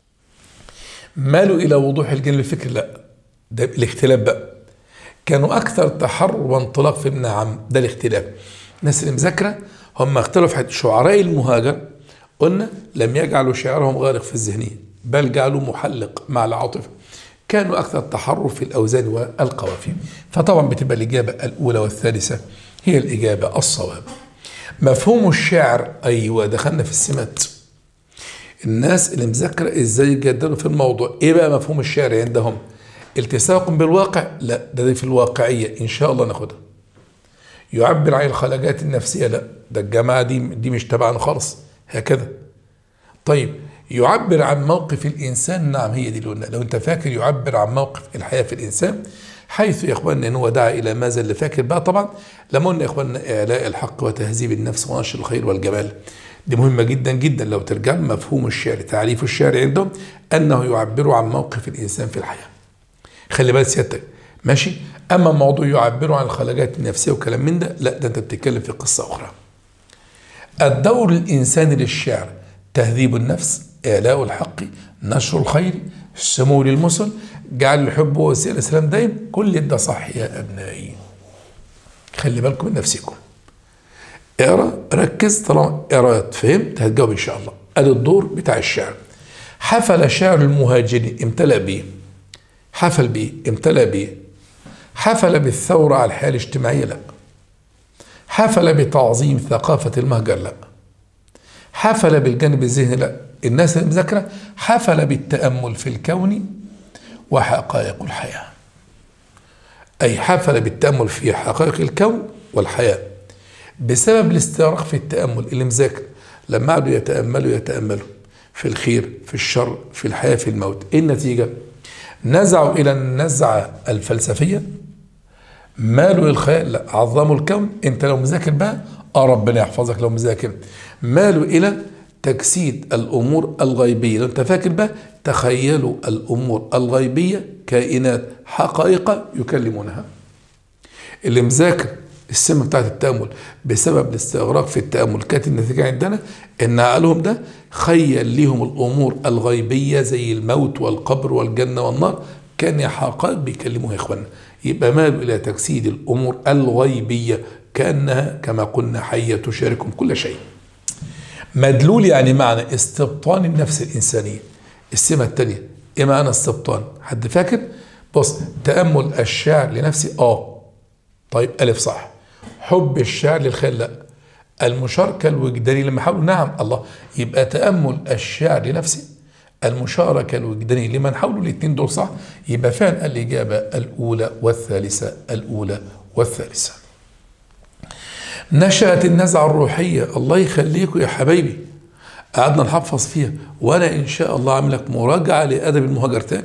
مالوا إلى وضوح الجانب الفكري، لا، ده الاختلاف بقى. كانوا أكثر تحرر وانطلاق في النعم، ده الاختلاف. الناس اللي مذاكرة هم اختلفوا في شعراء المهاجر، قلنا لم يجعلوا شعرهم غارق في الذهنية، بل جعلوا محلق مع العاطفة. كانوا أكثر تحرر في الأوزان والقوافي. فطبعا بتبقى الإجابة الأولى والثالثة هي الإجابة الصواب. مفهوم الشعر، أيوة دخلنا في السمات. الناس اللي مذاكرة إزاي يجدلوا في الموضوع. إيه بقى مفهوم الشعر عندهم؟ التساق بالواقع؟ لا، ده دي في الواقعية إن شاء الله ناخدها. يعبر عن الخلاجات النفسية؟ لا، ده الجماعة دي دي مش تبعنا خالص، هكذا. طيب، يعبر عن موقف الإنسان؟ نعم، هي دي اللي قلنا. لو أنت فاكر، يعبر عن موقف الحياة في الإنسان، حيث يا إخواننا إن هو دعا إلى ماذا؟ اللي فاكر بقى طبعا لما قلنا يا إخواننا إعلاء الحق وتهذيب النفس ونشر الخير والجمال. دي مهمة جدا جدا. لو ترجع مفهوم الشعر، تعريف الشعر عندهم أنه يعبر عن موقف الإنسان في الحياة. خلي بالك سيادتك، ماشي. أما موضوع يعبر عن الخلاجات النفسية وكلام من ده، لا، ده أنت بتتكلم في قصة أخرى. الدور الإنساني للشعر: تهذيب النفس، إعلاء الحق، نشر الخير، السمو للمثل، جعل الحب وسيلة السلام دايم. كل ده صح يا أبنائي، خلي بالكم من نفسكم. اقرا، ركز، طالما قرأت فهمت هتجاوب إن شاء الله. ادي الدور بتاع الشعر. حفل شعر المهاجرين، امتلأ بيه. حفل بيه، امتلأ بيه. حفل بالثورة على الحياة الاجتماعية؟ لا. حفل بتعظيم ثقافة المهجر؟ لا. حفل بالجانب الذهني؟ لا. الناس المذاكرة حفل بالتأمل في الكون وحقائق الحياة، أي حفل بالتأمل في حقائق الكون والحياة. بسبب الاستغراق في التأمل، اللي مذاكر لما قعدوا يتأملوا يتأملوا في الخير في الشر في الحياة في الموت، إيه النتيجة؟ نزعوا إلى النزعة الفلسفية، مالوا الخيال؟ لا. عظموا الكون. انت لو مذاكر بقى، اه ربنا يحفظك لو مذاكر، مالوا الى تجسيد الامور الغيبيه. لو انت فاكر بقى، تخيلوا الامور الغيبيه كائنات حقائق يكلمونها. اللي مذاكر السمه بتاعت التامل بسبب الاستغراق في التامل، كانت النتيجه عندنا ان عقلهم ده خيل لهم الامور الغيبيه زي الموت والقبر والجنه والنار، كان حقائق بيكلموها يا اخوانا. يبقى مالوا إلى تجسيد الأمور الغيبية كأنها كما قلنا حية تشاركهم كل شيء. مدلول يعني معنى استبطان النفس الإنسانية. السمة الثانية إيه معنى استبطان؟ حد فاكر؟ بص، تأمل الشعر لنفسي، آه طيب ألف صح. حب الشعر للخير؟ لا. المشاركة الوجدانية لما حاولوا؟ نعم. الله، يبقى تأمل الشعر لنفسي المشاركة الوجدانية لمن حوله. الاثنين دول صح، يبقى فعلا الإجابة الأولى والثالثة، الأولى والثالثة. نشأت النزعة الروحية، الله يخليكم يا حبايبي، قعدنا نحفظ فيها، وأنا إن شاء الله عامل لك مراجعة لأدب المهاجر تاني.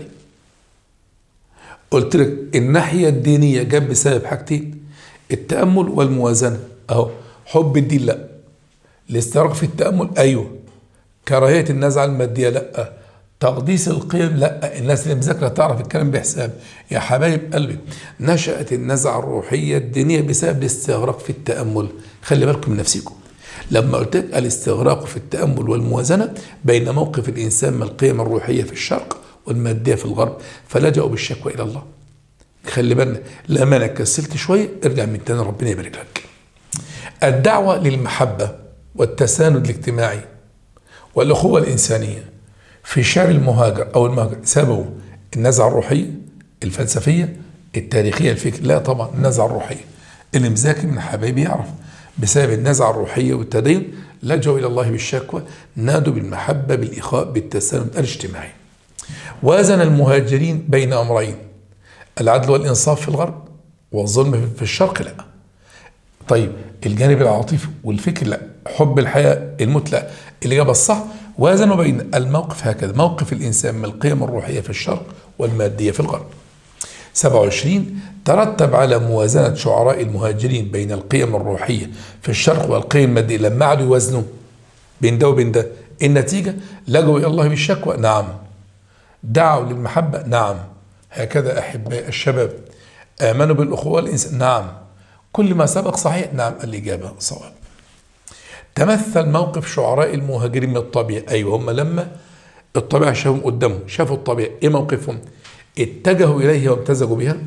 قلت لك الناحية الدينية جت بسبب حاجتين، التأمل والموازنة. أهو حب الدين لا، الاستغراق في التأمل أيوه، كراهية النزعة المادية لا، تقديس القيم لا. الناس اللي مذاكرة تعرف الكلام بحساب يا حبايب قلبي. نشأت النزعة الروحية الدينية بسبب الاستغراق في التأمل. خلي بالكم من نفسكم لما قلت لك الاستغراق في التأمل والموازنة بين موقف الإنسان من القيم الروحية في الشرق والمادية في الغرب، فلجأوا بالشكوى إلى الله. خلي بالنا لما أنا كسلت شوية ارجع من تاني، ربنا يبارك لك. الدعوة للمحبة والتساند الاجتماعي والأخوة الإنسانية في شعر المهاجر أو المهاجر سببوا النزعة الروحية الفلسفية التاريخية الفكر؟ لا طبعا، النزعة الروحية. اللي مذاكر من حبايبي يعرف بسبب النزعة الروحية والتدين لجأوا إلى الله بالشكوى، نادوا بالمحبة بالإخاء بالتساند الاجتماعي. وازن المهاجرين بين أمرين، العدل والإنصاف في الغرب والظلم في الشرق لا. طيب الجانب العاطفي والفكر لا، حب الحياة الموت لا. الإجابة الصح وازنوا بين الموقف هكذا، موقف الإنسان من القيم الروحية في الشرق والمادية في الغرب. سبعة وعشرين ترتب على موازنة شعراء المهاجرين بين القيم الروحية في الشرق والقيم المادية، لما قعدوا يوازنوا بين ده وبين ده، النتيجة لجوا إلى الله بالشكوى نعم، دعوا للمحبة نعم، هكذا أحباء الشباب آمنوا بالأخوة الإنسان نعم، كل ما سبق صحيح نعم، الإجابة صواب. تمثل موقف شعراء المهاجرين من الطبيعة، أيوة هم لما الطبيعة شافهم قدامهم، شافوا الطبيعة إيه موقفهم؟ اتجهوا إليها وامتزجوا بها،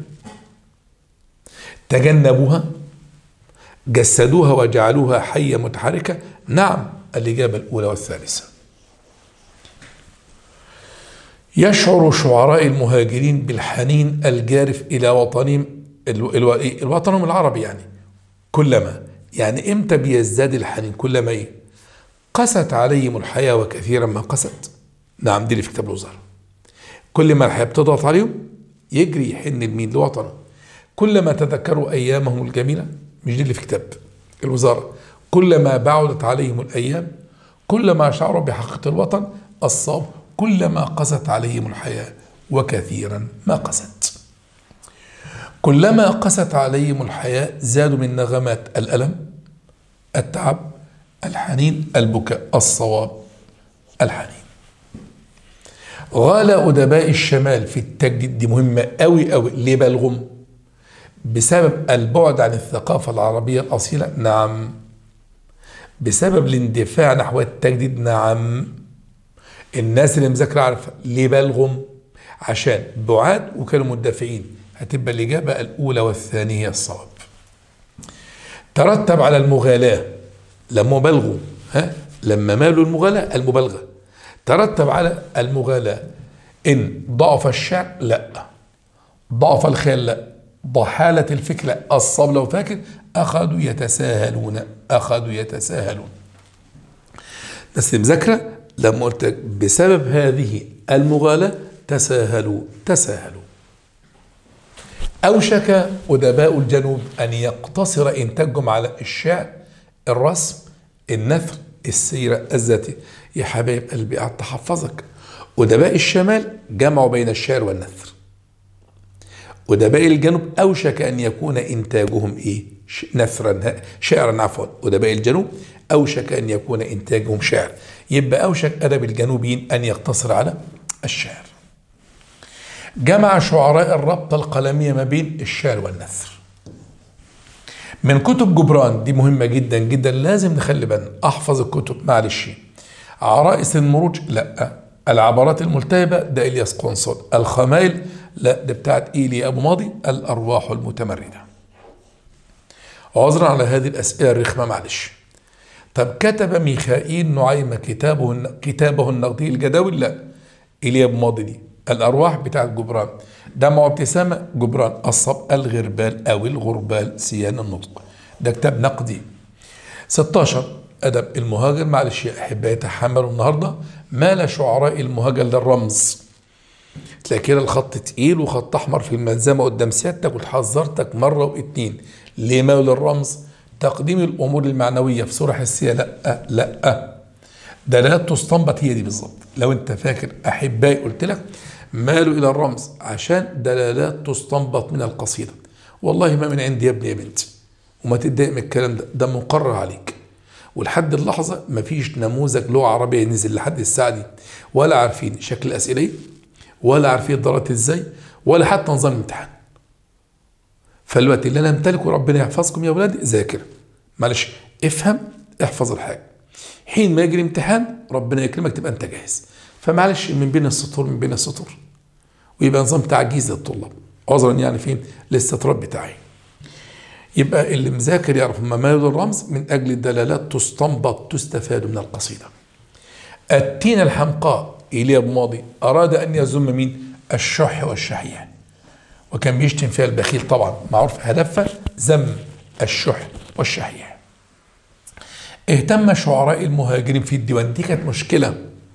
تجنبوها، جسدوها وجعلوها حية متحركة نعم، الإجابة الأولى والثالثة. يشعر شعراء المهاجرين بالحنين الجارف إلى وطنهم الوطنهم العربي، يعني كلما، يعني إمتى بيزداد الحنين؟ كلما إيه؟ قست عليهم الحياة وكثيرا ما قست. نعم دي اللي في كتاب الوزارة. كل ما الحياة بتضغط عليهم يجري يحن المين لوطنه. كلما تذكروا أيامهم الجميلة، مش دي اللي في كتاب الوزارة، كلما بعدت عليهم الأيام كلما شعروا بحقيقة الوطن الصواب، كلما قست عليهم الحياة وكثيرا ما قست. كلما قست عليهم الحياة زادوا من نغمات الألم، التعب، الحنين، البكاء، الصواب الحنين. غال أدباء الشمال في التجديد، دي مهمة أوي أوي، ليه بلغم؟ بسبب البعد عن الثقافة العربية الأصيلة نعم، بسبب الاندفاع نحو التجديد نعم. الناس اللي مذاكرة عارفة ليه بلغم؟ عشان بعاد وكانوا مندفعين، هتبقى الإجابة الأولى والثانية الصواب. ترتب على المغالاة لما بلغوا، ها لما مالوا المغالاة المبالغة، ترتب على المغالاة إن ضعف الشعر لا، ضعف الخيال لا، ضحالة الفكر لا، الصبر لو فاكر أخذوا يتساهلون، أخذوا يتساهلون. بس المذاكرة لما قلت بسبب هذه المغالاة تساهلوا تساهلوا. أوشك أدباء الجنوب أن يقتصر إنتاجهم على الشعر، الرسم، النثر، السيرة الذاتية. يا حبايب قلبي قعدت أحفظك، أدباء الشمال جمعوا بين الشعر والنثر، أدباء الجنوب أوشك أن يكون إنتاجهم إيه؟ نثرا شعرا عفوا. أدباء الجنوب أوشك أن يكون إنتاجهم شعر، يبقى أوشك أدب الجنوبيين أن يقتصر على الشعر. جمع شعراء الربطة القلمية ما بين الشعر والنثر. من كتب جبران، دي مهمة جدا جدا لازم نخلي بالنا، أحفظ الكتب معلش. عرائس المروج لا، العبارات الملتهبة ده إلياس قنصل، الخمائل لا ده بتاعت إيليا أبو ماضي، الأرواح المتمردة. عذرا على هذه الأسئلة الرخمة معلش. طب كتب ميخائيل نعيمة كتابه كتابه النقدي الجداول لا، إيليا أبو ماضي دي. الأرواح بتاعت جبران، دمع ابتسامة جبران، الصب الغربال أو الغربال سيان النطق، ده كتاب نقدي. ستاشر أدب المهاجر. معلش يا أحبائي تحملوا النهاردة مال شعراء المهاجر للرمز. تلاقي كده الخط تقيل وخط أحمر في الملزمة قدام سيادتك، وحذرتك مرة واتنين. ليه مال للرمز؟ تقديم الأمور المعنوية في صورة حسية. لأ لأ، دلالات تستنبط هي دي بالظبط. لو أنت فاكر أحبائي قلت لك مالوا إلى الرمز عشان دلالات تستنبط من القصيدة. والله ما من عندي يا ابني يا بنتي، وما تتضايق من الكلام ده، ده مقرر عليك. ولحد اللحظة مفيش نموذج لغة عربية نزل لحد الساعة دي، ولا عارفين شكل الأسئلة إيه، ولا عارفين اتدرت إزاي، ولا حتى نظام الامتحان. فالوقت اللي أنا أمتلكه ربنا يحفظكم يا أولادي ذاكر. معلش افهم، احفظ الحاجة. حين ما يجي الامتحان ربنا يكرمك تبقى أنت جاهز. فمعلش من بين السطور من بين السطور، ويبقى نظام تعجيز للطلاب عذرا يعني فين لسه تربي بتاعي. يبقى اللي مذاكر يعرف ما مال الرمز من أجل الدلالات تستنبط تستفاد من القصيدة. التين الحمقاء إيليا بماضي أراد أن يذم مين؟ الشح والشحيح، وكان بيشتم فيها البخيل طبعا، معروف هدفها ذم الشح والشحيح. اهتم شعراء المهاجرين في الديوان، دي كانت مشكلة.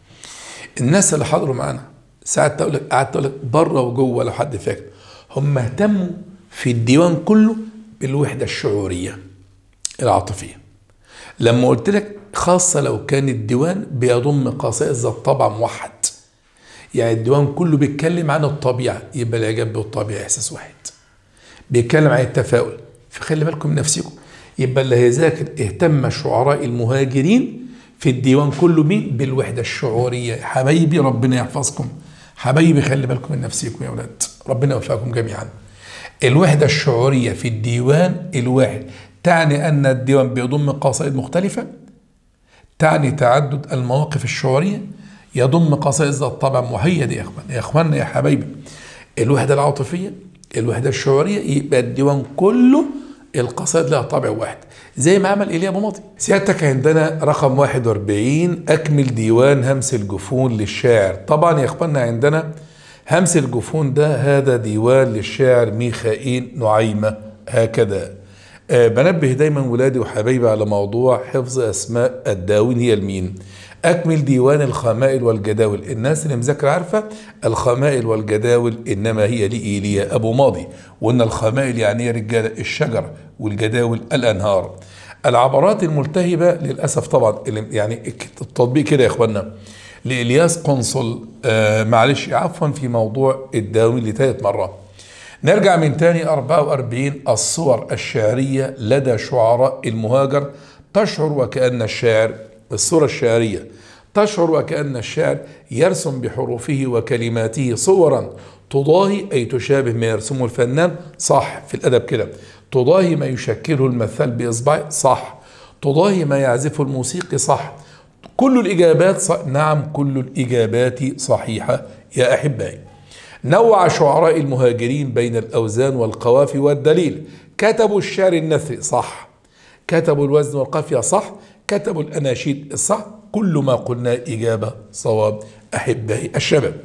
الناس اللي حضروا معانا ساعات تقول لك قعدت اقول لك بره وجوه لو حد فاكر، هم اهتموا في الديوان كله بالوحدة الشعورية العاطفية. لما قلت لك خاصة لو كان الديوان بيضم قصائد ذات طبع موحد، يعني الديوان كله بيتكلم عن الطبيعة، يبقى الإعجاب بالطبيعة إحساس واحد. بيتكلم عن التفاؤل، فخلي بالكم من نفسكم. يبقى اللي هيذاكر اهتم شعراء المهاجرين في الديوان كله مين؟ بالوحدة الشعورية. حبايبي ربنا يحفظكم، حبايبي خلي بالكم من نفسكم يا أولاد، ربنا يوفقكم جميعا. الوحدة الشعورية في الديوان الواحد تعني أن الديوان بيضم قصائد مختلفة، تعني تعدد المواقف الشعورية، يضم قصائد ذات طبع محيد. يا اخوان يا اخواننا يا حبايبي، الوحدة العاطفية الوحدة الشعورية، يبقى الديوان كله القصائد لها طابع واحد زي ما عمل إيليا بماضي. سيادتك عندنا رقم واحد وأربعين أكمل ديوان همس الجفون للشاعر. طبعا يا اخواننا عندنا همس الجفون ده هذا ديوان للشاعر ميخائيل نعيمة. هكذا أه بنبه دايما ولادي وحبايبي على موضوع حفظ أسماء الدواوين هي المين. أكمل ديوان الخمائل والجداول، الناس اللي مذاكرة عارفة الخمائل والجداول إنما هي لإيليا أبو ماضي، وإن الخمائل يعني يا رجالة الشجرة، والجداول الأنهار. العبارات الملتهبة للأسف طبعا يعني التطبيق كده يا إخوانا لإلياس قنصل. آه معلش عفوا في موضوع الدواوين لثالث مرة. نرجع من تاني أربعة وأربعين الصور الشعرية لدى شعراء المهاجر تشعر وكأن الشاعر، الصورة الشعرية تشعر وكأن الشاعر يرسم بحروفه وكلماته صورا تضاهي أي تشابه ما يرسمه الفنان. صح، في الأدب كده تضاهي ما يشكله المثال بإصبعه. صح، تضاهي ما يعزفه الموسيقي. صح، كل الإجابات صح. نعم كل الإجابات صحيحة يا أحبائي. نوع شعراء المهاجرين بين الأوزان والقوافي والدليل. كتبوا الشعر النثري. صح، كتبوا الوزن والقافية. صح، كتبوا الأناشيد. الصح، كل ما قلنا إجابة صواب أحبائي الشباب.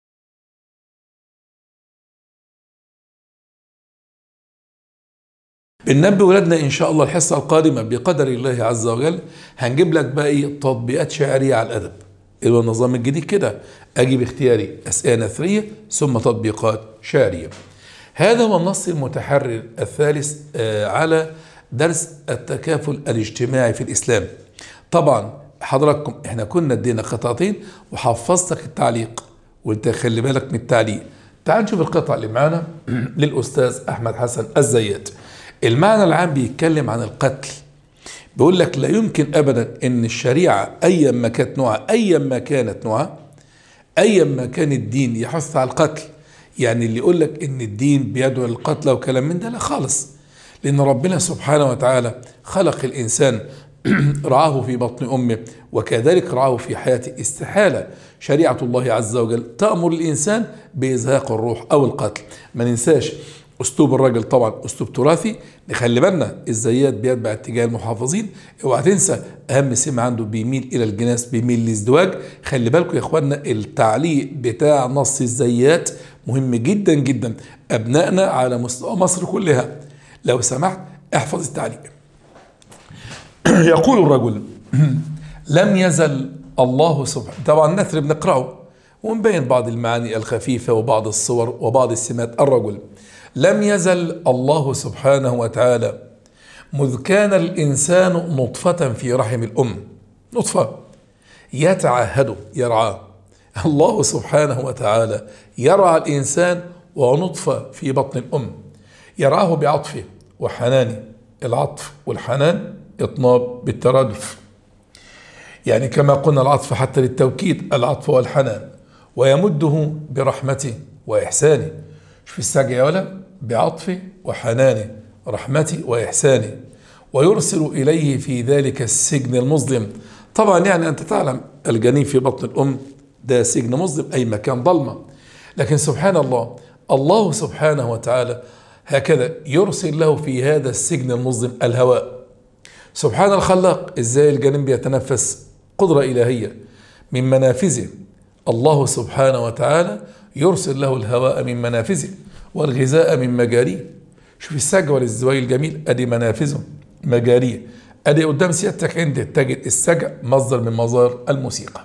بننبه ولادنا إن شاء الله الحصة القادمة بقدر الله عز وجل هنجيب لك بقى إيه تطبيقات شعرية على الأدب. اللي هو النظام الجديد كده، أجيب اختياري أسئلة نثرية ثم تطبيقات شعرية. هذا هو النص المتحرر الثالث على درس التكافل الاجتماعي في الإسلام. طبعا حضراتكم احنا كنا ادينا قطعتين وحفظتك التعليق، وانت خلي بالك من التعليق. تعال نشوف القطعة اللي معانا للأستاذ أحمد حسن الزيات. المعنى العام بيتكلم عن القتل، بيقول لك لا يمكن أبدا أن الشريعة أيا ما كانت نوعها أيا ما كانت نوعها أيا ما كان الدين يحث على القتل. يعني اللي يقول لك أن الدين بيدعو للقتل وكلام من ده لا خالص، لأن ربنا سبحانه وتعالى خلق الإنسان رعاه في بطن أمه وكذلك رعاه في حياته. استحالة شريعة الله عز وجل تأمر الإنسان بإزهاق الروح أو القتل. ما ننساش أسلوب الراجل طبعا أسلوب تراثي، نخلي بالنا الزيات بيتبع اتجاه المحافظين. اوعى تنسى أهم سمة عنده بيميل إلى الجناس، بيميل للازدواج. خلي بالكم يا إخواننا التعليق بتاع نص الزيات مهم جدا جدا. أبنائنا على مستوى مصر كلها لو سمحت احفظ التعليق. يقول الرجل لم يزل الله سبحانه، طبعا نثر بنقرأه ونبين بعض المعاني الخفيفة وبعض الصور وبعض السمات الرجل. لم يزل الله سبحانه وتعالى مذ كان الإنسان نطفة في رحم الأم، نطفة يتعهد يرعاه الله سبحانه وتعالى، يرعى الإنسان ونطفة في بطن الأم، يرعاه بعطفه وحنانه. العطف والحنان اطناب بالترادف، يعني كما قلنا العطف حتى للتوكيد، العطف والحنان، ويمده برحمته وإحسانه. شوف السجع يا ولا، بعطفه وحنانه رحمته وإحسانه، ويرسل إليه في ذلك السجن المظلم. طبعا يعني أنت تعلم الجنين في بطن الأم ده سجن مظلم، أي مكان ظلمة، لكن سبحان الله، الله سبحانه وتعالى هكذا يرسل له في هذا السجن المظلم الهواء. سبحان الخلاق، إزاي الجنين بيتنفس؟ قدرة إلهية من منافذه، الله سبحانه وتعالى يرسل له الهواء من منافذه والغذاء من مجاريه. شوف السجع والازدواج الجميل، ادي منافذه مجاريه، ادي قدام سيادتك عندك تجد السجع مصدر من مصادر الموسيقى،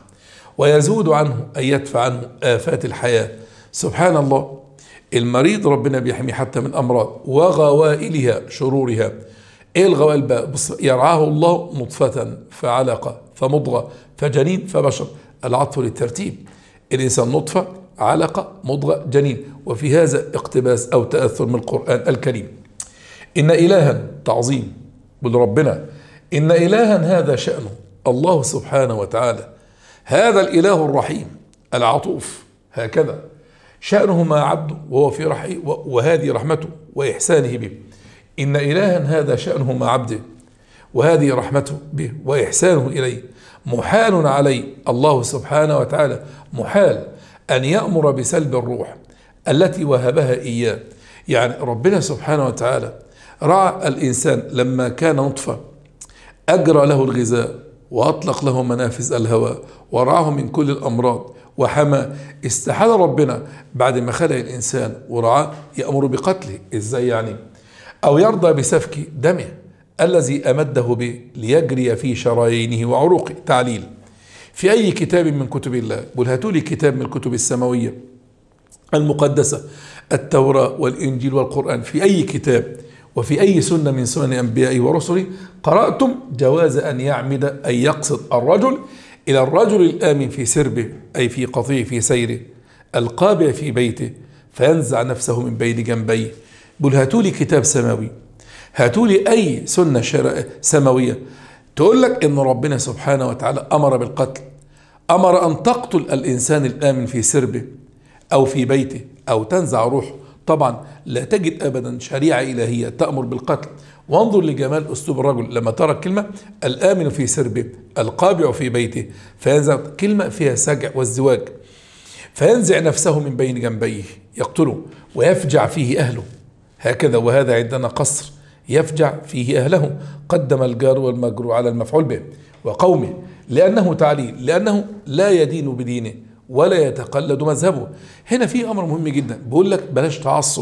ويزود عنه أي يدفع عنه آفات الحياة. سبحان الله، المريض ربنا بيحميه حتى من أمراض وغوائلها شرورها. ايه الغوائل بقى؟ يرعاه الله نطفة فعلقة فمضغة فجنين فبشر، العطف للترتيب، الإنسان نطفة علقة مضغة جنين، وفي هذا اقتباس أو تأثر من القرآن الكريم. إن إلها تعظيم بالربنا، إن إلها هذا شأنه الله سبحانه وتعالى، هذا الإله الرحيم العطوف، هكذا شأنه مع عبده وهو في رحمه، وهذه رحمته وإحسانه به. إن إلها هذا شأنه مع عبده وهذه رحمته به وإحسانه إليه. محال عليه الله سبحانه وتعالى، محال أن يأمر بسلب الروح التي وهبها إياه. يعني ربنا سبحانه وتعالى رعى الإنسان لما كان نطفة، أجرى له الغذاء وأطلق له منافذ الهواء ورعاه من كل الأمراض وحمى. استحال ربنا بعد ما خلق الإنسان ورعاه يأمر بقتله، إزاي يعني؟ أو يرضى بسفك دمه الذي أمده به ليجري في شرايينه وعروقه. تعليل في أي كتاب من كتب الله، قل هاتوا لي كتاب من الكتب السماوية المقدسة، التوراة والإنجيل والقرآن، في أي كتاب وفي أي سنة من سنن أنبيائه ورسله قرأتم جواز أن يعمد أن يقصد الرجل إلى الرجل الآمن في سربه، أي في قطيع في سيره، القابع في بيته، فينزع نفسه من بين جنبيه. قل هاتوا لي كتاب سماوي، هاتوا لي أي سنة سماوية تقول لك إن ربنا سبحانه وتعالى أمر بالقتل، أمر أن تقتل الإنسان الآمن في سربه أو في بيته أو تنزع روحه. طبعا لا تجد أبدا شريعة إلهية تأمر بالقتل. وانظر لجمال أسلوب الرجل لما ترك كلمة الآمن في سربه القابع في بيته، فينزع كلمة فيها سجع والزواج، فينزع نفسه من بين جنبيه يقتله ويفجع فيه أهله، هكذا. وهذا عندنا قصر يفجع فيه أهله، قدم الجار والمجرور على المفعول به وقومه، لأنه تعليل، لأنه لا يدين بدينه ولا يتقلد مذهبه. هنا في أمر مهم جدا، بقول لك بلاش تعصب.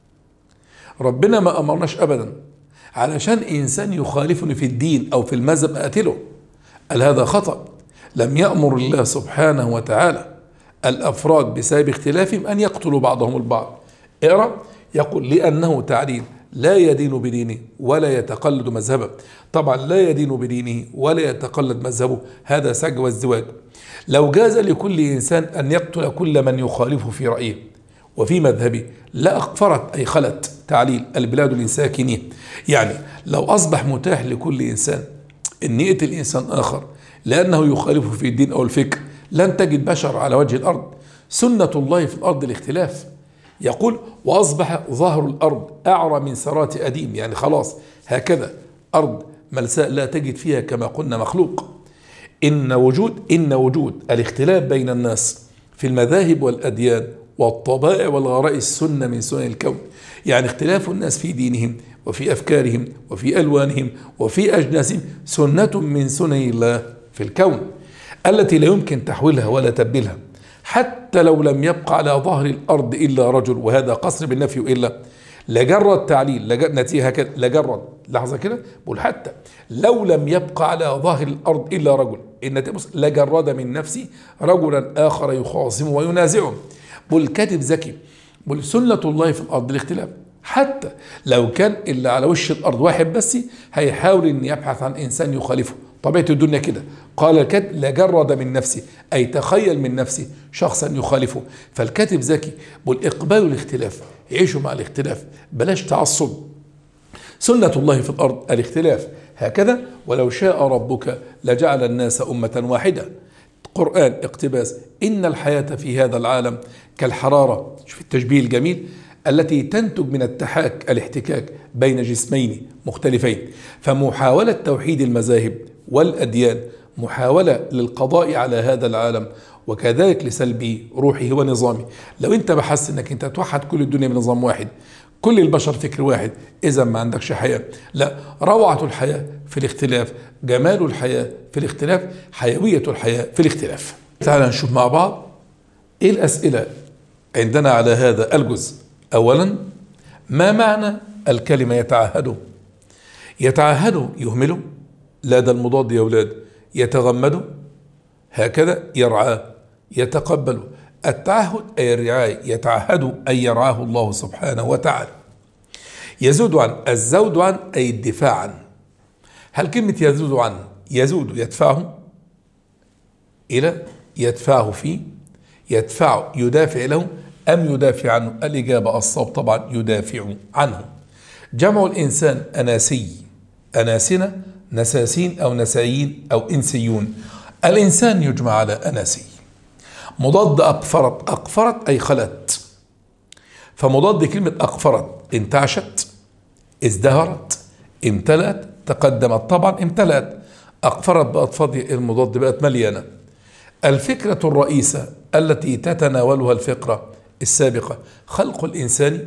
ربنا ما أمرناش أبدا علشان إنسان يخالفني في الدين أو في المذهب أقتله، قال هذا خطأ. لم يأمر الله سبحانه وتعالى الأفراد بسبب اختلافهم أن يقتلوا بعضهم البعض. اقرأ، يقول لأنه تعليل، لا يدين بدينه ولا يتقلد مذهبه. طبعا لا يدين بدينه ولا يتقلد مذهبه، هذا سجع والزواج. لو جاز لكل إنسان أن يقتل كل من يخالفه في رأيه وفي مذهبه لا أغفرت أي خلت تعليل البلاد لساكنيه. يعني لو أصبح متاح لكل إنسان أن يقتل إنسان آخر لأنه يخالفه في الدين أو الفكر، لن تجد بشر على وجه الأرض. سنة الله في الأرض الاختلاف. يقول وأصبح ظهر الأرض أعرى من سرات أديم، يعني خلاص هكذا أرض ملساء لا تجد فيها كما قلنا مخلوق. إن وجود إن وجود الاختلاف بين الناس في المذاهب والأديان والطبائع والغرائز سنة من سنن الكون. يعني اختلاف الناس في دينهم وفي أفكارهم وفي ألوانهم وفي أجناسهم سنة من سنن الله في الكون التي لا يمكن تحويلها ولا تبديلها. حتى لو لم يبقى على ظهر الأرض إلا رجل، وهذا قصر بالنفي إلا، لجرد تعليل لجرد نتيجة هكذا لجرد لحظة كده بقول حتى لو لم يبقى على ظاهر الأرض إلا رجل النتيجة بص لجرد من نفسي رجلا آخر يخاصمه وينازعه. بقول كاتب ذكي بقول سنة الله في الأرض الاختلاف، حتى لو كان اللي على وش الأرض واحد بس هيحاول أن يبحث عن إنسان يخالفه، طبيعة الدنيا كده. قال الكاتب لجرد من نفسي أي تخيل من نفسي شخصا يخالفه. فالكاتب ذكي بقول إقبال الاختلاف، عيشوا مع الاختلاف بلاش تعصب. سنة الله في الأرض الاختلاف هكذا ولو شاء ربك لجعل الناس أمة واحدة. قرآن اقتباس إن الحياة في هذا العالم كالحرارة، شوف التشبيه الجميل، التي تنتج من التحاك الاحتكاك بين جسمين مختلفين. فمحاولة توحيد المذاهب والأديان محاولة للقضاء على هذا العالم وكذلك لسلب روحه ونظامه. لو انت بحثت انك انت توحد كل الدنيا بنظام واحد، كل البشر فكر واحد، اذا ما عندكش حياة. لا، روعة الحياة في الاختلاف، جمال الحياة في الاختلاف، حيوية الحياة في الاختلاف. تعال نشوف مع بعض ايه الأسئلة عندنا على هذا الجزء. اولا، ما معنى الكلمة يتعهده؟ يتعهده يهمله؟ لا، ده المضاد يا اولاد. يتغمده هكذا يرعاه، يتقبل. التعهد أي الرعاية، يتعهد أي يرعاه الله سبحانه وتعالى. يزود عن، الزود عن أي الدفاع عن. هل كلمة يزود عن يزود يدفعه إلى، يدفعه فيه، يدفع يدافع له أم يدافع عنه؟ الإجابة الصواب طبعا يدافع عنه. جمع الإنسان أناسي، أناسنة، نساسين أو نسايين أو إنسيون. الإنسان يجمع على أناسي. مضاد أقفرت، أقفرت أي خلت، فمضاد كلمة أقفرت انتعشت، ازدهرت، امتلأت، تقدمت طبعا امتلأت. أقفرت بقت فاضية، المضاد بقت مليانة. الفكرة الرئيسة التي تتناولها الفقرة السابقة خلق الإنسان،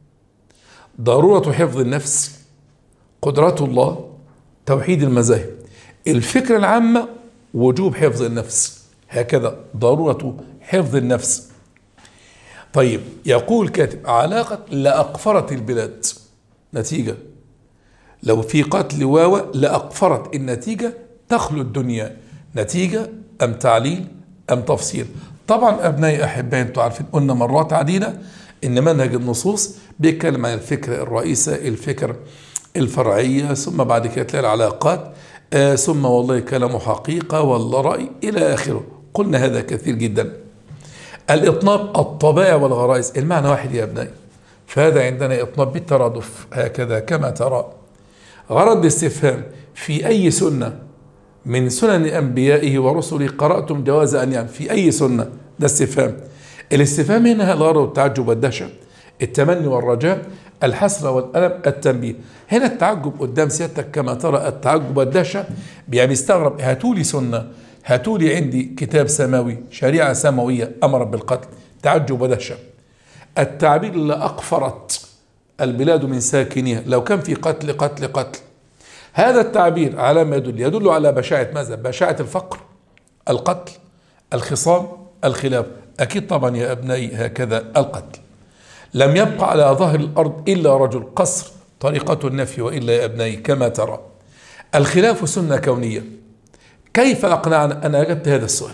ضرورة حفظ النفس، قدرة الله، توحيد المذاهب. الفكرة العامة وجوب حفظ النفس، هكذا ضرورة حفظ النفس. طيب، يقول كاتب علاقة لأقفرت البلاد، نتيجة لو في قتل واو لأقفرت، النتيجة تخلو الدنيا، نتيجة أم تعليل أم تفصيل؟ طبعا أبنائي أحبائي أنتم عارفين قلنا مرات عديدة إن منهج النصوص بيتكلم عن الفكرة الرئيسة، الفكر الفرعية، ثم بعد كده تلاقي العلاقات، آه ثم والله كلام حقيقة ولا رأي إلى آخره. قلنا هذا كثير جدا. الإطناب الطبائع والغرائز، المعنى واحد يا أبنائي. فهذا عندنا إطناب بالترادف هكذا كما ترى. غرض الاستفهام في أي سنة من سنن أنبيائه ورسله قرأتم جواز أن يعني، في أي سنة، ده استفهام. الاستفهام هنا الغرض والتعجب والدهشة، التمني والرجاء، الحسرة والألم، التنبيه. هنا التعجب قدام سيادتك كما ترى، التعجب والدهشة، يعني مستغرب، هاتولي سنة، هاتولي عندي كتاب سماوي، شريعة سماوية أمرت بالقتل، تعجب ودهشة. التعبير لأقفرت البلاد من ساكنيها، لو كان في قتل قتل قتل. هذا التعبير على ما يدل، يدل على بشاعة ماذا؟ بشاعة الفقر، القتل، الخصام، الخلاف. أكيد طبعا يا أبنائي هكذا القتل. لم يبقى على ظهر الأرض إلا رجل، قصر طريقة النفي، وإلا يا أبنائي كما ترى. الخلاف سنة كونية. كيف أقنعنا؟ أنا أجبت هذا السؤال.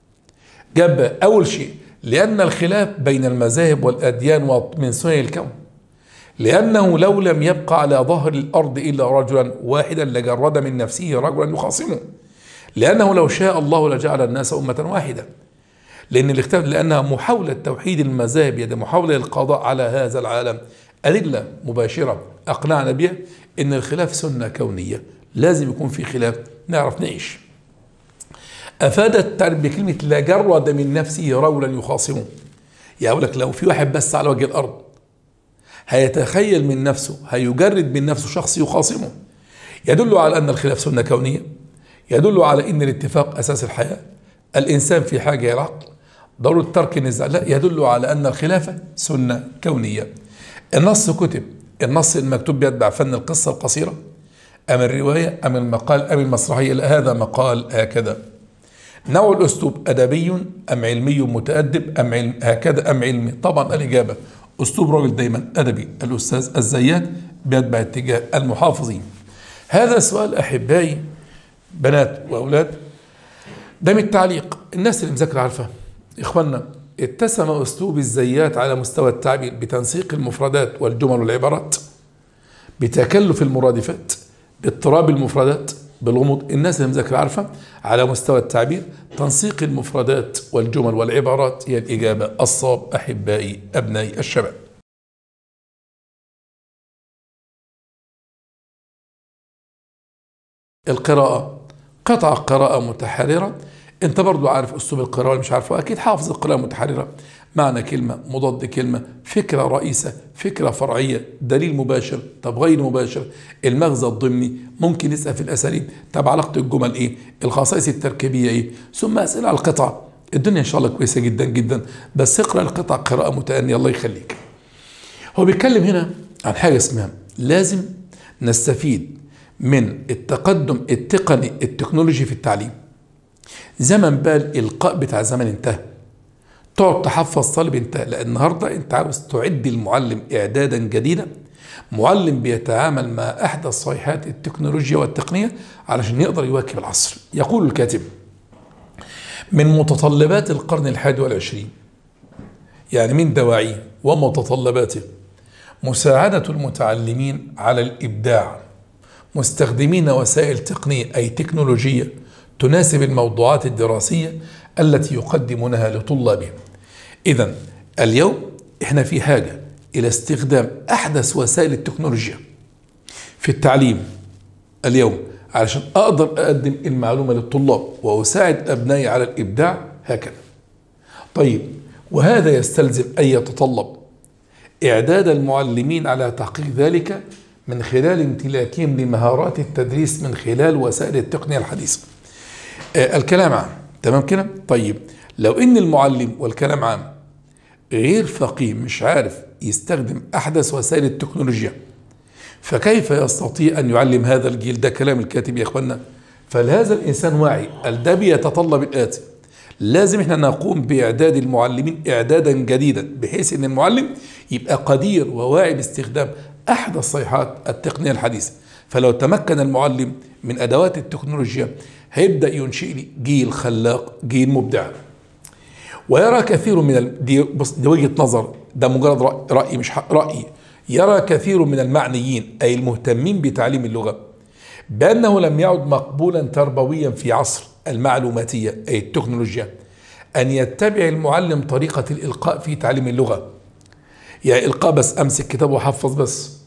جاب أول شيء لأن الخلاف بين المذاهب والأديان من سنن الكون، لأنه لو لم يبقى على ظهر الأرض إلا رجلا واحدا لجرد من نفسه رجلا يخاصمه، لأنه لو شاء الله لجعل الناس أمة واحدة. لأن الاختلاف لأنها محاولة توحيد المذاهب، يد محاولة للقضاء على هذا العالم. أدلة مباشرة أقنعنا بها إن الخلاف سنة كونية، لازم يكون في خلاف نعرف نعيش. أفادت بكلمة لجرد من نفسه رجلا يخاصمه، يقول لك لو في واحد بس على وجه الأرض هيتخيل من نفسه، هيجرد من نفسه شخص يخاصمه، يدل على أن الخلاف سنة كونية، يدل على أن الاتفاق أساس الحياة، الإنسان في حاجة إلى العقل، ضرورة ترك النزاع، لا، يدل على أن الخلافة سنة كونية. النص كتب، النص المكتوب يتبع فن القصة القصيرة أم الرواية أم المقال أم المسرحية؟ لا، هذا مقال هكذا. نوع الأسلوب أدبي أم علمي متأدب أم علم هكذا أم علمي؟ طبعا الإجابة أسلوب راجل دايما أدبي، الأستاذ الزيات بيتبع اتجاه المحافظين. هذا السؤال أحبائي بنات وأولاد ده من التعليق، الناس اللي مذاكرة عارفة. إخواننا، اتسم أسلوب الزيات على مستوى التعبير بتنسيق المفردات والجمل والعبارات، بتكلف المرادفات، باضطراب المفردات، بالغموض. الناس اللي مذاكرة عارفة على مستوى التعبير تنسيق المفردات والجمل والعبارات هي الإجابة الصواب أحبائي أبنائي الشباب. القراءة قطع قراءة متحررة. انت برضو عارف اسلوب القراءة اللي مش عارفه اكيد حافظ القراءة المتحررة، معنى كلمة، مضاد كلمة، فكرة رئيسة، فكرة فرعية، دليل مباشر، طب غير مباشر، المغزى الضمني، ممكن نسأل في الاساليب، طب علاقة الجمل ايه، الخصائص التركيبية ايه، ثم اسئلة على القطع. الدنيا ان شاء الله كويسة جدا جدا، بس اقرأ القطع قراءة متأنية الله يخليك. هو بيتكلم هنا عن حاجة اسمها لازم نستفيد من التقدم التقني التكنولوجي في التعليم. زمن بقى الإلقاء بتاع زمن انتهى، تقعد تحفظ طالب انتهى. لأن النهارده أنت عاوز تعد المعلم إعدادا جديدا، معلم بيتعامل مع أحدث صيحات التكنولوجيا والتقنية علشان يقدر يواكب العصر. يقول الكاتب: من متطلبات القرن الحادي والعشرين، يعني من دواعيه ومتطلباته، مساعدة المتعلمين على الإبداع مستخدمين وسائل تقنية أي تكنولوجية تناسب الموضوعات الدراسية التي يقدمونها لطلابهم. إذن اليوم إحنا في حاجة إلى استخدام أحدث وسائل التكنولوجيا في التعليم اليوم علشان أقدر أقدم المعلومة للطلاب وأساعد أبنائي على الإبداع هكذا. طيب، وهذا يستلزم أن يتطلب إعداد المعلمين على تحقيق ذلك من خلال امتلاكهم لمهارات التدريس من خلال وسائل التقنية الحديثة. آه الكلام عام، تمام كده؟ طيب، لو ان المعلم والكلام عام غير فقيه، مش عارف يستخدم احدث وسائل التكنولوجيا، فكيف يستطيع ان يعلم هذا الجيل؟ ده كلام الكاتب يا اخوانا. فلهذا الانسان واعي، ده بيتطلب الاتي: لازم احنا نقوم باعداد المعلمين اعدادا جديدا بحيث ان المعلم يبقى قدير وواعي باستخدام احدث صيحات التقنيه الحديثه. فلو تمكن المعلم من ادوات التكنولوجيا هيبدا ينشئ لي جيل خلاق، جيل مبدع. ويرى كثير من ال... دي, بص دي وجهه نظر، ده مجرد راي, رأي مش حق رايي. يرى كثير من المعنيين اي المهتمين بتعليم اللغه بانه لم يعد مقبولا تربويا في عصر المعلوماتيه اي التكنولوجيا ان يتبع المعلم طريقه الالقاء في تعليم اللغه، يعني القاء بس، امسك كتاب وحفظ بس.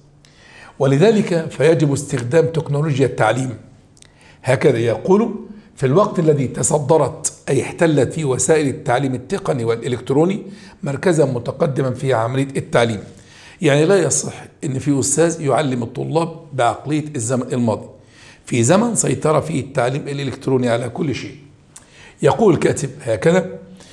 ولذلك فيجب استخدام تكنولوجيا التعليم. هكذا يقول: في الوقت الذي تصدرت أي احتلت فيه وسائل التعليم التقني والإلكتروني مركزا متقدما في عملية التعليم. يعني لا يصح أن في أستاذ يعلم الطلاب بعقلية الزمن الماضي في زمن سيطر فيه التعليم الإلكتروني على كل شيء. يقول الكاتب هكذا: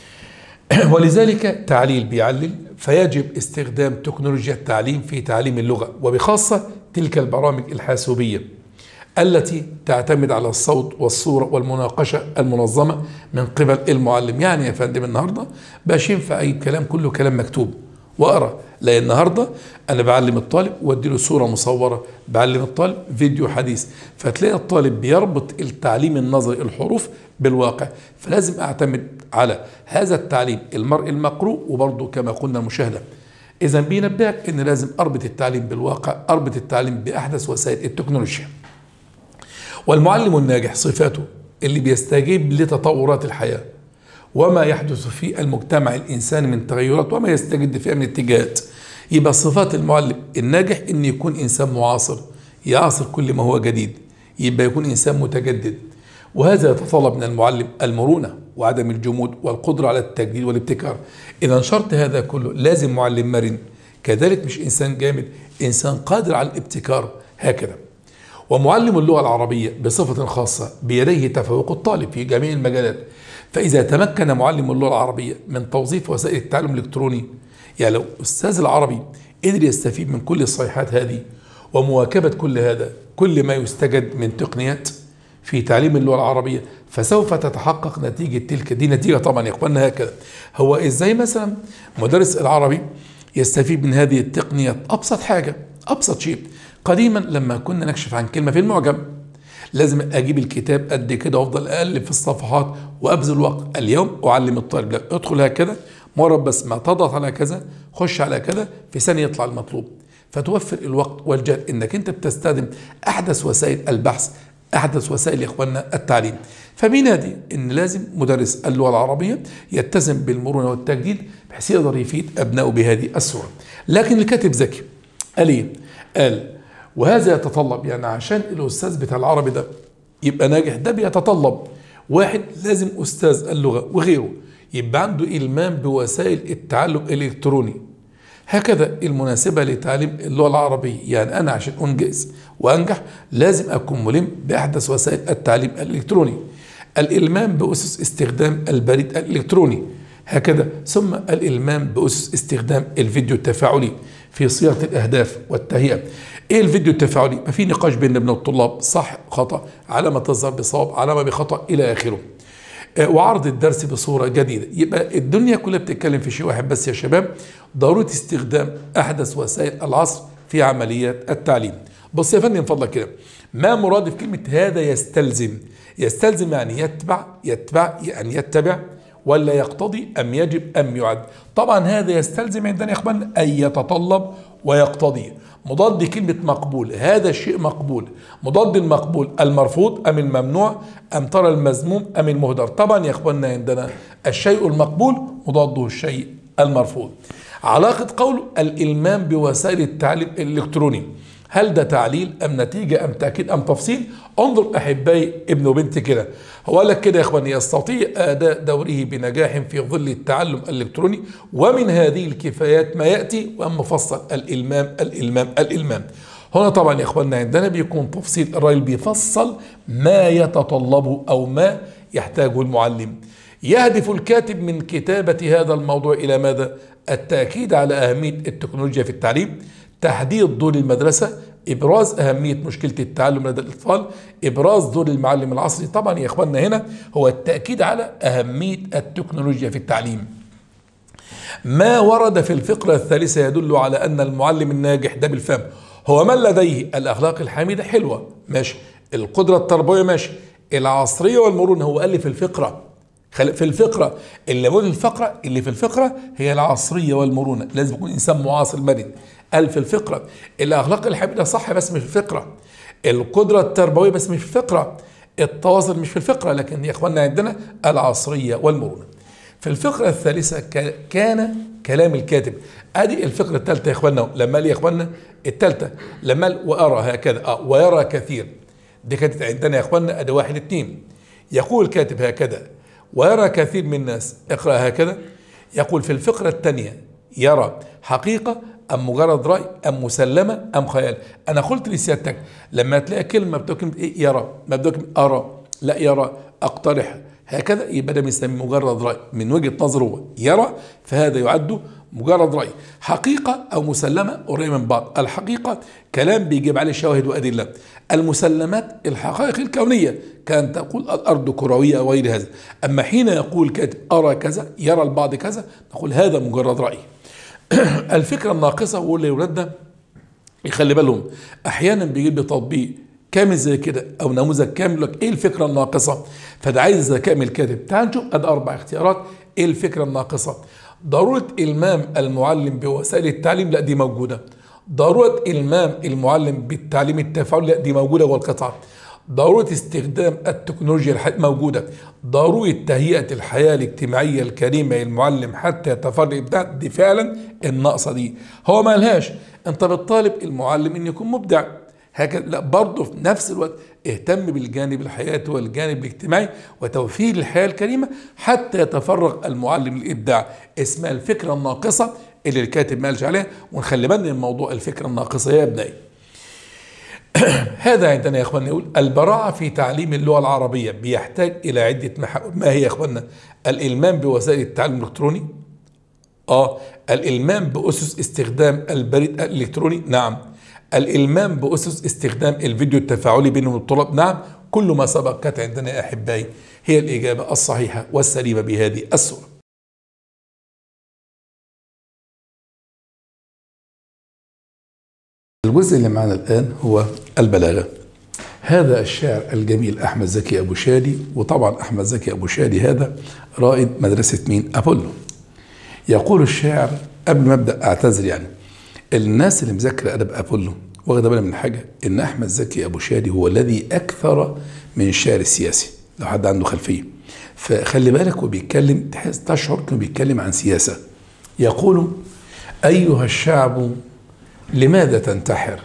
ولذلك تعليل بيعلل، فيجب استخدام تكنولوجيا التعليم في تعليم اللغة، وبخاصة تلك البرامج الحاسوبية التي تعتمد على الصوت والصورة والمناقشة المنظمة من قبل المعلم. يعني يا فندم النهاردة باش ينفع أي كلام كله كلام مكتوب وأقرأ، لأن النهاردة أنا بعلم الطالب وأديله صورة مصورة، بعلم الطالب فيديو حديث، فتلاقي الطالب بيربط التعليم النظري الحروف بالواقع. فلازم أعتمد على هذا التعليم المرئي المقروء وبرضه كما قلنا المشاهدة. إذا بينبهك إن لازم أربط التعليم بالواقع، أربط التعليم بأحدث وسائل التكنولوجيا. والمعلم الناجح صفاته اللي بيستجيب لتطورات الحياة وما يحدث في المجتمع الإنساني من تغيرات وما يستجد فيها من اتجاهات. يبقى صفات المعلم الناجح إن يكون إنسان معاصر، يعاصر كل ما هو جديد، يبقى يكون إنسان متجدد. وهذا يتطلب من المعلم المرونة وعدم الجمود والقدرة على التجديد والابتكار. إذا شرط هذا كله لازم معلم مرن، كذلك مش إنسان جامد، إنسان قادر على الابتكار هكذا. ومعلم اللغة العربية بصفة خاصة بيديه تفوق الطالب في جميع المجالات. فإذا تمكن معلم اللغة العربية من توظيف وسائل التعلم الإلكتروني، يعني لو أستاذ العربي قدر يستفيد من كل الصيحات هذه ومواكبة كل هذا، كل ما يستجد من تقنيات في تعليم اللغة العربية، فسوف تتحقق نتيجة تلك. دي نتيجة طبعا يا إخواننا هكذا. هو إزاي مثلا مدرس العربي يستفيد من هذه التقنيات؟ أبسط حاجة، أبسط شيء، قديما لما كنا نكشف عن كلمة في المعجم لازم أجيب الكتاب قد كده وأفضل أقلب في الصفحات وأبذل وقت. اليوم أعلم الطالب لا، ادخل هكذا مجرد بس ما تضغط على كذا، خش على كذا، في ثانية يطلع المطلوب. فتوفر الوقت والجهد انك انت بتستخدم احدث وسائل البحث، احدث وسائل يا اخواننا التعليم. فبينادي ان لازم مدرس اللغه العربيه يلتزم بالمرونه والتجديد بحيث يقدر يفيد ابنائه بهذه الصوره. لكن الكاتب ذكي، قال ايه؟ قال وهذا يتطلب، يعني عشان الاستاذ بتاع العربي ده يبقى ناجح ده بيتطلب واحد لازم استاذ اللغه وغيره يبقى عنده المام بوسائل التعلم الالكتروني هكذا المناسبة لتعليم اللغة العربية. يعني أنا عشان أنجز وأنجح لازم أكون ملم بأحدث وسائل التعليم الإلكتروني، الإلمام بأسس استخدام البريد الإلكتروني هكذا، ثم الإلمام بأسس استخدام الفيديو التفاعلي في صياغة الأهداف والتهيئة. إيه الفيديو التفاعلي؟ ما في نقاش بين ابن الطلاب، صح خطأ، علامة تظهر بصواب، علامة بخطأ، إلى آخره، وعرض الدرس بصورة جديدة. يبقى الدنيا كلها بتتكلم في شيء واحد بس يا شباب، ضرورة استخدام أحدث وسائل العصر في عمليات التعليم. بص يا فندم من فضلك كده، ما مرادف كلمة هذا يستلزم؟ يستلزم يعني يتبع، يتبع يعني يتبع، ولا يقتضي أم يجب أم يعد؟ طبعا هذا يستلزم عندنا يا إخوان أن يتطلب ويقتضي. مضاد كلمة مقبول، هذا الشيء مقبول. مضاد المقبول المرفوض أم الممنوع أم ترى المذموم أم المهدر؟ طبعا يا إخواننا عندنا الشيء المقبول مضاده الشيء المرفوض. علاقة قوله الإلمام بوسائل التعليم الإلكتروني، هل ده تعليل أم نتيجة أم تأكيد أم تفصيل؟ انظر أحبائي ابن وبنتي كده، هو قال لك كده يا إخواني يستطيع أداء دوره بنجاح في ظل التعلم الإلكتروني، ومن هذه الكفايات ما يأتي وأما فصل الإلمام الإلمام الإلمام. هنا طبعا يا إخواننا عندنا بيكون تفصيل، الراجل بيفصل ما يتطلبه أو ما يحتاجه المعلم. يهدف الكاتب من كتابة هذا الموضوع إلى ماذا؟ التأكيد على أهمية التكنولوجيا في التعليم، تحديد دور المدرسة، إبراز أهمية مشكلة التعلم لدى الأطفال، إبراز دور المعلم العصري. طبعا يا إخواننا هنا هو التأكيد على أهمية التكنولوجيا في التعليم. ما ورد في الفقرة الثالثة يدل على أن المعلم الناجح ده بالفهم هو من لديه الأخلاق الحميدة، حلوة ماشي، القدرة التربوية ماشي، العصرية والمرونة. هو قال لي في الفقرة، في الفقرة اللي بقول الفقرة اللي في الفقرة هي العصرية والمرونة، لازم يكون إنسان معاصر مرن. قال في الفقرة الأخلاق الحميدة صح بس مش في الفقرة، القدرة التربوية بس مش في الفقرة، التواصل مش في الفقرة، لكن يا إخواننا عندنا العصرية والمرونة. في الفقرة الثالثة كان كلام الكاتب. ادي الفقرة الثالثة يا إخواننا، لما قال يا إخواننا الثالثة لما قال وأرى هكذا اه ويرى كثير، دي كانت عندنا يا إخواننا ادي واحد اتنين. يقول الكاتب هكذا ويرى كثير من الناس، اقرأ هكذا. يقول في الفقرة الثانية يرى حقيقة أم مجرد رأي أم مسلمة أم خيال؟ أنا قلت لسيادتك لما تلاقي كلمة بتكلمة إيه يرى، ما بتكلمة أرى، لا يرى أقترح هكذا، يبقى ده بنسميه مجرد رأي من وجهة نظره يرى، فهذا يعد مجرد رأي. حقيقة أو مسلمة قريب من بعض، الحقيقة كلام بيجيب عليه شواهد وأدلة، المسلمات الحقائق الكونية كان تقول الأرض كروية أو غير هذا. أما حين يقول كاتب أرى كذا، يرى البعض كذا، نقول هذا مجرد رأي. الفكرة الناقصة، وقول لأولادنا يخلي بالهم أحيانا بيجيب لي تطبيق كامل زي كده أو نموذج كامل لك إيه الفكرة الناقصة، فده عايز ذكاء من الكاتب. تعال نشوف أدي أربع اختيارات. إيه الفكرة الناقصة؟ ضرورة إلمام المعلم بوسائل التعليم، لا دي موجودة. ضرورة إلمام المعلم بالتعليم التفاعلي، لا دي موجودة جوه القطعة. ضرورة استخدام التكنولوجيا موجودة. ضرورة تهيئة الحياة الاجتماعية الكريمة للمعلم حتى يتفرغ الإبداع، دي فعلا الناقصة دي. هو ما لهاش أنت بتطالب المعلم إن يكون مبدع هكذا، لا برضه في نفس الوقت اهتم بالجانب الحياتي والجانب الاجتماعي وتوفير الحياة الكريمة حتى يتفرغ المعلم للإبداع. اسمها الفكرة الناقصة اللي الكاتب ما قالش عليها، ونخلي بالنا من موضوع الفكرة الناقصة يا ابنائي. هذا عندنا يا اخوانا يقول البراعة في تعليم اللغة العربية بيحتاج إلى عدة محاور. ما هي يا اخوانا؟ الإلمام بوسائل التعلم الإلكتروني، اه الإلمام بأسس استخدام البريد الإلكتروني، نعم. الإلمام بأسس استخدام الفيديو التفاعلي بين الطلاب، نعم. كل ما سبق كانت عندنا يا أحبائي هي الإجابة الصحيحة والسليمة بهذه الصورة. الجزء اللي معنا الآن هو البلاغة. هذا الشاعر الجميل أحمد زكي أبو شادي، وطبعا أحمد زكي أبو شادي هذا رائد مدرسة مين؟ أبولو. يقول الشاعر قبل ما أبدأ أعتذر، يعني الناس اللي مذاكرة أدب أبولو واخدة بالها من حاجة، إن أحمد زكي أبو شادي هو الذي أكثر من الشعر السياسي، لو حد عنده خلفية فخلي بالك وبيتكلم تحس تشعر إنه بيتكلم عن سياسة. يقول: أيها الشعب لماذا تنتحر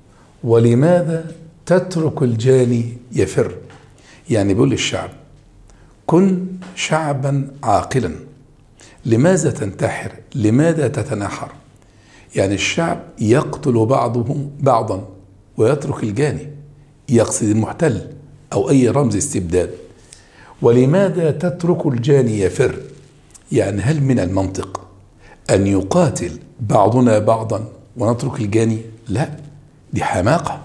ولماذا تترك الجاني يفر؟ يعني بيقول للشعب: كن شعبا عاقلا، لماذا تنتحر؟ لماذا تتناحر؟ يعني الشعب يقتل بعضه بعضا ويترك الجاني، يقصد المحتل أو أي رمز استبداد. ولماذا تترك الجاني يفر؟ يعني هل من المنطق أن يقاتل بعضنا بعضا ونترك الجاني؟ لا، دي حماقة.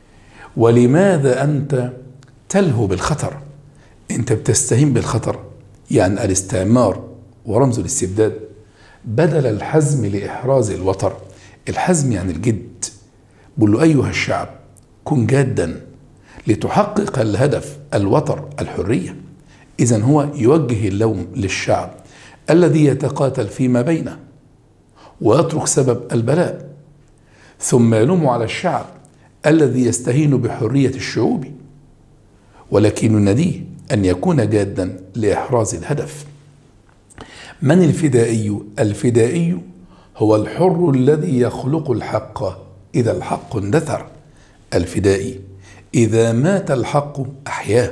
ولماذا أنت تلهو بالخطر؟ أنت بتستهين بالخطر، يعني الاستعمار ورمز الاستبداد. بدل الحزم لإحراز الوتر، الحزم يعني الجد. بقول له: أيها الشعب كن جادا لتحقق الهدف الوتر الحرية. إذن هو يوجه اللوم للشعب الذي يتقاتل فيما بينه ويترك سبب البلاء، ثم يلوم على الشعب الذي يستهين بحرية الشعوب، ولكن يناديه أن يكون جادا لإحراز الهدف. من الفدائي؟ الفدائي هو الحر الذي يخلق الحق إذا الحق اندثر. الفدائي إذا مات الحق أحياه.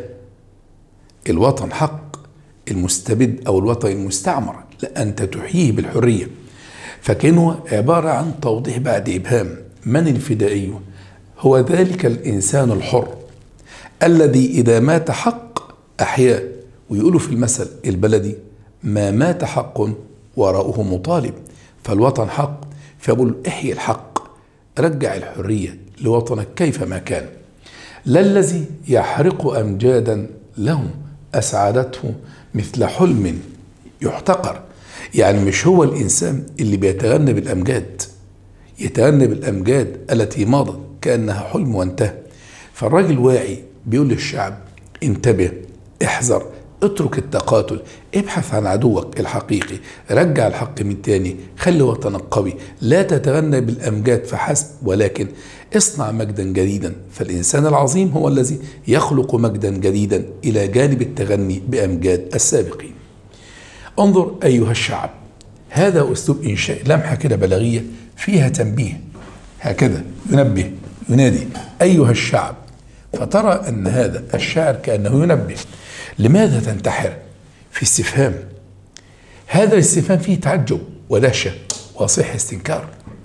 الوطن حق، المستبد أو الوطن المستعمر لا، أنت تحييه بالحرية. فكانه عبارة عن توضيح بعد إبهام. من الفدائي؟ هو ذلك الإنسان الحر الذي إذا مات حق أحياه. ويقولوا في المثل البلدي: ما مات حق وراءه مطالب. فالوطن حق، فيقول: احيي الحق، رجع الحرية لوطنك كيفما كان. لا الذي يحرق أمجادا له أسعدته مثل حلم يحتقر. يعني مش هو الإنسان اللي بيتغنى بالأمجاد، يتغنى بالأمجاد التي مضت كأنها حلم وانتهى. فالراجل واعي بيقول للشعب: انتبه، احذر، اترك التقاتل، ابحث عن عدوك الحقيقي، رجع الحق من تاني، خلي وطنك قوي، لا تتغنى بالأمجاد فحسب، ولكن اصنع مجدا جديدا. فالإنسان العظيم هو الذي يخلق مجدا جديدا إلى جانب التغني بأمجاد السابقين. انظر أيها الشعب، هذا أسلوب إنشاء، لمحة كده بلاغية فيها تنبيه، هكذا ينبه، ينادي أيها الشعب. فترى أن هذا الشاعر كأنه ينبه. لماذا تنتحر؟ في استفهام. هذا الاستفهام فيه تعجب ودهشة وصيح استنكار.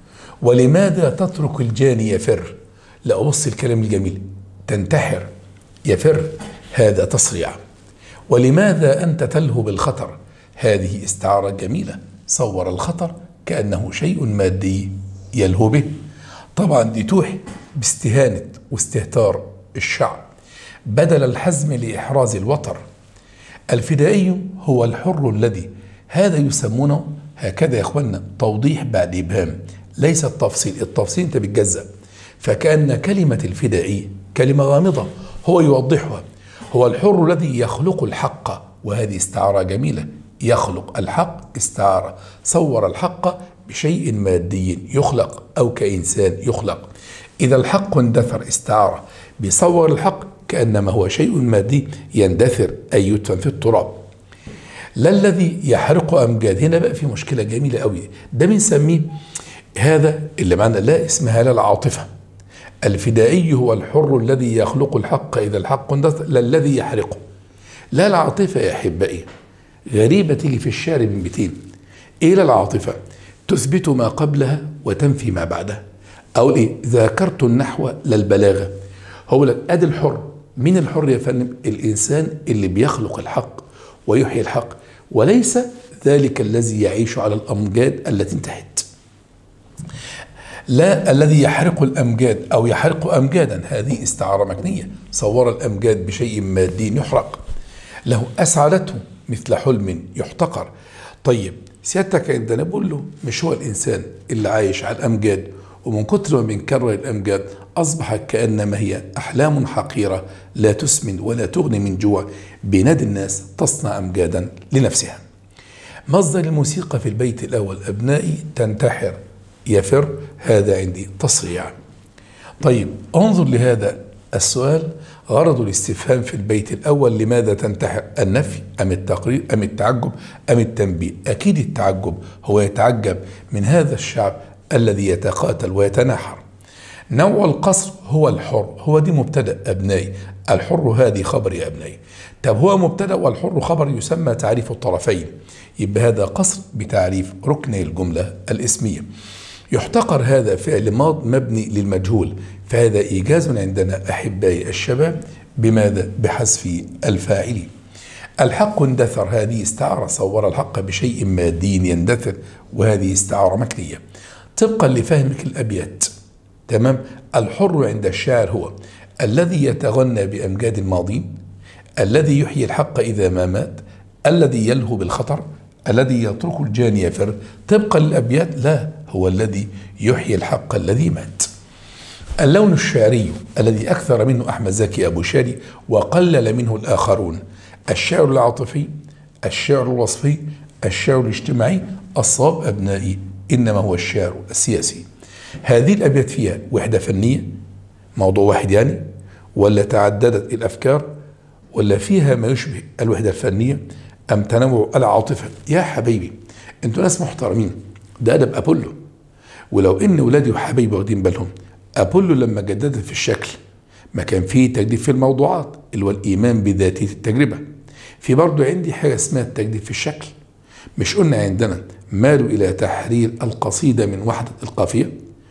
ولماذا تترك الجاني يفر؟ لا، أبص الكلام الجميل: تنتحر، يفر، هذا تصريع. ولماذا أنت تلهو بالخطر؟ هذه استعارة جميلة، صور الخطر كأنه شيء مادي يلهو به. طبعا دي توحي باستهانة واستهتار الشعب. بدل الحزم لإحراز الوتر. الفدائي هو الحر الذي، هذا يسمونه هكذا يا اخوانا توضيح بعد إبهام، ليس التفصيل. التفصيل انت بتجزأ. فكأن كلمة الفدائي كلمة غامضة، هو يوضحها. هو الحر الذي يخلق الحق، وهذه استعارة جميلة. يخلق الحق استعارة، صور الحق بشيء مادي يخلق أو كإنسان يخلق. إذا الحق اندثر استعارة، بيصور الحق كأنما هو شيء مادي يندثر أي يدفن في التراب. لا الذي يحرق أمجاد. هنا بقى في مشكلة جميلة قوي، ده بنسميه هذا اللي معنا لا اسمها لا العاطفة. الفدائي هو الحر الذي يخلق الحق إذا الحق اندثر، لا الذي يحرقه. لا العاطفة يا أحبائي غريبة تيجي في الشعر من بيتين. إيه لا العاطفة؟ تثبت ما قبلها وتنفي ما بعدها. أو إيه؟ ذاكرت النحو للبلاغة. هو لك أدي الحر. من الحر يا فندم؟ الإنسان اللي بيخلق الحق ويحيي الحق، وليس ذلك الذي يعيش على الأمجاد التي انتهت. لا الذي يحرق الأمجاد أو يحرق أمجادا، هذه استعارة مكنية، صور الأمجاد بشيء مادي يحرق. له أسعدته مثل حلم يحتقر. طيب سيادتك عندنا بقول له مش هو الإنسان اللي عايش على الأمجاد ومن كتر ما بنكرر الأمجاد أصبحت كأنما هي أحلام حقيرة لا تسمن ولا تغني من جوع، بينادي الناس تصنع أمجادا لنفسها. مصدر الموسيقى في البيت الأول أبنائي تنتحر يفر، هذا عندي تصريع. طيب انظر لهذا السؤال، غرض الاستفهام في البيت الأول لماذا تنتحر؟ النفي أم التقرير أم التعجب أم التنبيه؟ أكيد التعجب، هو يتعجب من هذا الشعب الذي يتقاتل ويتناحر. نوع القصر هو الحر، هو دي مبتدأ أبنائي، الحر هذه خبر يا أبنائي. طب هو مبتدأ والحر خبر، يسمى تعريف الطرفين، يبقى هذا قصر بتعريف ركني الجملة الاسمية. يحتقر هذا فعل ماض مبني للمجهول، فهذا إيجاز عندنا أحبائي الشباب. بماذا؟ بحذف الفاعل. الحق اندثر، هذه استعارة، صور الحق بشيء مادي يندثر، وهذه استعارة مكنية طبقا لفهمك الأبيات. تمام. الحر عند الشاعر هو الذي يتغنى بأمجاد الماضين، الذي يحيي الحق إذا ما مات، الذي يلهو بالخطر، الذي يترك الجاني يفر. طبقا للأبيات لا، هو الذي يحيي الحق الذي مات. اللون الشعري الذي أكثر منه أحمد زكي أبو شادي وقلل منه الآخرون، الشعر العاطفي، الشعر الوصفي، الشعر الاجتماعي. الصواب أبنائي إنما هو الشعر السياسي. هذه الأبيات فيها وحدة فنية، موضوع واحد يعني، ولا تعددت الأفكار، ولا فيها ما يشبه الوحدة الفنية، أم تنوع العاطفة؟ يا حبيبي أنتوا ناس محترمين، ده أدب أبولو. ولو إن ولادي وحبايبي واخدين بالهم، أبولو لما جددت في الشكل ما كان فيه تجديد في الموضوعات اللي هو الإيمان بذاتية التجربة. في برضو عندي حاجة اسمها التجديد في الشكل. مش قلنا عندنا مالوا إلى تحرير القصيدة من وحدة القافية،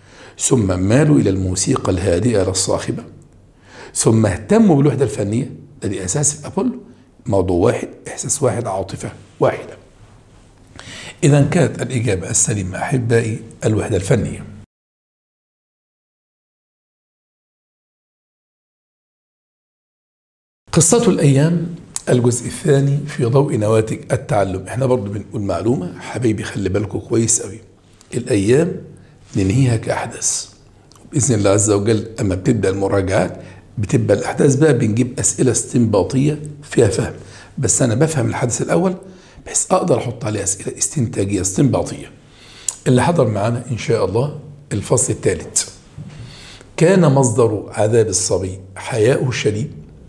ثم مالوا إلى الموسيقى الهادئة للصاخبة، ثم اهتموا بالوحدة الفنية؟ ده دي أساس أبولو، موضوع واحد، إحساس واحد، عاطفة واحدة. إذا كانت الإجابة السليمة أحبائي الوحدة الفنية. قصة الأيام الجزء الثاني في ضوء نواتج التعلم. احنا برضو بنقول معلومة حبيبي، خلي بالكم كويس قوي. الأيام ننهيها كأحداث بإذن الله عز وجل. أما بتبدأ المراجعات بتبقى الأحداث بقى بنجيب أسئلة استنباطية فيها فهم، بس أنا بفهم الحدث الأول بحيث أقدر أحط عليه أسئلة استنتاجية استنباطية. اللي حضر معنا إن شاء الله الفصل الثالث. كان مصدر عذاب الصبي حياؤه الشديد،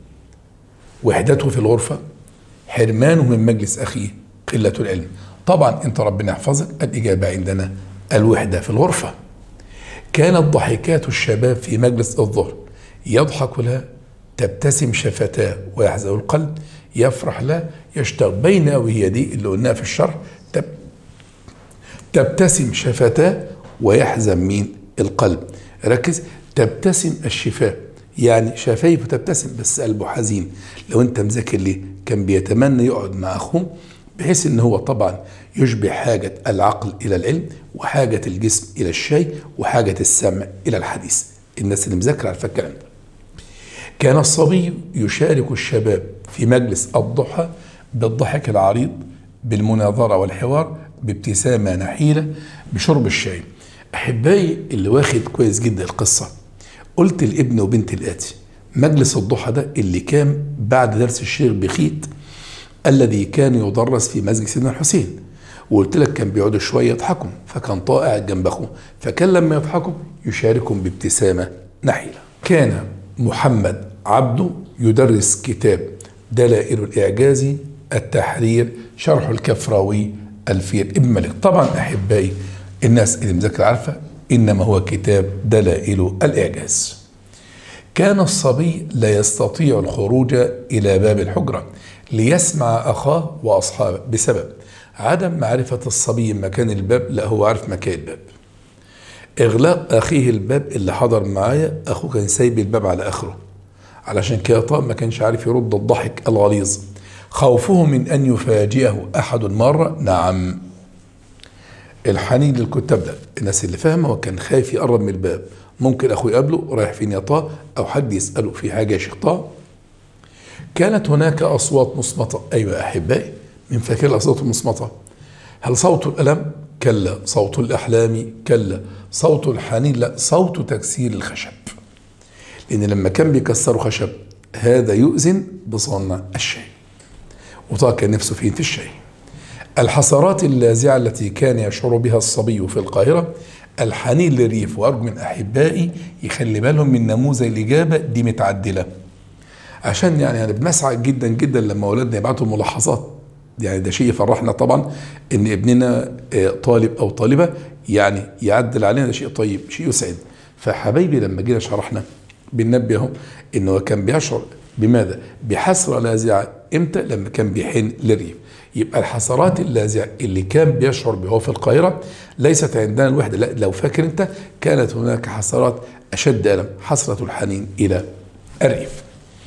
وحدته في الغرفة، حرمانه من مجلس أخيه، قلة العلم. طبعا أنت ربنا يحفظك، الإجابة عندنا الوحدة في الغرفة. كانت ضحكات الشباب في مجلس الظهر، يضحك لها، تبتسم شفتاه ويحزن القلب، يفرح لا، يشتاق بين وهي دي اللي قلناها في الشرح. تب تبتسم شفتاه ويحزن مين؟ القلب. ركز، تبتسم الشفاه، يعني شفايفه تبتسم بس قلبه حزين. لو انت مذاكر ليه كان بيتمنى يقعد مع اخوه، بحيث ان هو طبعا يشبه حاجة العقل الى العلم، وحاجة الجسم الى الشيء، وحاجة السمع الى الحديث. الناس اللي مذاكره عارفه الكلام ده. كان الصبي يشارك الشباب في مجلس الضحى بالضحك العريض، بالمناظرة والحوار، بابتسامة نحيلة، بشرب الشاي. أحبائي اللي واخد كويس جدا القصة، قلت لابن وبنت الآتي: مجلس الضحى ده اللي كان بعد درس الشيخ بخيت الذي كان يدرس في مسجد سيدنا الحسين، وقلت لك كان بيقعدوا شوية يضحكوا، فكان طائع جنب أخوه، فكان لما يضحكوا يشاركهم بابتسامة نحيلة. كان محمد عبده يدرس كتاب دلائل الإعجاز التحرير شرح الكفراوي ألفية ابن مالك. طبعا أحبائي الناس اللي مذاكرة عارفة إنما هو كتاب دلائل الإعجاز. كان الصبي لا يستطيع الخروج إلى باب الحجرة ليسمع أخاه وأصحابه بسبب عدم معرفة الصبي مكان الباب. لا، هو عارف مكان الباب. إغلاق أخيه الباب، اللي حضر معايا أخوه كان سايب الباب على آخره، علشان كده طبعا ما كانش عارف يرد الضحك الغليظ. خوفه من أن يفاجئه أحد مرة، نعم. الحنين للكتاب ده، الناس اللي فاهمه، وكان خايف يقرب من الباب، ممكن أخوه يقابله رايح فين يا طه، أو حد يسأله في حاجة يا شيخ طه. كانت هناك أصوات مصمتة. أيوة أحبائي، من فاكر الأصوات المصمتة؟ هل صوت الألم كلا. صوت الأحلام كلا. صوت الحنين لا، صوت تكسير الخشب، لأن لما كان بيكسروا خشب هذا يؤذن بصنع الشاي، وطبعا كان نفسه فين في الشاي. الحسرات اللاذعة التي كان يشعر بها الصبي في القاهرة، الحنين للريف. وأرجو من أحبائي يخلي بالهم من نموذج الإجابة دي متعدلة، عشان يعني أنا بنسعد جدا جدا لما أولادنا يبعتوا ملاحظات، يعني ده شيء يفرحنا طبعا إن ابننا طالب أو طالبة يعني يعدل علينا، ده شيء طيب، شيء يسعد. فحبايبي لما جينا شرحنا بننبههم إنه كان بيشعر بماذا؟ بحسرة لاذعة إمتى؟ لما كان بيحن للريف. يبقى الحسرات اللاذعة اللي كان بيشعر بها في القاهرة ليست عندنا الوحدة، لا، لو فاكر أنت كانت هناك حسرات أشد ألم، حسرة الحنين إلى الريف.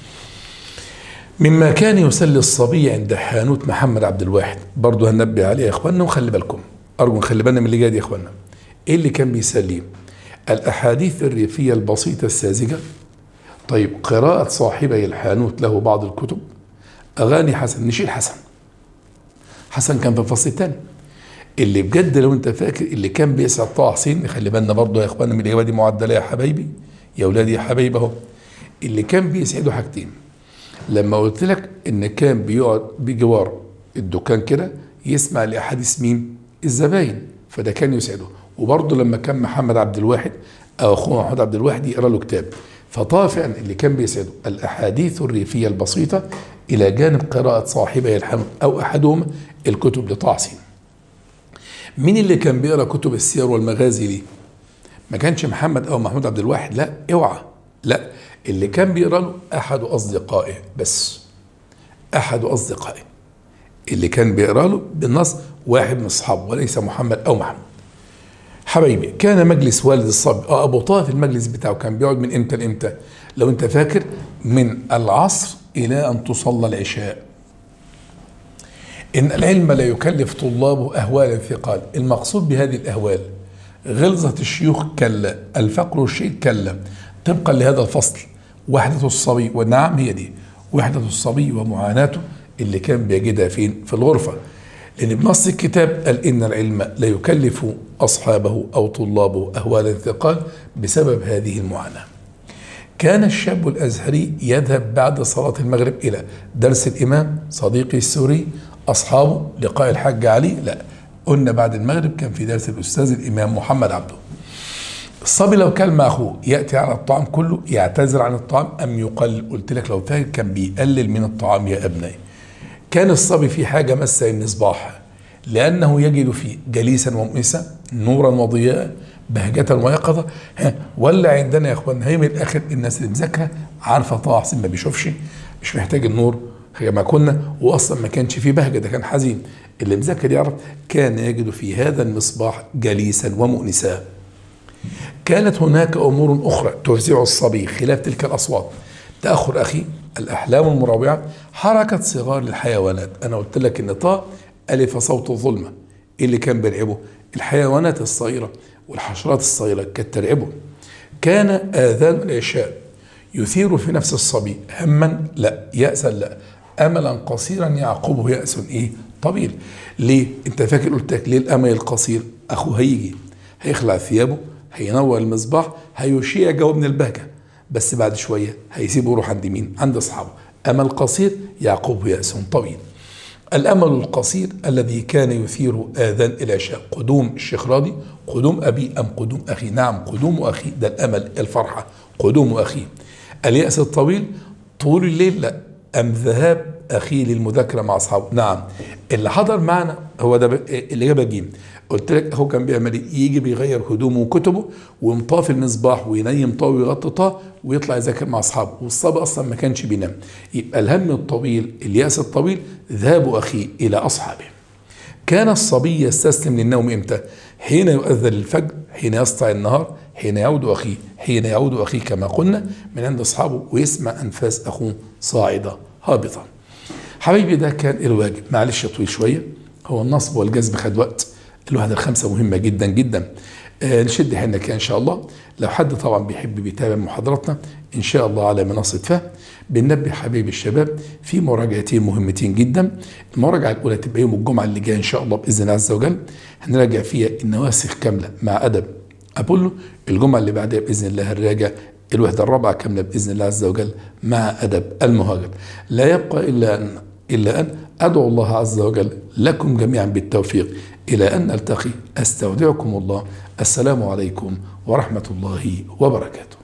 مما كان يسلي الصبي عند حانوت محمد عبد الواحد، برضه هننبه عليه يا إخواننا، وخلي بالكم، أرجو نخلي بالنا من اللي جاي يا إخواننا. إيه اللي كان بيسليه؟ الأحاديث الريفية البسيطة الساذجة. طيب، قراءة صاحبي الحانوت له بعض الكتب، أغاني حسن، نشيل حسن، حسن كان في الفصل الثاني. اللي بجد لو انت فاكر اللي كان بيسعد طه حسين، خلي بالنا برضه يا اخوانا من الاجابه دي معدله يا حبايبي، يا اولادي يا حبايبي اهو. اللي كان بيسعده حاجتين، لما قلت لك ان كان بيقعد بجوار الدكان كده يسمع لاحاديث مين؟ الزباين، فده كان يسعده. وبرضه لما كان محمد عبد الواحد او اخوه محمد عبد الواحد يقرا له كتاب، فطه فعلا اللي كان بيسعده الاحاديث الريفيه البسيطه الى جانب قراءه صاحبي الحانوت او احدهما الكتب لطه حسين. مين اللي كان بيقرا كتب السير والمغازي ليه؟ ما كانش محمد او محمود عبد الواحد، لا اوعى، لا، اللي كان بيقرا له احد اصدقائه، بس احد اصدقائه اللي كان بيقرا له بالنص واحد من اصحابه وليس محمد او محمود. حبايبي، كان مجلس والد الصبي اه ابو طه في المجلس بتاعه كان بيقعد من امتى لامتى؟ لو انت فاكر من العصر الى ان تصلى العشاء. إن العلم لا يكلف طلابه أهوالا ثقال. المقصود بهذه الأهوال غلظة الشيوخ كلا، الفقر والشيء كلا، طبقا لهذا الفصل وحدة الصبي، ونعم هي دي وحدة الصبي ومعاناته اللي كان بيجدها فين؟ في الغرفة. لأن بنص الكتاب قال إن العلم لا يكلف أصحابه أو طلابه أهوالا ثقال بسبب هذه المعاناة. كان الشاب الأزهري يذهب بعد صلاة المغرب إلى درس الإمام صديقي السوري، أصحابه لقاء الحاج علي، لا، قلنا بعد المغرب كان في درس الأستاذ الإمام محمد عبده. الصبي لو كان مع أخوه يأتي على الطعام كله، يعتذر عن الطعام أم يقلل؟ قلت لك لو فاكر كان بيقلل من الطعام يا أبنائي. كان الصبي في حاجة مسة المصباح، لأنه يجد فيه جليسا ومؤنسا، نورا وضياء، بهجة ويقظة. ولا عندنا يا اخوان هي من الاخر الناس اللي مذاكره عارفه طه حسين ما بيشوفش، مش محتاج النور كما كنا، واصلا ما كانش فيه بهجه، ده كان حزين. اللي مذاكر يعرف كان يجد في هذا المصباح جليسا ومؤنسا. كانت هناك امور اخرى تفزع الصبي خلاف تلك الاصوات. تاخر اخي، الاحلام المروعه، حركه صغار الحيوانات. انا قلت لك ان طه الف صوت الظلمه، اللي كان بيرعبه الحيوانات الصغيره والحشرات الصغيرة كانت ترعبه. كان آذان العشاء يثير في نفس الصبي هما لا، يأسا لا، أملا قصيرا يعقبه يأس إيه؟ طويل. ليه؟ أنت فاكر قلت لك ليه الأمل القصير؟ أخوه هيجي هيخلع ثيابه، هينور المصباح، هيشيع جو من البهجة، بس بعد شوية هيسيبه يروح عند مين؟ عند أصحابه. أمل قصير يعقبه يأس طويل. الأمل القصير الذي كان يثير آذان العشاء، قدوم الشيخ راضي، قدوم أبي أم قدوم أخي؟ نعم قدوم أخي، ده الأمل الفرحة، قدوم أخي. اليأس الطويل، طول الليل لا، أم ذهاب أخي للمذاكرة مع أصحابه؟ نعم. اللي حضر معنا هو ده اللي جاب جيم. قلت لك هو كان بيعمل ايه؟ يجي بيغير هدومه وكتبه ومطافي المصباح وينيم طاوي ويغطي طاه ويطلع يذاكر مع اصحابه، والصبي اصلا ما كانش بينام. يبقى الهم الطويل، الياس الطويل، ذهاب اخيه الى اصحابه. كان الصبي يستسلم للنوم امتى؟ حين يؤذن الفجر، حين يسطع النهار، حين يعود اخيه، حين يعود اخيه كما قلنا من عند اصحابه ويسمع انفاس اخوه صاعده هابطه. حبيبي ده كان الواجب، معلش طويل شويه، هو النصب والجذب خد وقت. الوحدة الخامسة مهمة جدا جدا. آه نشد حيلنا إن شاء الله. لو حد طبعا بيحب بيتابع محاضراتنا إن شاء الله على منصة فهم، بننبه حبايب الشباب في مراجعتين مهمتين جدا. المراجعة الأولى تبقى يوم الجمعة اللي جاي إن شاء الله بإذن الله عز وجل، هنراجع فيها النواسخ كاملة مع أدب أبولو. الجمعة اللي بعدها بإذن الله هنراجع الوحدة الرابعة كاملة بإذن الله عز وجل مع أدب المهاجر. لا يبقى إلا أن إلا أن أدعو الله عز وجل لكم جميعا بالتوفيق. إلى أن نلتقي، أستودعكم الله. السلام عليكم ورحمة الله وبركاته.